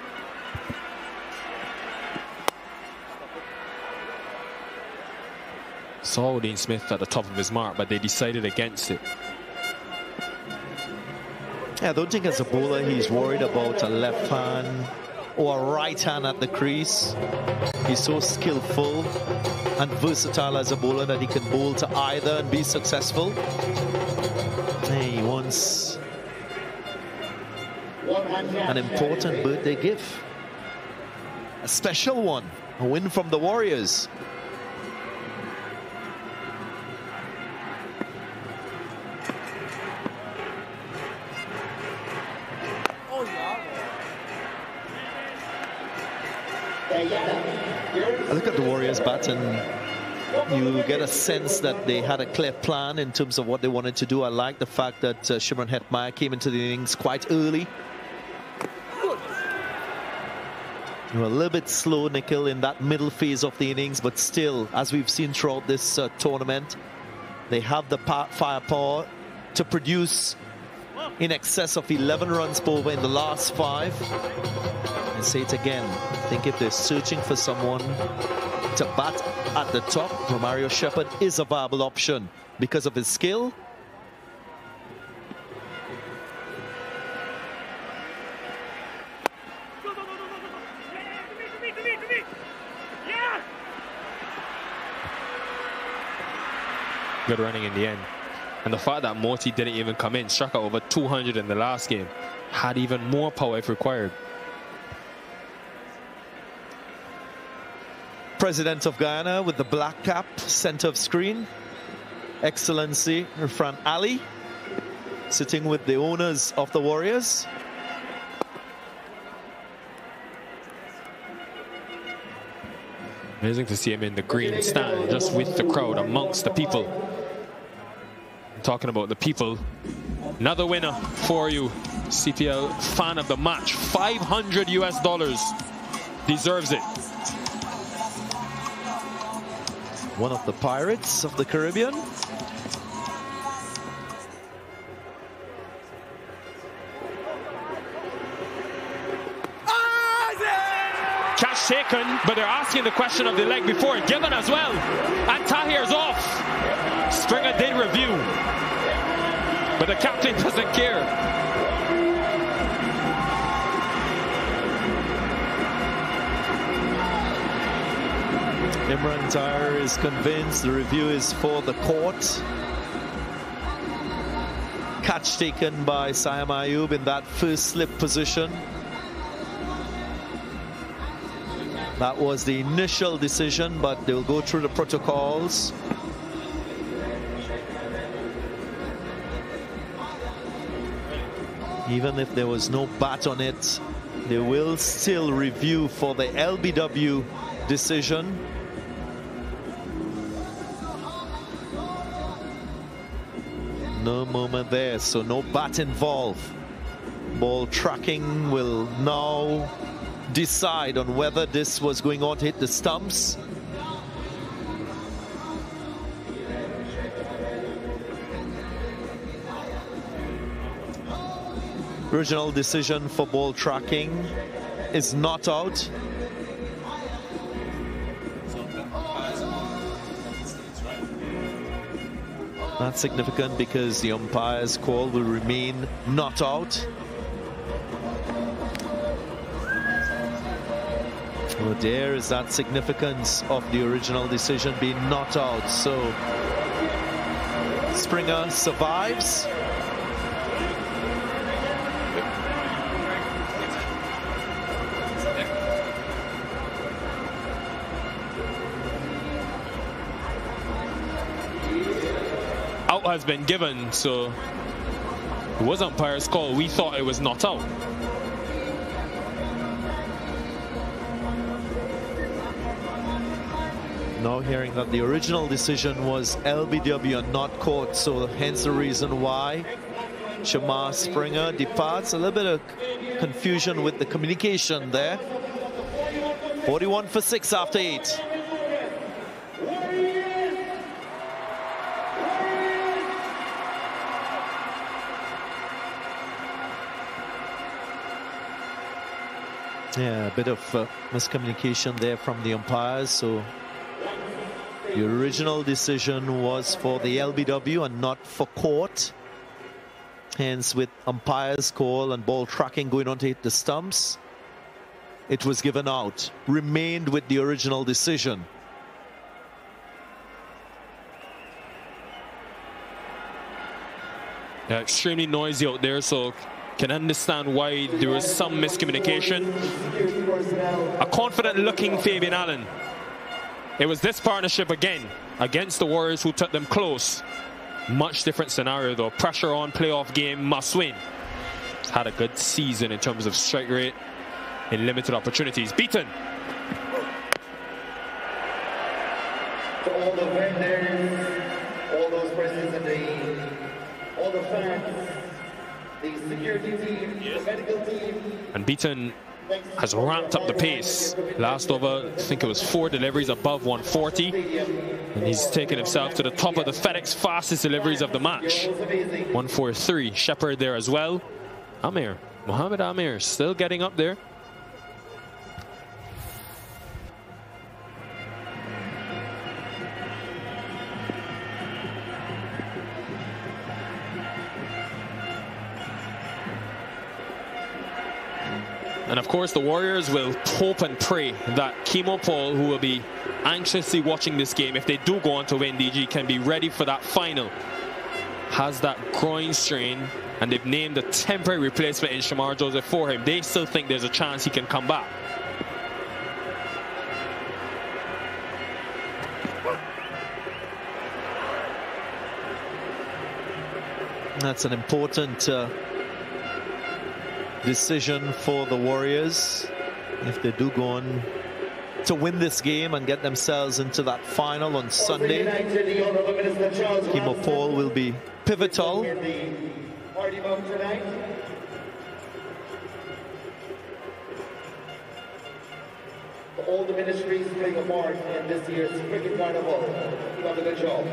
Saw Dean Smith at the top of his mark, but they decided against it. Yeah, I don't think as a bowler he's worried about a left hand or a right hand at the crease. He's so skillful and versatile as a bowler that he can bowl to either and be successful. He wants an important birthday gift. A special one. A win from the Warriors. I look at the Warriors bat and you get a sense that they had a clear plan in terms of what they wanted to do. I like the fact that Shimron Hetmeyer came into the innings quite early. They were a little bit slow, Nikhil, in that middle phase of the innings, but still, as we've seen throughout this tournament, they have the firepower to produce in excess of 11 runs per over in the last 5. I say it again, I think if they're searching for someone to bat at the top, Romario Shepherd is a viable option because of his skill. Good running in the end. And the fact that Morty didn't even come in, struck out over 200 in the last game, had even more power if required. President of Guyana with the black cap, center of screen. Excellency Irfan Ali, sitting with the owners of the Warriors. Amazing to see him in the green stand, just with the crowd, amongst the people. Talking about the people, another winner for you, CPL fan of the match, $500 US, deserves it. One of the Pirates of the Caribbean. Catch taken, but they're asking the question of the leg before, given as well, and Tahir's off. Springer did review, but the captain doesn't care. Imran Tahir is convinced the review is for the court. Catch taken by Siam Ayub in that first slip position. That was the initial decision, but they'll go through the protocols. Even if there was no bat on it, they will still review for the LBW decision. No movement there, so no bat involved. Ball tracking will now decide on whether this was going on to hit the stumps. Original decision for ball tracking is not out. That's significant because the umpire's call will remain not out. Well, there is that significance of the original decision being not out. So Springer survives. out has been given, so it was umpire's call. We thought it was not out. Now hearing that the original decision was LBW and not court, so hence the reason why Shamar Springer departs. A little bit of confusion with the communication there. 41 for 6 after 8. Yeah, a bit of miscommunication there from the umpires. So the original decision was for the LBW and not for court. Hence, with umpire's call and ball tracking going on to hit the stumps, it was given out. Remained with the original decision. Yeah, extremely noisy out there, so can understand why there was some miscommunication. A confident looking Fabian Allen. It was this partnership again against the Warriors who took them close. Much different scenario though. Pressure on, playoff game, must win. Had a good season in terms of strike rate in limited opportunities. Beaton. To all the vendors, all those persons all the fans, the security team, the medical team. And Beaton has ramped up the pace. Last over, I think it was 4 deliveries above 140. And he's taken himself to the top of the FedEx fastest deliveries of the match. 143. Shepard there as well. Amir, Mohamed Amir, still getting up there. And of course, the Warriors will hope and pray that Kemo Paul, who will be anxiously watching this game, if they do go on to win DG, can be ready for that final. Has that groin strain, and they've named a temporary replacement in Shamar Joseph for him. They still think there's a chance he can come back. That's an important decision for the Warriors if they do go on to win this game and get themselves into that final on Sunday. Kemo Paul will be pivotal. All the ministries playing a part in this year's cricket carnival. You've done a good job.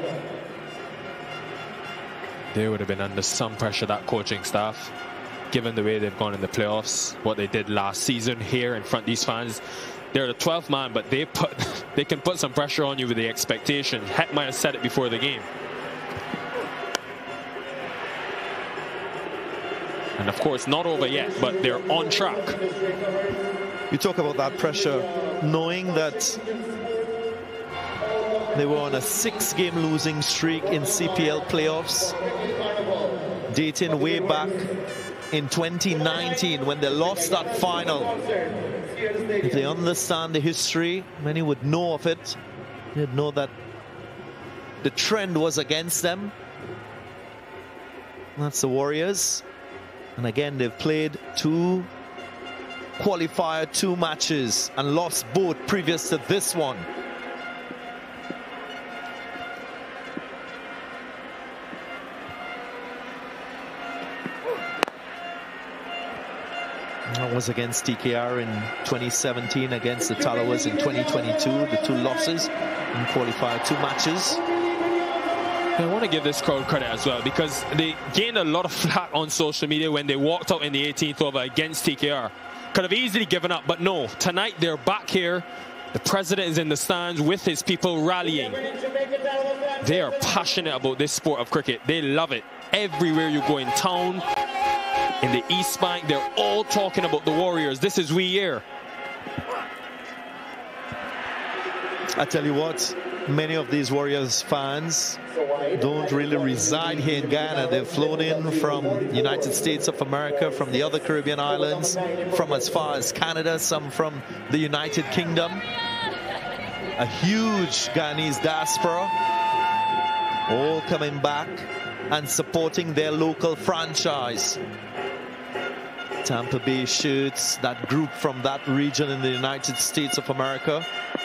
They would have been under some pressure, that coaching staff, given the way they've gone in the playoffs, what they did last season here in front of these fans. They're the 12th man, but they can put some pressure on you with the expectation. Heck might have said it before the game. And of course, not over yet, but they're on track. You talk about that pressure, knowing that they were on a 6-game losing streak in CPL playoffs, dating way back in 2019 when they lost that final. If they understand the history, many would know of it. They'd know that the trend was against them. That's the Warriors. And again, they've played 2 qualifier 2 matches and lost both previous to this one. That was against TKR in 2017, against the Talawas in 2022, the 2 losses in qualifier 2 matches. I want to give this crowd credit as well, because they gained a lot of flack on social media when they walked out in the 18th over against TKR. Could have easily given up, but no. Tonight they're back here. The president is in the stands with his people rallying. They are passionate about this sport of cricket. They love it. Everywhere you go in town, in the East Bank, they're all talking about the Warriors. This is we year. I tell you what, many of these Warriors fans don't really reside here in Guyana. They've flown in from the United States of America, from the other Caribbean islands, from as far as Canada, some from the United Kingdom. A huge Guyanese diaspora, all coming back and supporting their local franchise. Tampa Bay shirts, that group from that region in the United States of America.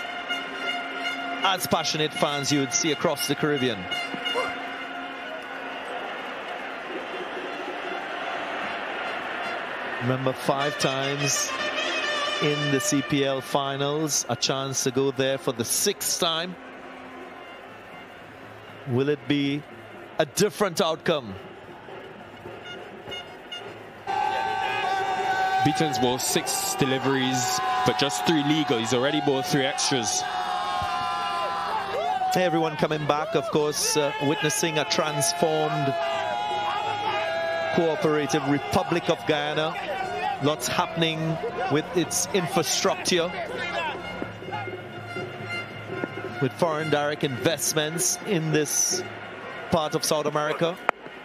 As passionate fans you would see across the Caribbean. Remember, 5 times in the CPL finals, a chance to go there for the 6th time. Will it be a different outcome? Beaton's bowled 6 deliveries, but just 3 legal. He's already bowled 3 extras. Everyone coming back, of course, witnessing a transformed cooperative Republic of Guyana. Lots happening with its infrastructure, with foreign direct investments in this part of South America.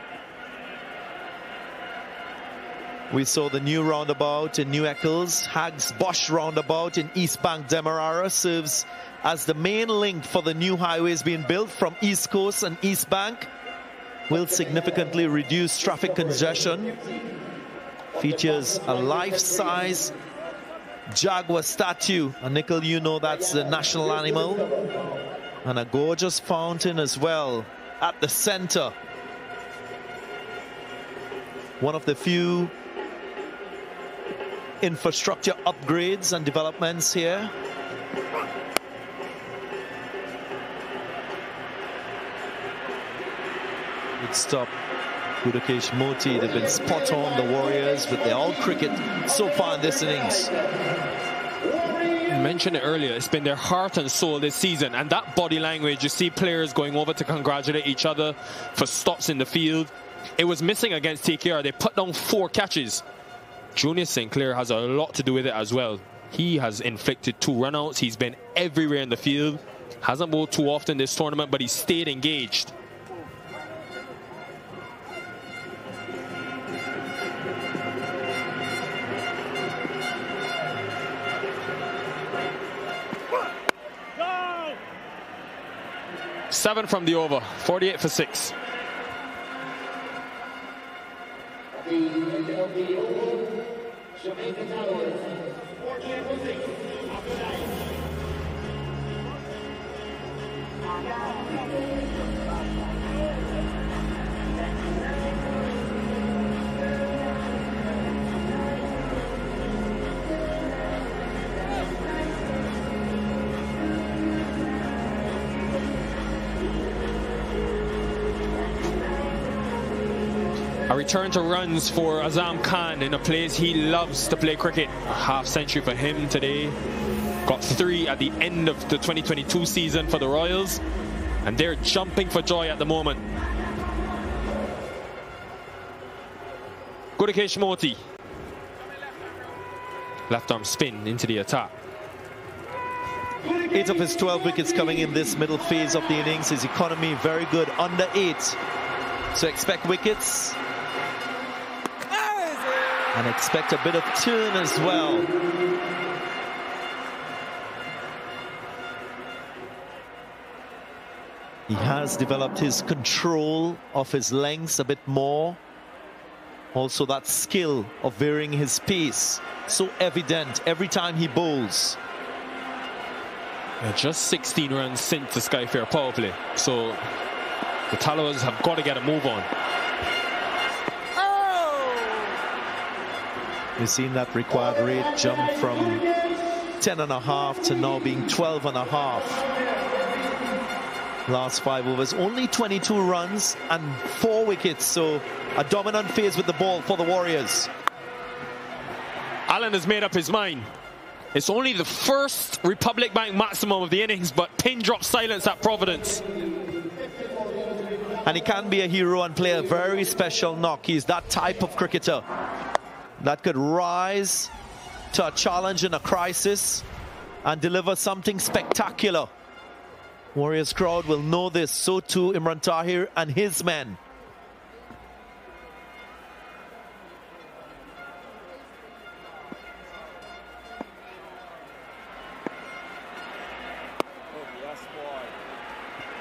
We saw the new roundabout in New Eccles. Hags Bosch roundabout in East Bank Demerara serves as the main link for the new highways being built from East Coast and East Bank. Will significantly reduce traffic congestion. Features a life-size jaguar statue. And Nickel, you know that's the national animal. And a gorgeous fountain as well at the center. One of the few infrastructure upgrades and developments here. Good stop. Gudakesh Moti, they've been spot on, the Warriors, with their all cricket so far in this innings. You mentioned it earlier, it's been their heart and soul this season, and that body language, you see players going over to congratulate each other for stops in the field. It was missing against TKR. They put down 4 catches. Junior St. Clair has a lot to do with it as well. He has inflicted 2 runouts. He's been everywhere in the field. Hasn't bowled too often this tournament, but he stayed engaged. Go! 7 from the over, 48 for 6. Jamaica Towers, 48 for 6, after 9. A return to runs for Azam Khan in a place he loves to play cricket. A half century for him today. Got 3 at the end of the 2022 season for the Royals. And they're jumping for joy at the moment. Gudakesh Moti. Left arm spin into the attack. 8 of his 12 wickets coming in this middle phase of the innings. His economy very good, under 8. So expect wickets. And expect a bit of turn as well. He has developed his control of his lengths a bit more. Also that skill of varying his pace. So evident every time he bowls. Yeah, just 16 runs since the Skyfair power play. So the Tallows have got to get a move on. We've seen that required rate jump from 10.5 to now being 12.5. Last 5 overs, only 22 runs and 4 wickets. So a dominant phase with the ball for the Warriors. Allen has made up his mind. It's only the first Republic Bank maximum of the innings, but pin drop silence at Providence. And he can be a hero and play a very special knock. He's that type of cricketer that could rise to a challenge in a crisis and deliver something spectacular. Warriors crowd will know this. So too Imran Tahir and his men.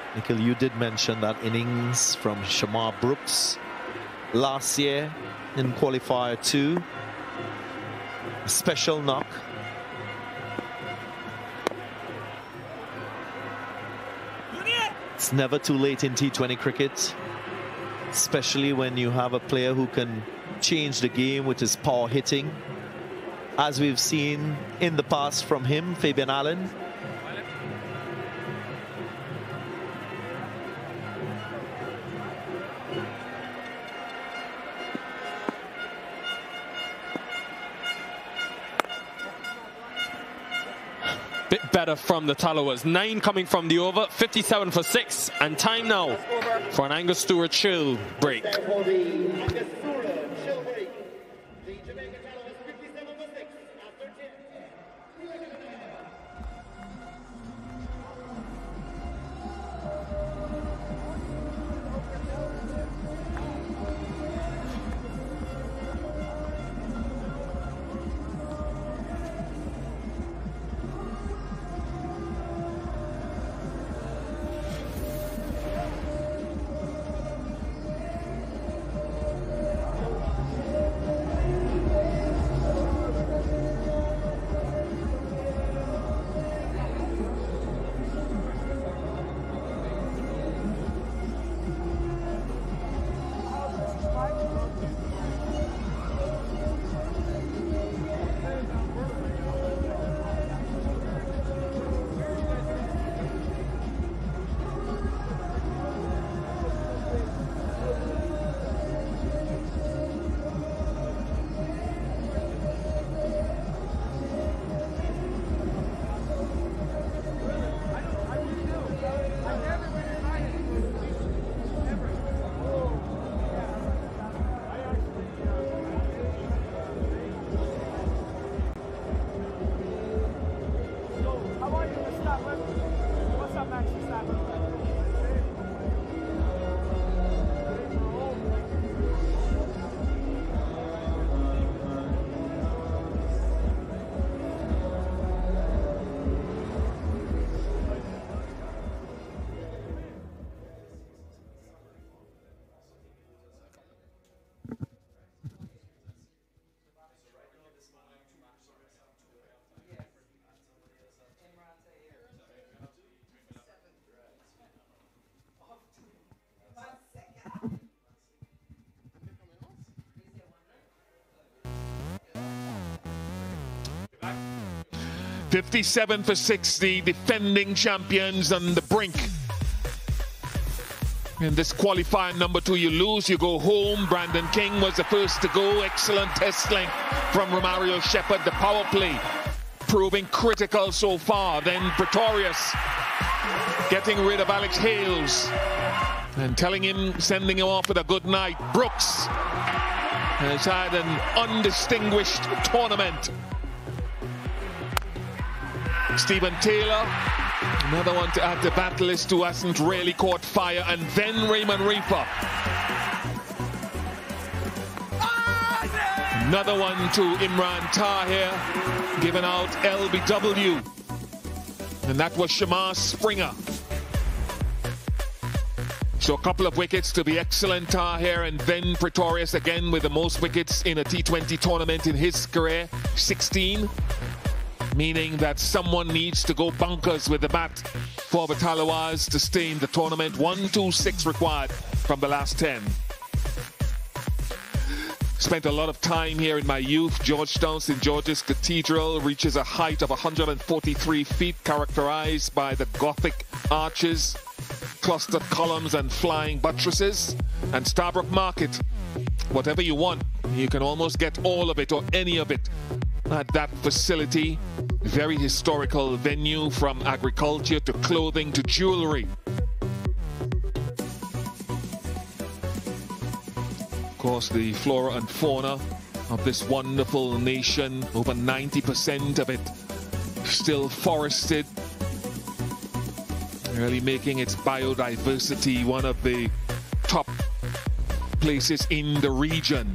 Nikhil, you did mention that innings from Shamar Brooks last year in Qualifier 2. A special knock. It's never too late in T20 cricket, especially when you have a player who can change the game with his power hitting, as we've seen in the past from him, Fabian Allen. Bit better from the Tallowers. 9 coming from the over, 57 for 6, and time now for an Angus Stewart chill break. $57 for 60, defending champions on the brink. In this qualifier number 2, you lose, you go home. Brandon King was the first to go. Excellent test length from Romario Shepherd. The power play proving critical so far. Then Pretorius getting rid of Alex Hales and sending him off with a good night. Brooks has had an undistinguished tournament. Stephen Taylor, another one to add to battle list who hasn't really caught fire. And then Raymond Reaper. Another one to Imran Tahir, giving out LBW. And that was Shamar Springer. So a couple of wickets to the excellent Tahir, and then Pretorius again with the most wickets in a T20 tournament in his career, 16. Meaning that someone needs to go bonkers with the bat for the Tallowers to stay in the tournament. 1-2-6 required from the last 10. Spent a lot of time here in my youth. Georgetown St. George's Cathedral reaches a height of 143 feet, characterized by the Gothic arches, clustered columns and flying buttresses. And Starbrook Market, whatever you want, you can almost get all of it or any of it at that facility. Very historical venue, from agriculture to clothing to jewelry. Of course, the flora and fauna of this wonderful nation, over 90% of it still forested, really making its biodiversity one of the top places in the region.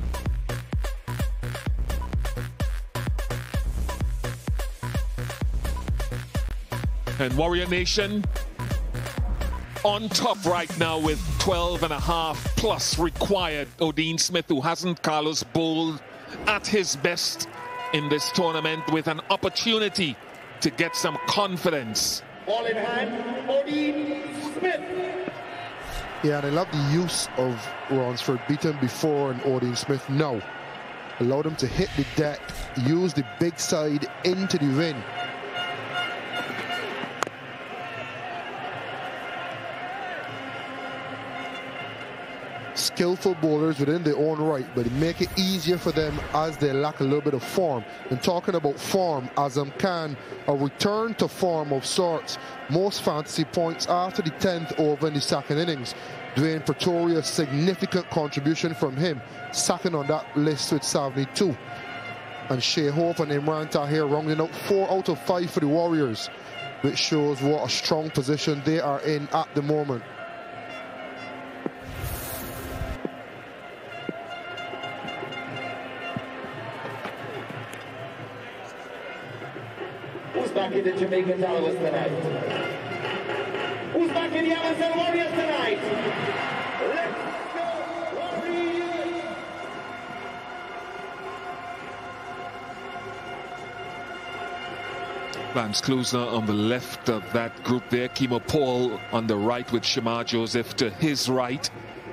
And Warrior Nation, on top right now with 12.5 plus required. Odean Smith, who hasn't Carlos bowled at his best in this tournament, with an opportunity to get some confidence. Ball in hand, Odean Smith. Yeah, and I love the use of Ransford. Beaten before and Odean Smith now. Allowed him to hit the deck, use the big side into the wind. Skillful bowlers within their own right, but make it easier for them as they lack a little bit of form. And talking about form, Azam Khan, a return to form of sorts. Most fantasy points after the 10th over in the second innings. Dwayne Pretoria, significant contribution from him, second on that list with 72. And Shea Hope and Imran Tahir rounding out 4 out of 5 for the Warriors, which shows what a strong position they are in at the moment. Who's back in the Jamaica Towers tonight? Who's back in the Amazon Warriors tonight? Let's go, Warriors! Vance Closer on the left of that group there. Kimo Paul on the right with Shamar Joseph to his right.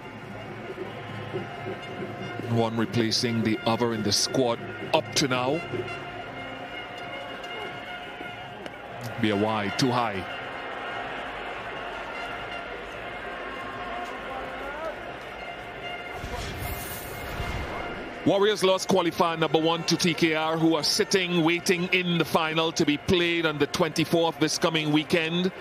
One replacing the other in the squad up to now. Be a wide, too high. Warriors lost qualifier number 1 to TKR, who are sitting, waiting in the final to be played on the 24th this coming weekend.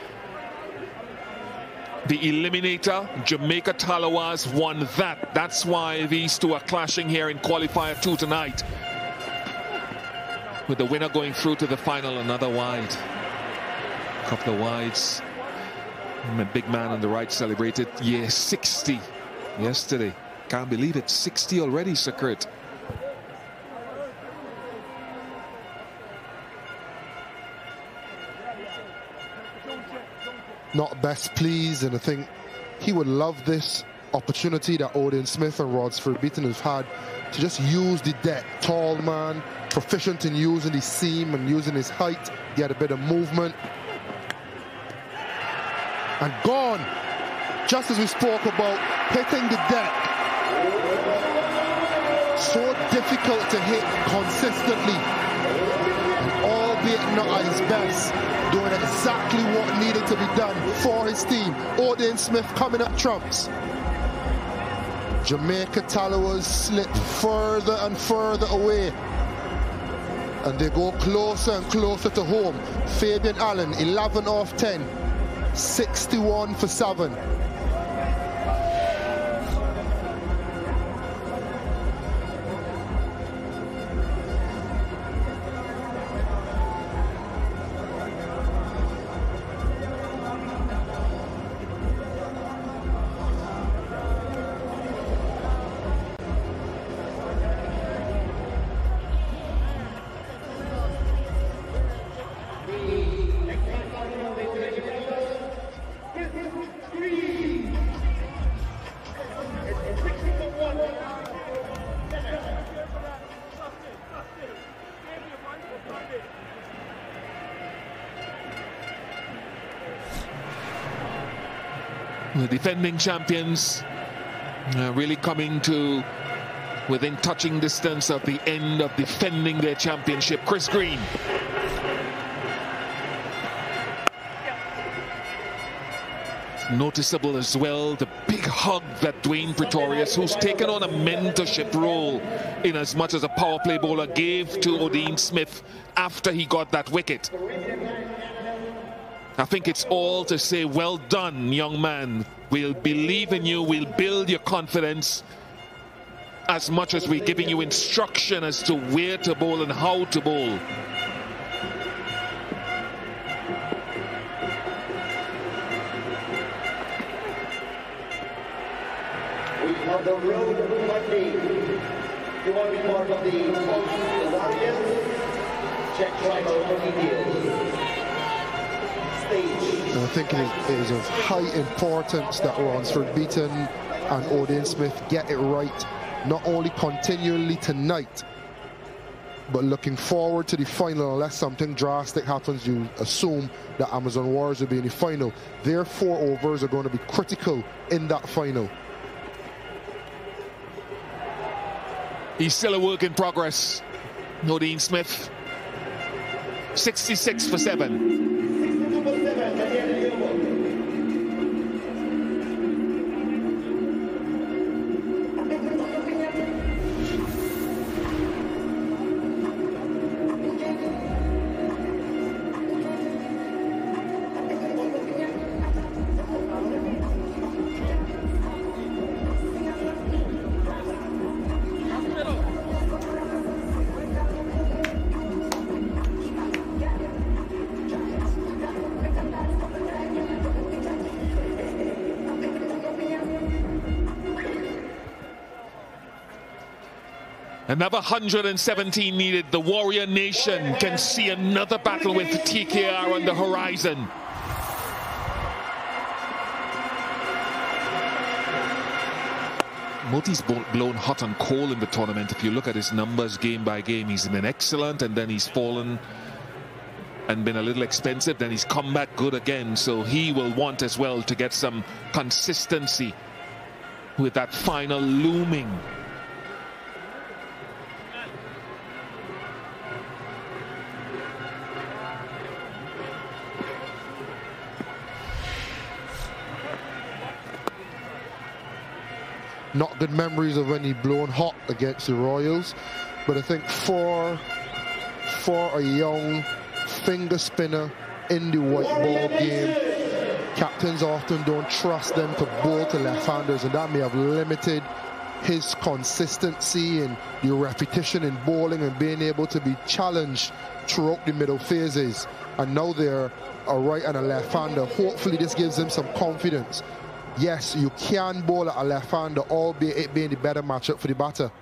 The eliminator, Jamaica Talawas, won that. That's why these two are clashing here in qualifier 2 tonight. With the winner going through to the final, another wide. Couple of wides. A big man on the right celebrated year 60 yesterday. Can't believe it, 60 already, Sakrit. Not best pleased, and I think he would love this opportunity that Odean Smith and Ransford Beaton have had to just use the deck. Tall man, proficient in using the seam and using his height. He had a bit of movement. And gone, just as we spoke about, hitting the deck. So difficult to hit consistently, albeit not at his best, doing exactly what needed to be done for his team. Odean Smith coming up trumps. Jamaica Talawas slip further and further away, and they go closer and closer to home. Fabian Allen, 11 off 10. 61 for 7. The defending champions really coming to within touching distance of the end of defending their championship. Chris Green. Noticeable as well the big hug that Dwayne Pretorius, who's taken on a mentorship role in as much as a power play bowler, gave to Odean Smith after he got that wicket. I think it's all to say, well done, young man. We'll believe in you. We'll build your confidence as much as we're giving you instruction as to where to bowl and how to bowl. We have the road Monday. You want to be part of the Warriors? Check tribal details. Stage. And I think it is of high importance that Ransford Beaton and Odean Smith get it right, not only continually tonight, but looking forward to the final. Unless something drastic happens, you assume that Amazon Warriors will be in the final. Their 4 overs are going to be critical in that final. He's still a work in progress. Odean Smith, 66 for 7. Another 117 needed. The Warrior Nation can see another battle with TKR on the horizon. Moti's blown hot and cold in the tournament. If you look at his numbers game by game, he's been excellent, and then he's fallen and been a little expensive. Then he's come back good again. So he will want as well to get some consistency with that final looming. Not good memories of when he blown hot against the Royals, but I think for a young finger spinner in the white ball game, captains often don't trust them to bowl to left-handers, and that may have limited his consistency and the repetition in bowling and being able to be challenged throughout the middle phases. And now they're a right and a left-hander. Hopefully this gives him some confidence. Yes, you can bowl at a left-hander, albeit it being the better matchup for the batter.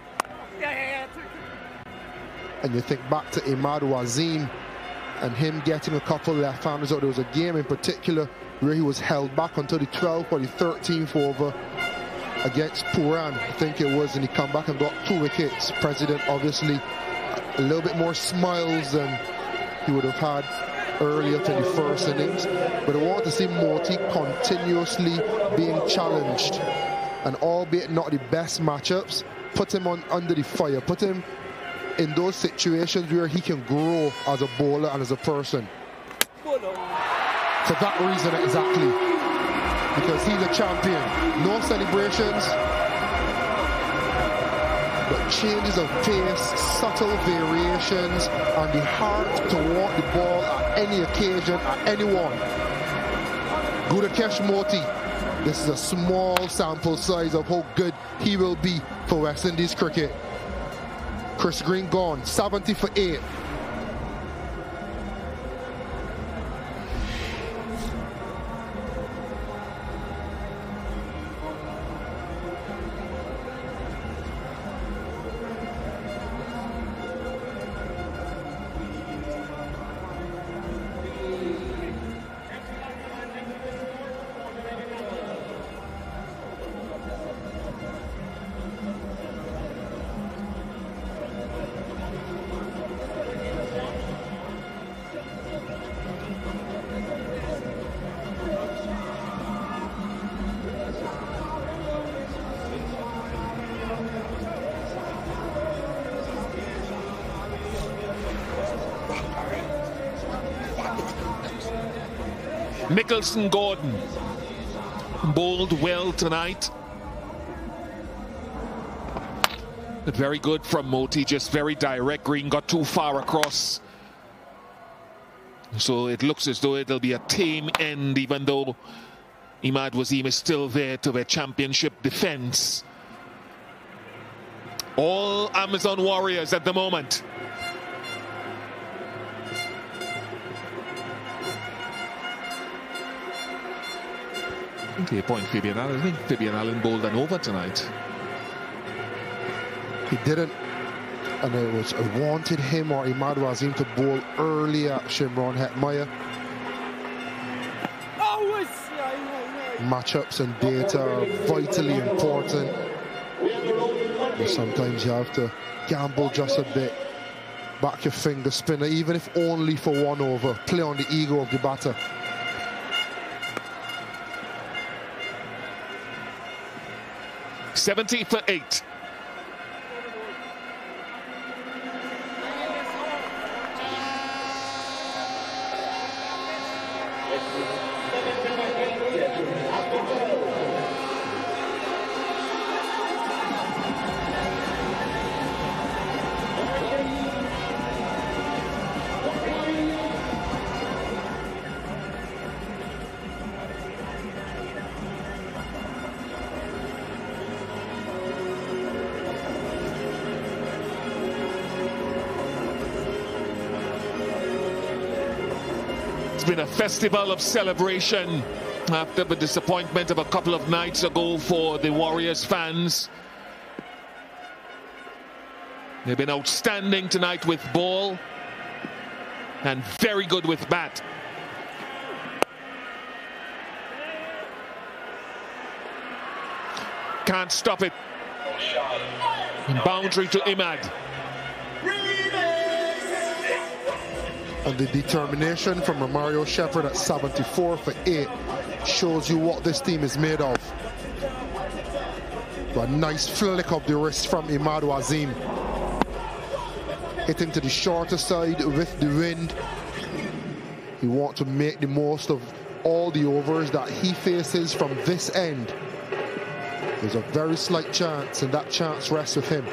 And you think back to Imad Wazim and him getting a couple left-handers out. There was a game in particular where he was held back until the 12th or the 13th over against Puran, I think it was, and he come back and got 2 wickets. President obviously a little bit more smiles than he would have had earlier to the first innings, but I want to see Moti continuously being challenged, and albeit not the best matchups, put him under the fire, put him in those situations where he can grow as a bowler and as a person. For that reason exactly, because he's a champion. No celebrations, but changes of pace, subtle variations, and the heart to walk the ball at any occasion, at anyone. Gudakesh Moti, this is a small sample size of how good he will be for West Indies cricket. Chris Green gone, 70 for 8. Mickelson Gordon bowled well tonight. Very good from Moti, just very direct. Green got too far across. So it looks as though it'll be a tame end, even though Imad Wazim is still there to their championship defense. All Amazon Warriors at the moment. Clear point, Fabian Allen. I think Fabian Allen bowled an over tonight. He didn't, and I wanted him or Imad Wazim to bowl early at Shimron Hetmyer. Matchups and data are vitally important. And sometimes you have to gamble just a bit. Back your finger spinner, even if only for 1 over. Play on the ego of the batter. $70 for 8. Been a festival of celebration after the disappointment of a couple of nights ago for the Warriors fans. They've been outstanding tonight with ball and very good with bat. Can't stop it. Boundary to Imad. And the determination from Romario Shepherd at 74 for 8 shows you what this team is made of. A nice flick of the wrist from Imad Wazim. Hitting to the shorter side with the wind. He wants to make the most of all the overs that he faces from this end. There's a very slight chance, and that chance rests with him.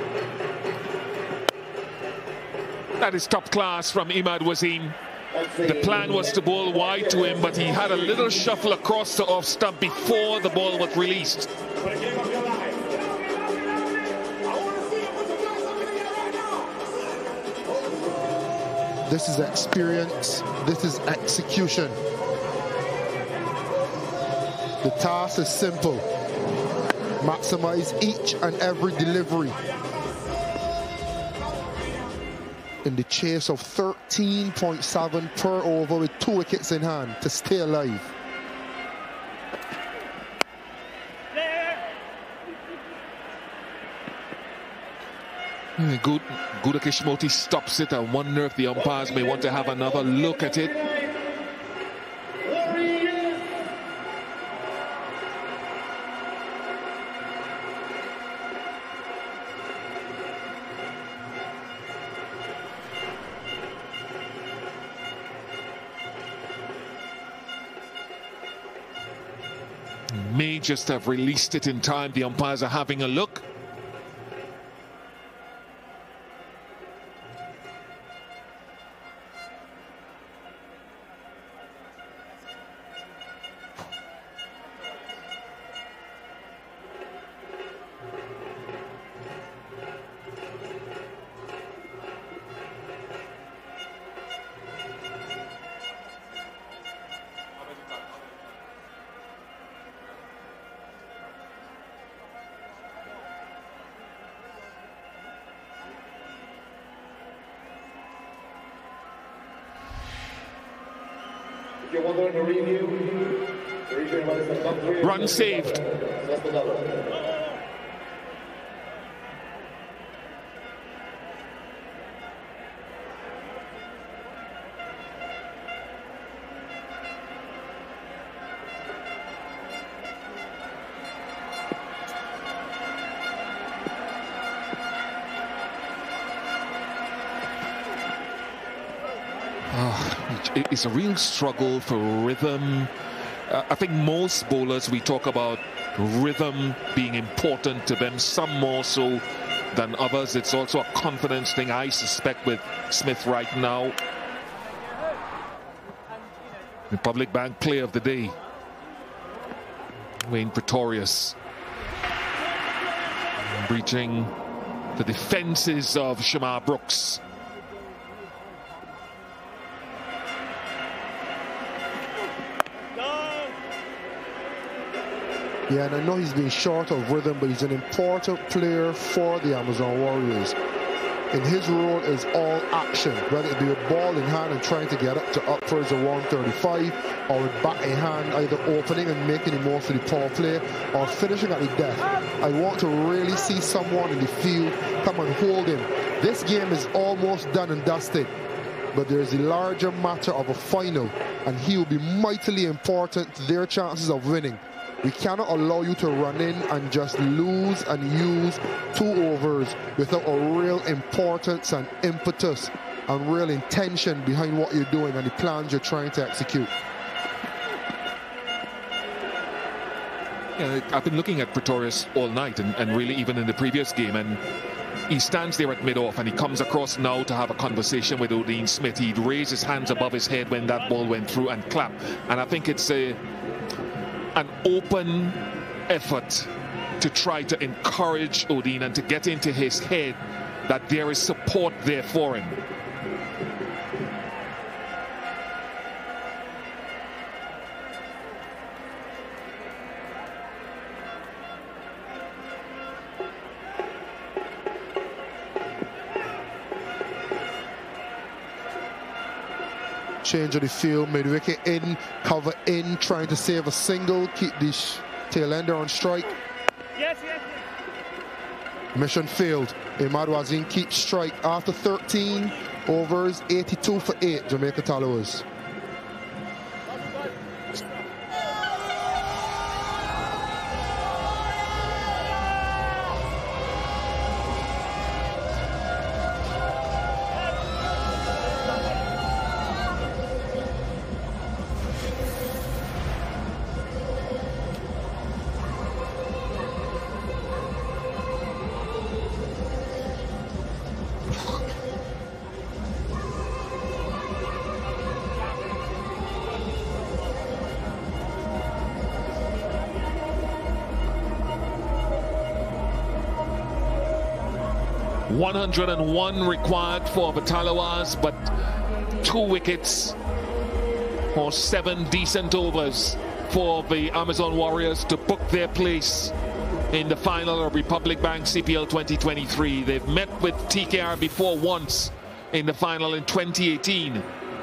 That is top class from Imad Wazim. The plan was to bowl wide to him, but he had a little shuffle across the off stump before the ball was released. This is experience. This is execution. The task is simple. Maximize each and every delivery. In the chase of 13.7 per over with 2 wickets in hand to stay alive. Good. Kishmoti stops it. I wonder if the umpires may want to have another look at it. May just have released it in time. The umpires are having a look. Run saved. It's a real struggle for rhythm. I think most bowlers, we talk about rhythm being important to them, some more so than others. It's also a confidence thing, I suspect, with Smith right now. Republic Bank Player of the Day, Wayne Pretorius, breaching the defenses of Shamar Brooks. Yeah, and I know he's been short of rhythm, but he's an important player for the Amazon Warriors. in his role is all action, whether it be with ball in hand and trying to get up to upwards of 135, or with bat in hand, either opening and making it more for the power play, or finishing at the death. I want to really see someone in the field come and hold him. This game is almost done and dusted, but there's a larger matter of a final, and he will be mightily important to their chances of winning. We cannot allow you to run in and just lose and use 2 overs without a real importance and impetus and real intention behind what you're doing and the plans you're trying to execute. Yeah, I've been looking at Pretorius all night and really even in the previous game, and he stands there at mid-off and he comes across now to have a conversation with Odean Smith. He'd raise his hands above his head when that ball went through and clap. And I think it's an open effort to try to encourage Odean and to get into his head that there is support there for him. Change of the field, mid-wicket in, cover in, trying to save a single, keep the tail ender on strike. Yes, yes, yes. Mission failed. Imad Wazim keeps strike after 13 overs, 82 for 8, Jamaica Tallowers. .101 required for the Tallowers, but 2 wickets or 7 decent overs for the Amazon Warriors to book their place in the final of Republic Bank CPL 2023. They've met with TKR before once in the final in 2018.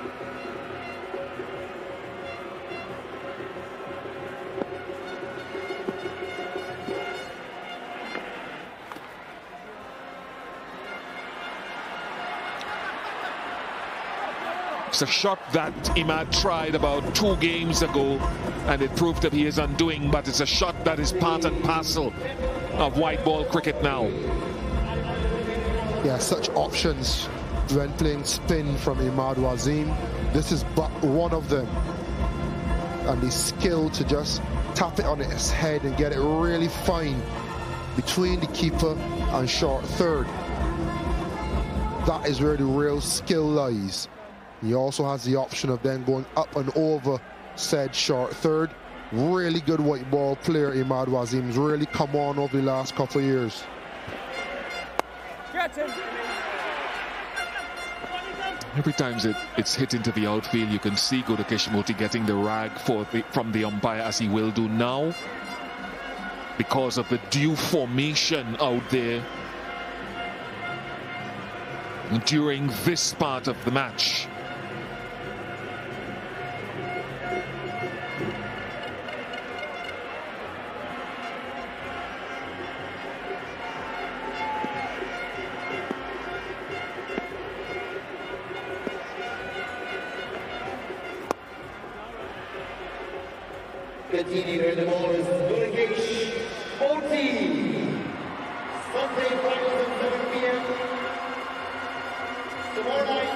It's a shot that Imad tried about 2 games ago, and it proved that he is undoing, but it's a shot that is part and parcel of white ball cricket now. Yeah, such options when playing spin from Imad Wazim. This is but one of them. And the skill to just tap it on its head and get it really fine between the keeper and short third. That is where the real skill lies. He also has the option of then going up and over said short third. Really good white ball player, Imad Wazim's really come on over the last couple of years. Every time it's hit into the outfield, you can see Goda Kishimoti getting the rag from the umpire, as he will do now, because of the due formation out there during this part of the match. Continuing the ball is Gulligish, 40. Sunday, finals at 7 p.m. Tomorrow night,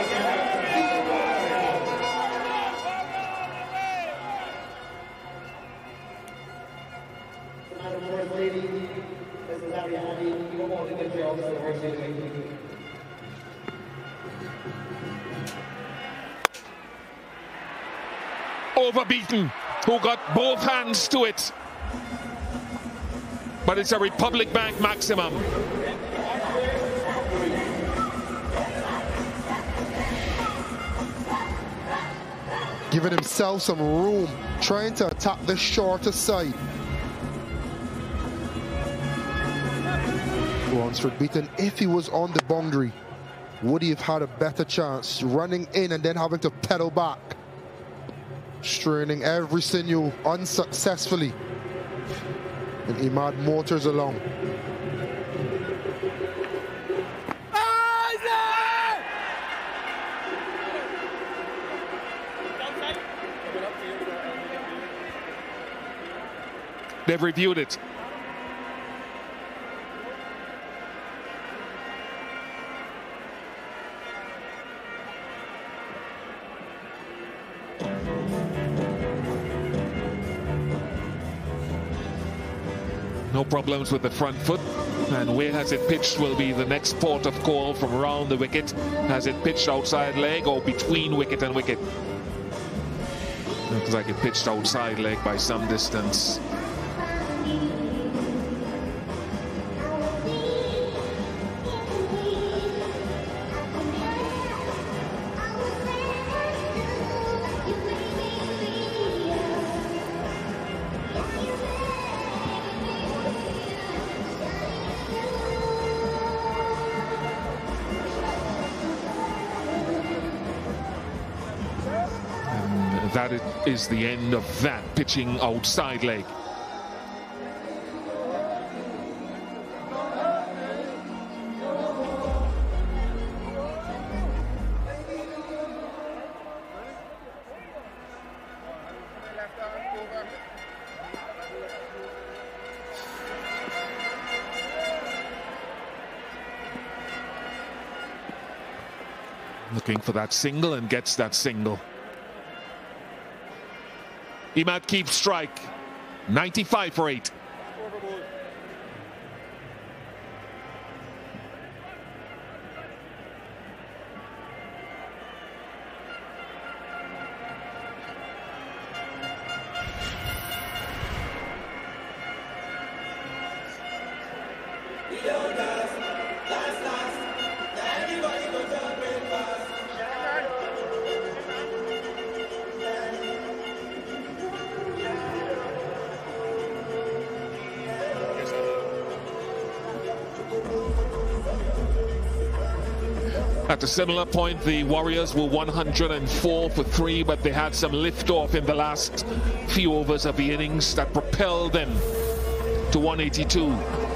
the First Lady, Mrs. Ariani, you all did a good job as the First Lady. Overbeaten, who got both hands to it, but it's a Republic Bank maximum. Giving himself some room, trying to attack the shorter side. Ransford beaten. If he was on the boundary, would he have had a better chance? Running in and then having to pedal back. Straining every sinew unsuccessfully. And Imad motors along. They've reviewed it. No problems with the front foot, and where has it pitched will be the next port of call from around the wicket. Has it pitched outside leg or between wicket and wicket? Looks like it pitched outside leg by some distance. That is the end of that, pitching outside leg. Looking for that single and gets that single. Imad keeps strike. 95 for 8. At a similar point, the Warriors were 104 for 3, but they had some lift-off in the last few overs of the innings that propelled them to 182.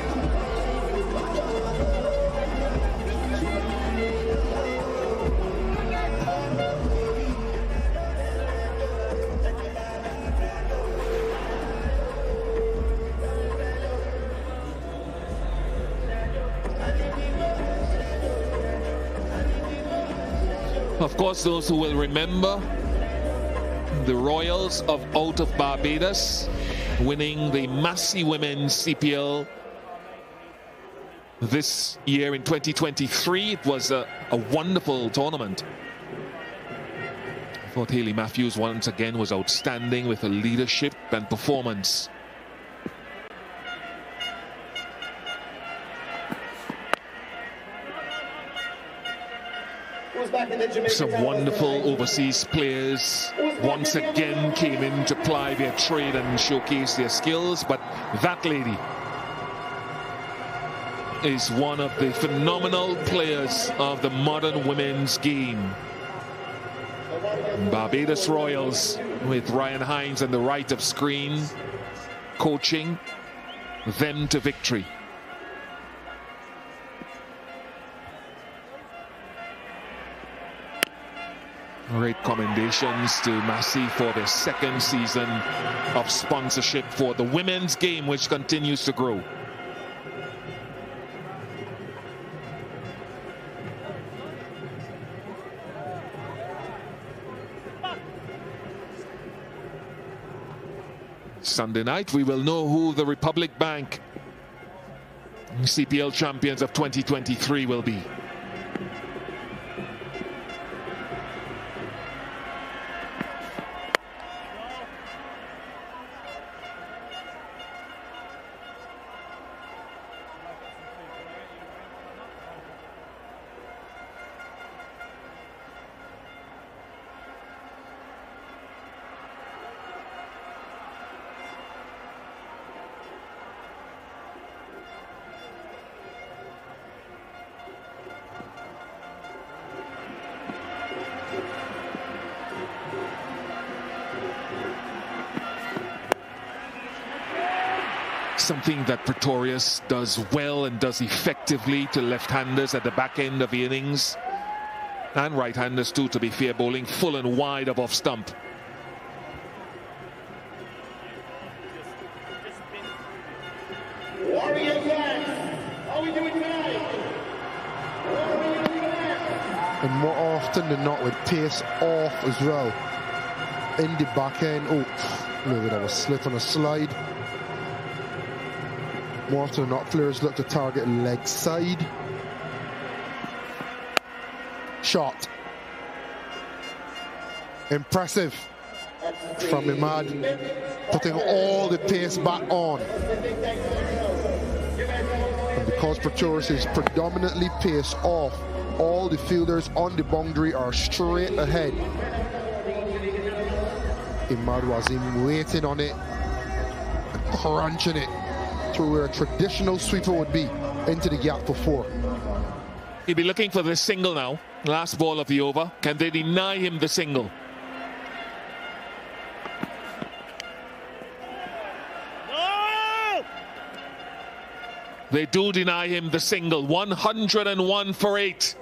Of course, those who will remember the Royals out of Barbados winning the Massey Women's CPL this year in 2023. It was a wonderful tournament. I thought Hayley Matthews once again was outstanding with her leadership and performance. Some wonderful overseas players once again came in to ply their trade and showcase their skills, but that lady is one of the phenomenal players of the modern women's game. Barbados Royals, with Ryan Hines on the right of screen, coaching them to victory. Great commendations to Massey for their second season of sponsorship for the women's game, which continues to grow. Sunday night, we will know who the Republic Bank CPL champions of 2023 will be. something that Pretorius does well and does effectively to left-handers at the back end of the innings. And right-handers too, to be fair, bowling full and wide of off stump. And more often than not with pace off as well. In the back end. Oh, maybe that was slip on a slide. More often than not, players look to target leg side. Shot. Impressive from Imad, putting all the pace back on. And because Pretorius is predominantly pace off, all the fielders on the boundary are straight ahead. Imad was waiting on it and crunching it to where a traditional sweeper would be, into the gap for 4. He'll be looking for the single now. Last ball of the over. Can they deny him the single? They do deny him the single. 101 for 8.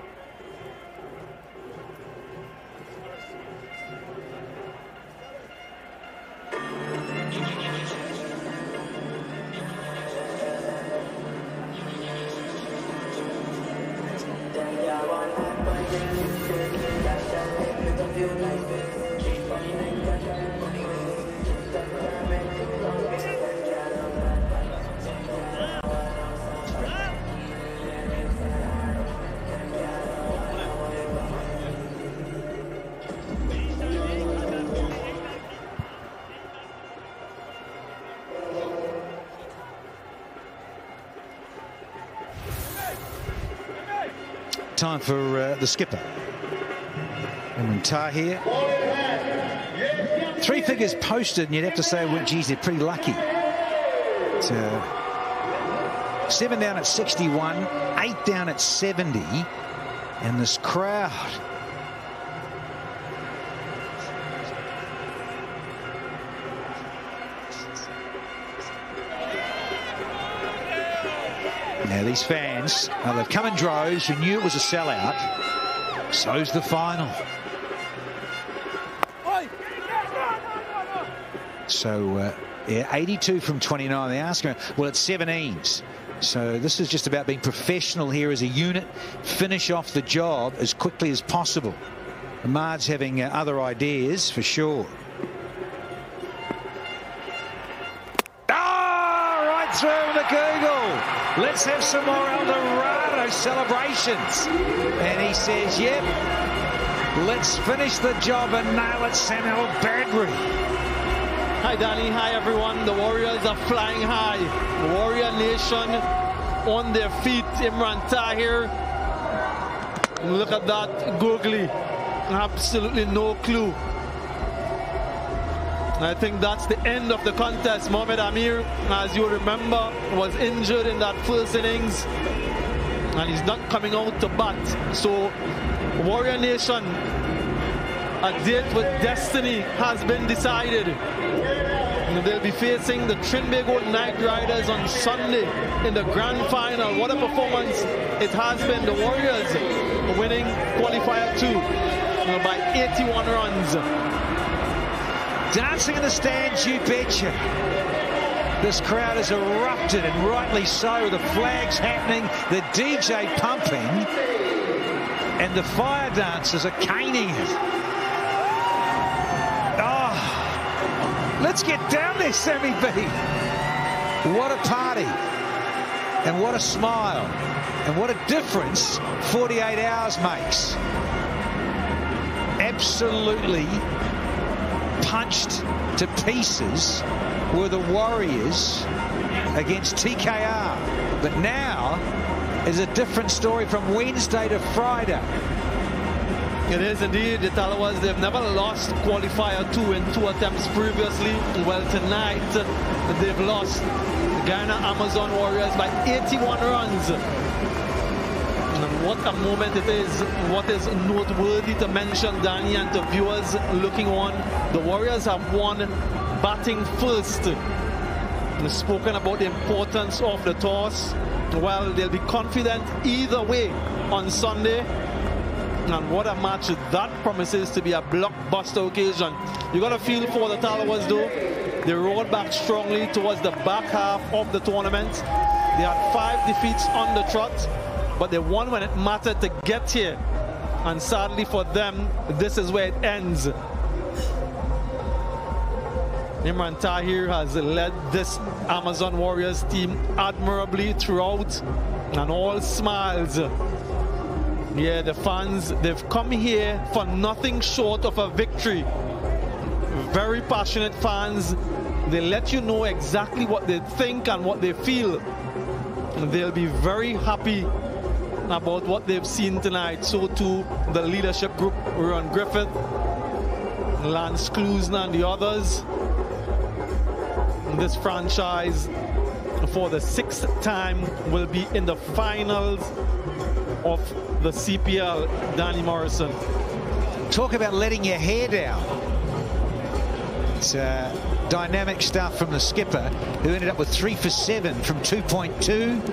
Time for the skipper. And Tahir. 3 figures posted, and you'd have to say, well, geez, they're pretty lucky. It's, 7 down at 61, 8 down at 70, and this crowd. Now these fans, they've come in droves. You knew it was a sellout. So's the final. So, yeah, 82 from 29. They ask him, well, it's 17s. So this is just about being professional here as a unit. Finish off the job as quickly as possible. Ahmad's having other ideas for sure. Right through the Google. Let's have some more El Dorado celebrations. And he says, yep, let's finish the job and nail it, Samuel Badbury. Hi, Danny. Hi, everyone. The Warriors are flying high. The Warrior Nation on their feet. Imran Tahir. Look at that googly. Absolutely no clue. I think that's the end of the contest. Mohamed Amir, as you remember, was injured in that first innings, and he's not coming out to bat. So, Warrior Nation, a date with destiny has been decided. And they'll be facing the Trinbago Knight Riders on Sunday in the grand final. What a performance it has been. The Warriors winning Qualifier 2 by 81 runs. Dancing in the stands, you betcha. This crowd has erupted, and rightly so. The flag's happening, the DJ pumping, and the fire dancers are caning it. Oh, let's get down there, Sammy B. What a party, and what a smile, and what a difference 48 hours makes. Absolutely punched to pieces were the Warriors against TKR. But now is a different story from Wednesday to Friday. It is indeed. The Talawas, they've never lost Qualifier 2 in 2 attempts previously. Well, tonight they've lost the Guyana Amazon Warriors by 81 runs. And what a moment it is. What is noteworthy to mention, Danny, and to viewers looking on, the Warriors have won batting first We've spoken about the importance of the toss. Well, they'll be confident either way on Sunday. And what a match that promises to be a blockbuster occasion. You got a feel for the Talawas though. They rolled back strongly towards the back half of the tournament. They had 5 defeats on the trot, but they won when it mattered to get here. And sadly for them, this is where it ends. Imran Tahir has led this Amazon Warriors team admirably throughout, and all smiles. Yeah, the fans, they've come here for nothing short of a victory. Very passionate fans. They let you know exactly what they think and what they feel. And they'll be very happy about what they've seen tonight. So too the leadership group, Ron Griffith, Lance Klusner and the others. This franchise, for the 6th time, will be in the finals of the CPL. Danny Morrison. Talk about letting your hair down. It's dynamic stuff from the skipper, who ended up with 3 for 7 from 2.2.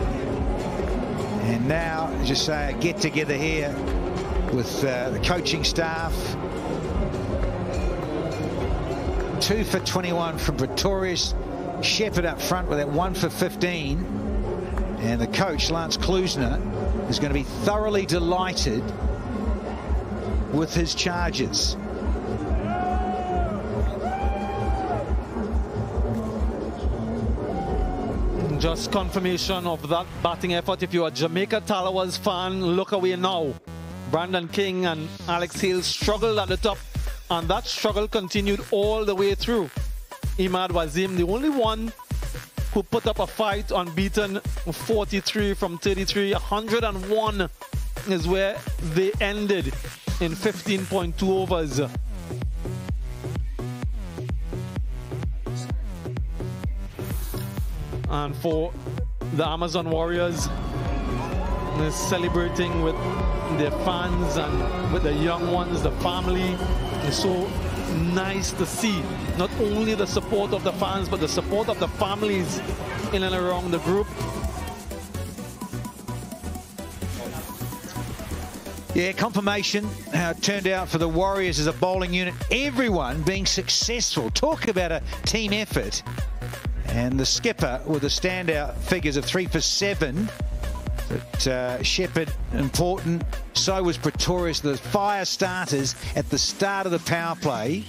And now, just say, a get together here with the coaching staff. 2 for 21 from Pretorius. Shepherd up front with that 1 for 15. And the coach, Lance Klusner, is going to be thoroughly delighted with his charges. Just confirmation of that batting effort. If you're a Jamaica Talawas fan, look away now. Brandon King and Alex Hale struggled at the top, and that struggle continued all the way through. Imad Wazim, the only one who put up a fight, unbeaten, 43 from 33. 101 is where they ended in 15.2 overs. And for the Amazon Warriors, they're celebrating with their fans and with the young ones, the family. It's so nice to see not only the support of the fans, but the support of the families in and around the group. Yeah, confirmation how it turned out for the Warriors as a bowling unit. Everyone being successful. Talk about a team effort. And the skipper with the standout figures of 3 for 7. But Shepherd, important. So was Pretorius, the fire starters at the start of the power play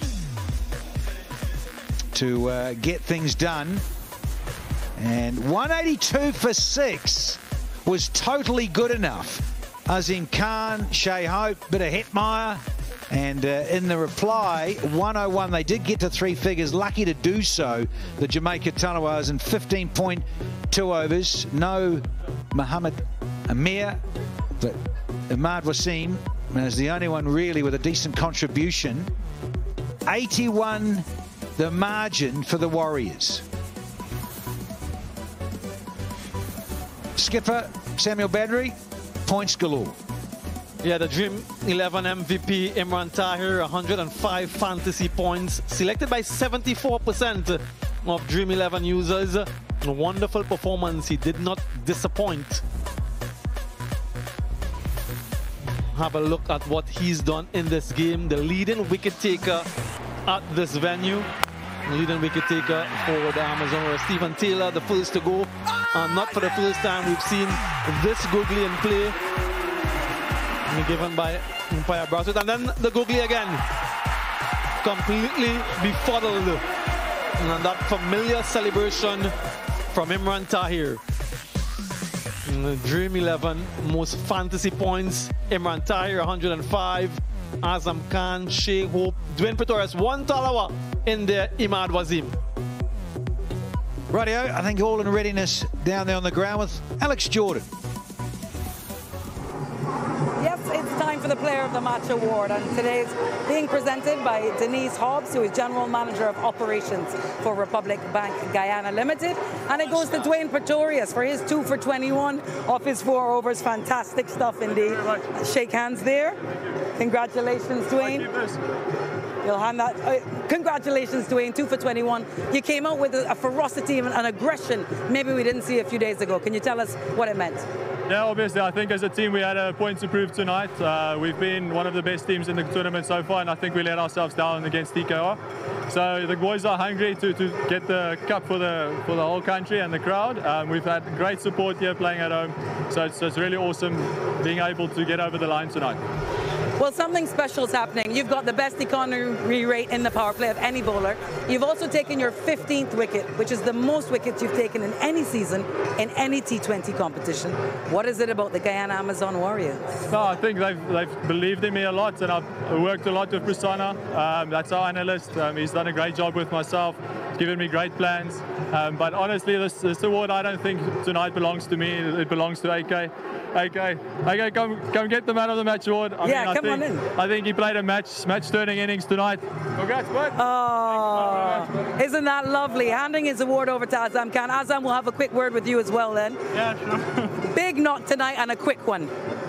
to get things done. And 182 for 6 was totally good enough. Azim Khan, Shea Hope, bit of Hetmeyer. And in the reply, 101, they did get to 3 figures. Lucky to do so, the Jamaica Talawas in 15.2 overs. No Muhammad Amir, but Imad Wasim is the only one really with a decent contribution. 81 the margin for the Warriors. Skipper Samuel Badri, points galore. Yeah, the Dream 11 MVP Imran Tahir, 105 fantasy points, selected by 74% of Dream 11 users. A wonderful performance. He did not disappoint. Have a look at what he's done in this game. The leading wicket taker at this venue. Leading wicket taker for the Amazon, Stephen Taylor, the first to go. And not for the first time we've seen this googly in play. Given by umpire Browsett, and then the googly again, completely befuddled, and that familiar celebration from Imran Tahir. In the Dream 11 most fantasy points, Imran Tahir 105, Azam Khan, Shea Hope, Dwayne Pretorius, 1 Talawa in there, Imad Wazim. Rightio, I think all in readiness down there on the ground with Alex Jordan. Yes, it's time for the the Player of the Match award, and today's being presented by Denise Hobbs, who is General Manager of Operations for Republic Bank Guyana Limited. And it goes to Dwayne Pretorius for his 2 for 21 off his 4 overs. Fantastic stuff indeed. Shake hands there. Congratulations, Dwayne. You'll hand that. Congratulations, Dwayne, 2 for 21. You came out with a ferocity and an aggression maybe we didn't see a few days ago. Can you tell us what it meant? Yeah, obviously, I think as a team we had a point to prove tonight. We've been one of the best teams in the tournament so far, and I think we let ourselves down against TKR. So the boys are hungry to get the cup for the whole country and the crowd. We've had great support here playing at home, so it's really awesome being able to get over the line tonight. Well, something special is happening. You've got the best economy rate in the power play of any bowler. You've also taken your 15th wicket, which is the most wickets you've taken in any season, in any T20 competition. What is it about the Guyana Amazon Warriors? No, I think they've believed in me a lot, and I've worked a lot with Prasanna. That's our analyst. He's done a great job with myself. He's given me great plans. But honestly, this award, I don't think tonight belongs to me. It belongs to AK. AK, come get the Man of the Match award. I think he played a match-turning innings tonight. Congrats, bud. Oh, isn't that lovely? Handing his award over to Azam Khan. Azam will have a quick word with you as well then. Yeah, sure. Big knock tonight and a quick one.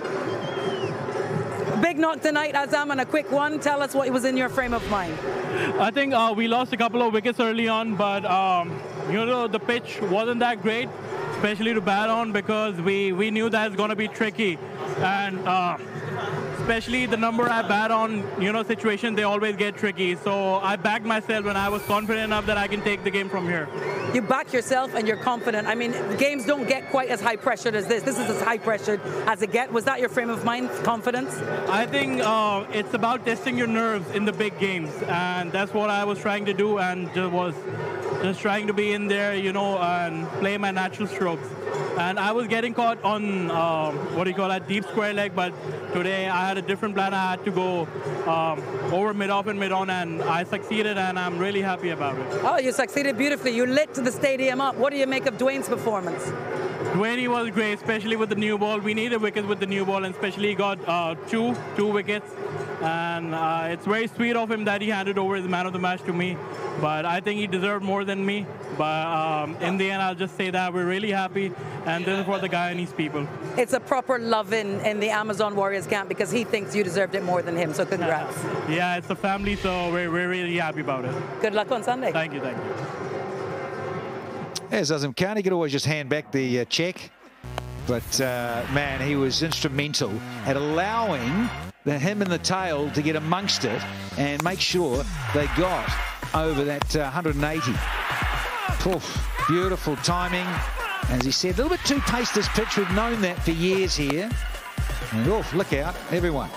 Big knock tonight, Azam, and a quick one. Tell us what was in your frame of mind. I think we lost a couple of wickets early on, but you know, the pitch wasn't that great, especially to bat on, because we knew that it's going to be tricky. And especially the number I bat on, you know, situation, they always get tricky. So I backed myself when I was confident enough that I can take the game from here. You back yourself and you're confident. I mean, games don't get quite as high pressured as this. This is as high pressured as it gets. Was that your frame of mind, confidence? I think it's about testing your nerves in the big games, and that's what I was trying to do, and just trying to be in there, you know, and play my natural strokes. And I was getting caught on, deep square leg, but today I had a different plan. I had to go over mid-off and mid-on, and I succeeded, and I'm really happy about it. Oh, you succeeded beautifully. You lit the stadium up. What do you make of Dwayne's performance? Dwayne was great, especially with the new ball. We needed wickets with the new ball, and especially he got two wickets. And it's very sweet of him that he handed over his Man of the Match to me. But I think he deserved more than me. But in the end, I'll just say that we're really happy, and this is for the Guyanese people. It's a proper love in the Amazon Warriors camp, because he thinks you deserved it more than him, so congrats. Yeah, it's a family, so we're really happy about it. Good luck on Sunday. Thank you, thank you. As Azam Khan, he could always just hand back the check. But, man, he was instrumental at allowing him and the tail to get amongst it and make sure they got over that 180. Oof, beautiful timing. As he said, a little bit too paced this pitch. We've known that for years here. And oof, look out, everyone.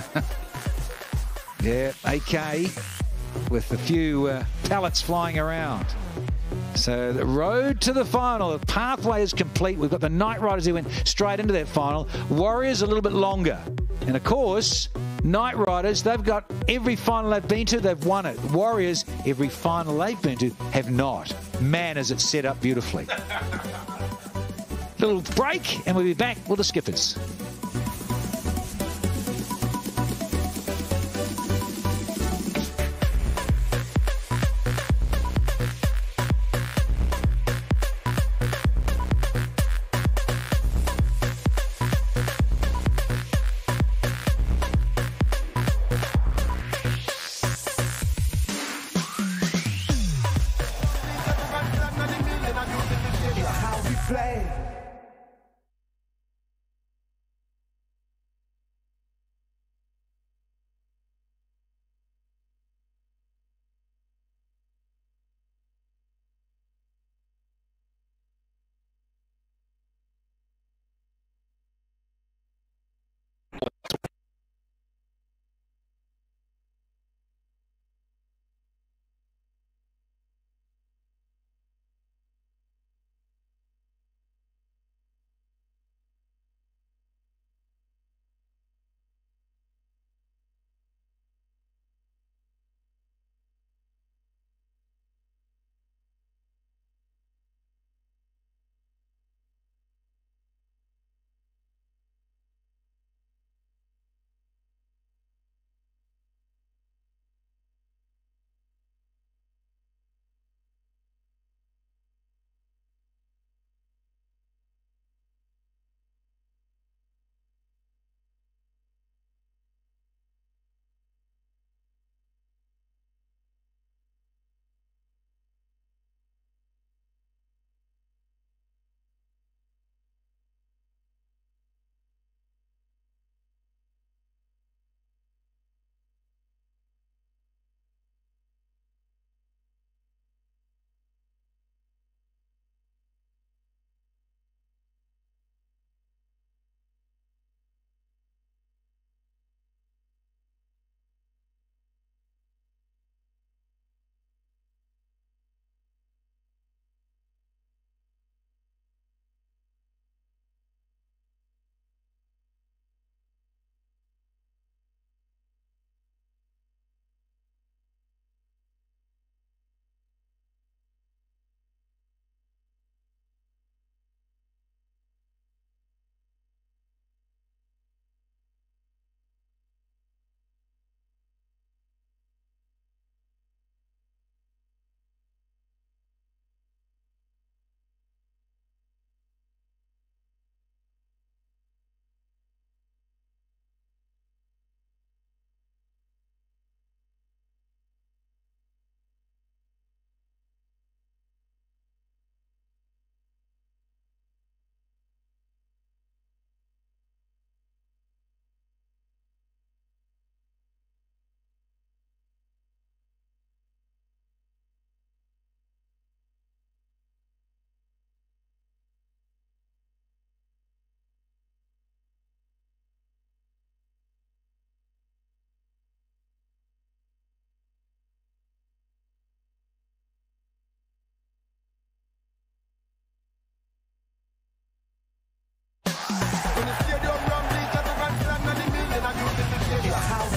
Yeah, AK with a few pellets flying around. So the road to the final, the pathway is complete. We've got the Knight Riders who went straight into that final. Warriors a little bit longer. And of course, Knight Riders, they've got every final they've been to, they've won it. Warriors, every final they've been to, have not. Man, is it set up beautifully. Little break, and we'll be back with the Skippers.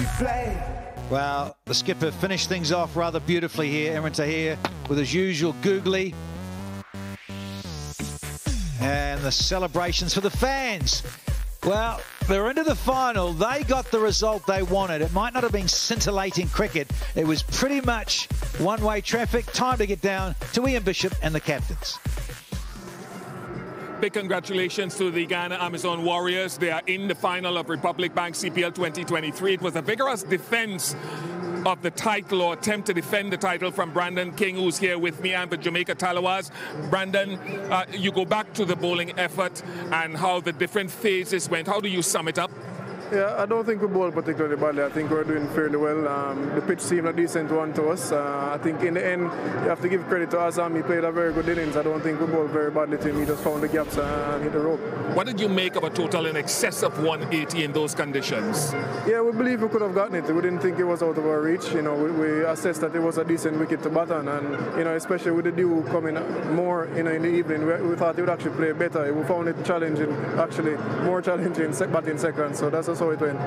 Well, the skipper finished things off rather beautifully here. Imran Tahir with his usual googly. And the celebrations for the fans. Well, they're into the final. They got the result they wanted. It might not have been scintillating cricket. It was pretty much one-way traffic. Time to get down to Ian Bishop and the captains. Big congratulations to the Guyana Amazon Warriors. They are in the final of Republic Bank CPL 2023. It was a vigorous defense of the title, or attempt to defend the title, from Brandon King, who's here with me, and the Jamaica Talawas. Brandon, you go back to the bowling effort and how the different phases went. How do you sum it up? Yeah, I don't think we bowled particularly badly. I think we're doing fairly well. The pitch seemed a decent one to us. I think in the end, you have to give credit to Azam. He played a very good innings. I don't think we bowled very badly to him. He just found the gaps and hit the rope. What did you make of a total in excess of 180 in those conditions? Yeah, we believe we could have gotten it. We didn't think it was out of our reach. You know, we assessed that it was a decent wicket to bat on, and you know, especially with the dew coming more, you know, in the evening, we thought it would actually play better. We found it challenging, actually more challenging batting second. So that's how it went.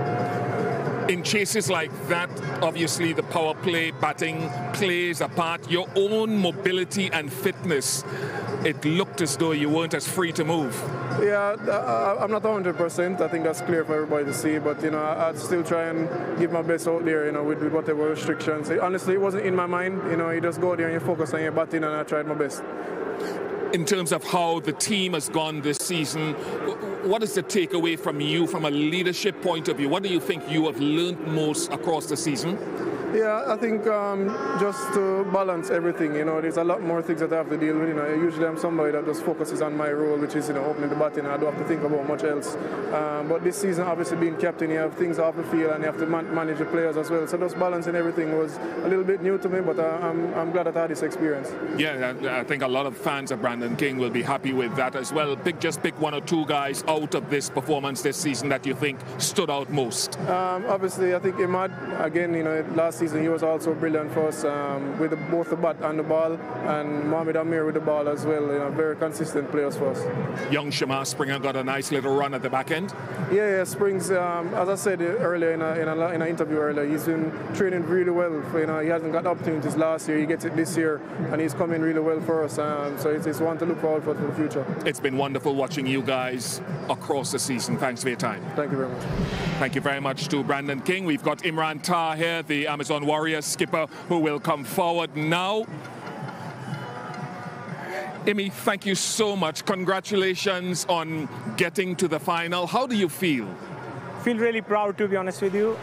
In chases like that, obviously the power play batting plays a part. Your own mobility and fitness, it looked as though you weren't as free to move. Yeah, I'm not 100%. I think that's clear for everybody to see. But you know, I'd still try and give my best out there. You know, with whatever restrictions. Honestly, it wasn't in my mind. You know, you just go there and you focus on your batting, and I tried my best. In terms of how the team has gone this season, what is the takeaway from you from a leadership point of view? What do you think you have learned most across the season? Yeah, I think just to balance everything, you know, there's a lot more things that I have to deal with. You know, usually I'm somebody that just focuses on my role, which is, you know, opening the batting. I don't have to think about much else. But this season, obviously being captain, you have things off the field and you have to manage the players as well. So just balancing everything was a little bit new to me, but I'm glad that I had this experience. Yeah, I think a lot of fans of Brandon King will be happy with that as well. Just pick one or two guys out of this performance this season that you think stood out most. Obviously, I think Imad, again, you know, last season he was also brilliant for us with both the bat and the ball, and Mohamed Amir with the ball as well. You know, very consistent players for us. Young Shamar Springer got a nice little run at the back end. Yeah, Springs, as I said earlier in an interview earlier, he's been training really well. You know, he hasn't got opportunities last year. He gets it this year, and he's coming really well for us. So it's one to look forward for the future. It's been wonderful watching you guys across the season. Thanks for your time. Thank you very much. Thank you very much to Brandon King. We've got Imran Tahir here, the Amazon Warriors skipper, who will come forward now. Imi, thank you so much. Congratulations on getting to the final. How do you feel? Feel really proud, to be honest with you.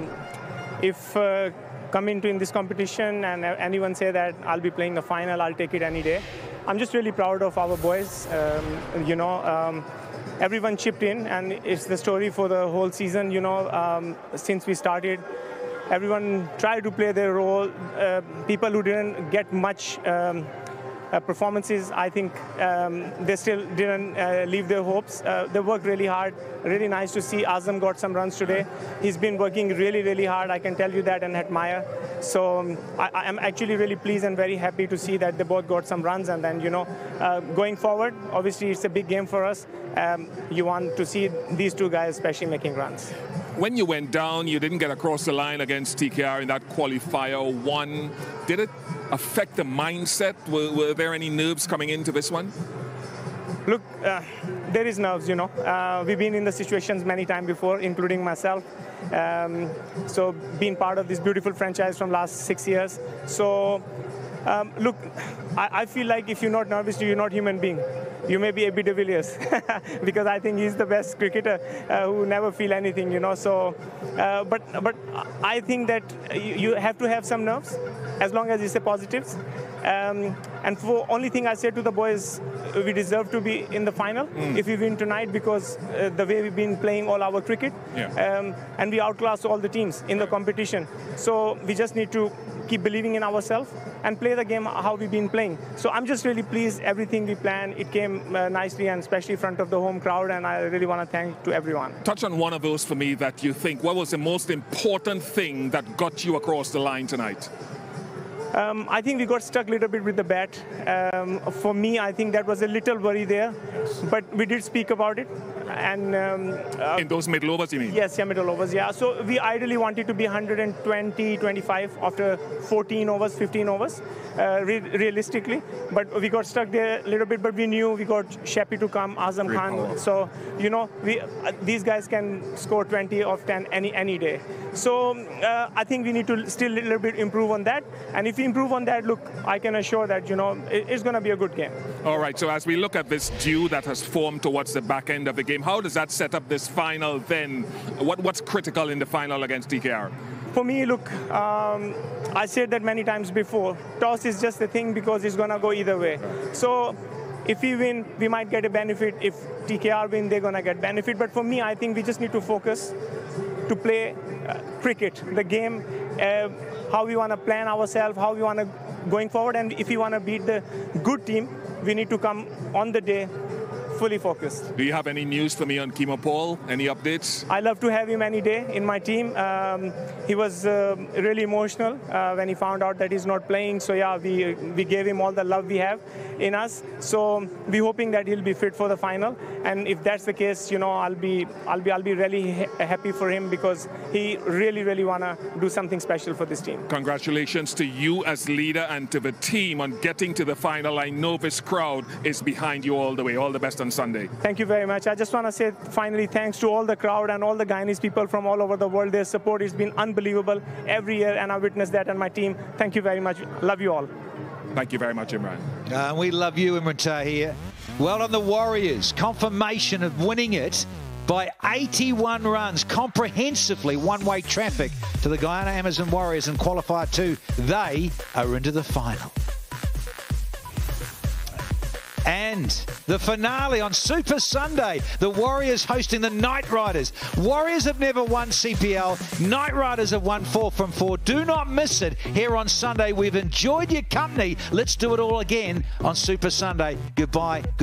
If coming to in this competition and anyone say that I'll be playing the final, I'll take it any day. I'm just really proud of our boys. You know, everyone chipped in, and it's the story for the whole season. You know, since we started, everyone tried to play their role. People who didn't get much performances, I think they still didn't leave their hopes. They worked really hard. Really nice to see Azam got some runs today. He's been working really, really hard. I can tell you that and admire. So I'm actually really pleased and very happy to see that they both got some runs. And then, you know, going forward, obviously it's a big game for us. You want to see these two guys especially making runs. When you went down, you didn't get across the line against TKR in that qualifier 1. Did it affect the mindset? Were there any nerves coming into this one? Look, there is nerves, you know. We've been in the situations many times before, including myself. So being part of this beautiful franchise from last 6 years. So look, I feel like if you're not nervous, you're not a human being. You may be A.B. de Villiers because I think he's the best cricketer who never feel anything, you know. So, but I think that you have to have some nerves as long as you say positives. And for only thing I say to the boys, we deserve to be in the final if we win tonight, because the way we've been playing all our cricket, and we outclass all the teams in the competition. So we just need to keep believing in ourselves and play the game how we've been playing. So I'm just really pleased. Everything we planned, it came nicely, and especially in front of the home crowd, and I really want to thank to everyone. Touch on one of those for me that you think, what was the most important thing that got you across the line tonight? I think we got stuck a little bit with the bat. For me, I think that was a little worry there, but we did speak about it. And in those middle overs, you mean? Yes, yeah, middle overs, yeah. So we ideally wanted to be 120, 25 after 14 overs, 15 overs, realistically. But we got stuck there a little bit, but we knew we got Sheppy to come, Azam Great Khan. power. So, you know, these guys can score 20 of 10 any day. So I think we need to still a little bit improve on that. And if we improve on that, look, I can assure that, you know, it's going to be a good game. All right, so as we look at this dew that has formed towards the back end of the game, how does that set up this final then? What's critical in the final against TKR? For me, look, I said that many times before, toss is just a thing because it's going to go either way. So if we win, we might get a benefit. If TKR win, they're going to get benefit. But for me, I think we just need to focus to play cricket, the game, how we want to plan ourselves, how we want to going forward. And if we want to beat the good team, we need to come on the day fully focused. Do you have any news for me on Kimo Paul? Any updates? I love to have him any day in my team. He was really emotional when he found out that he's not playing. So yeah, we gave him all the love we have in us. So we're hoping that he'll be fit for the final. And if that's the case, you know, I'll be really happy for him because he really wanna do something special for this team. Congratulations to you as leader and to the team on getting to the final. I know this crowd is behind you all the way. All the best on Sunday. Thank you very much. I just want to say finally thanks to all the crowd and all the Guyanese people from all over the world. Their support has been unbelievable every year, and I witnessed that on my team. Thank you very much. Love you all. Thank you very much, Imran. We love you, Imran Tahir. Well done, the Warriors. Confirmation of winning it by 81 runs, comprehensively one-way traffic to the Guyana Amazon Warriors in Qualifier 2. They are into the final. And the finale on Super Sunday, the Warriors hosting the Knight Riders. Warriors have never won CPL. Knight Riders have won 4 from 4. Do not miss it here on Sunday. We've enjoyed your company. Let's do it all again on Super Sunday. Goodbye.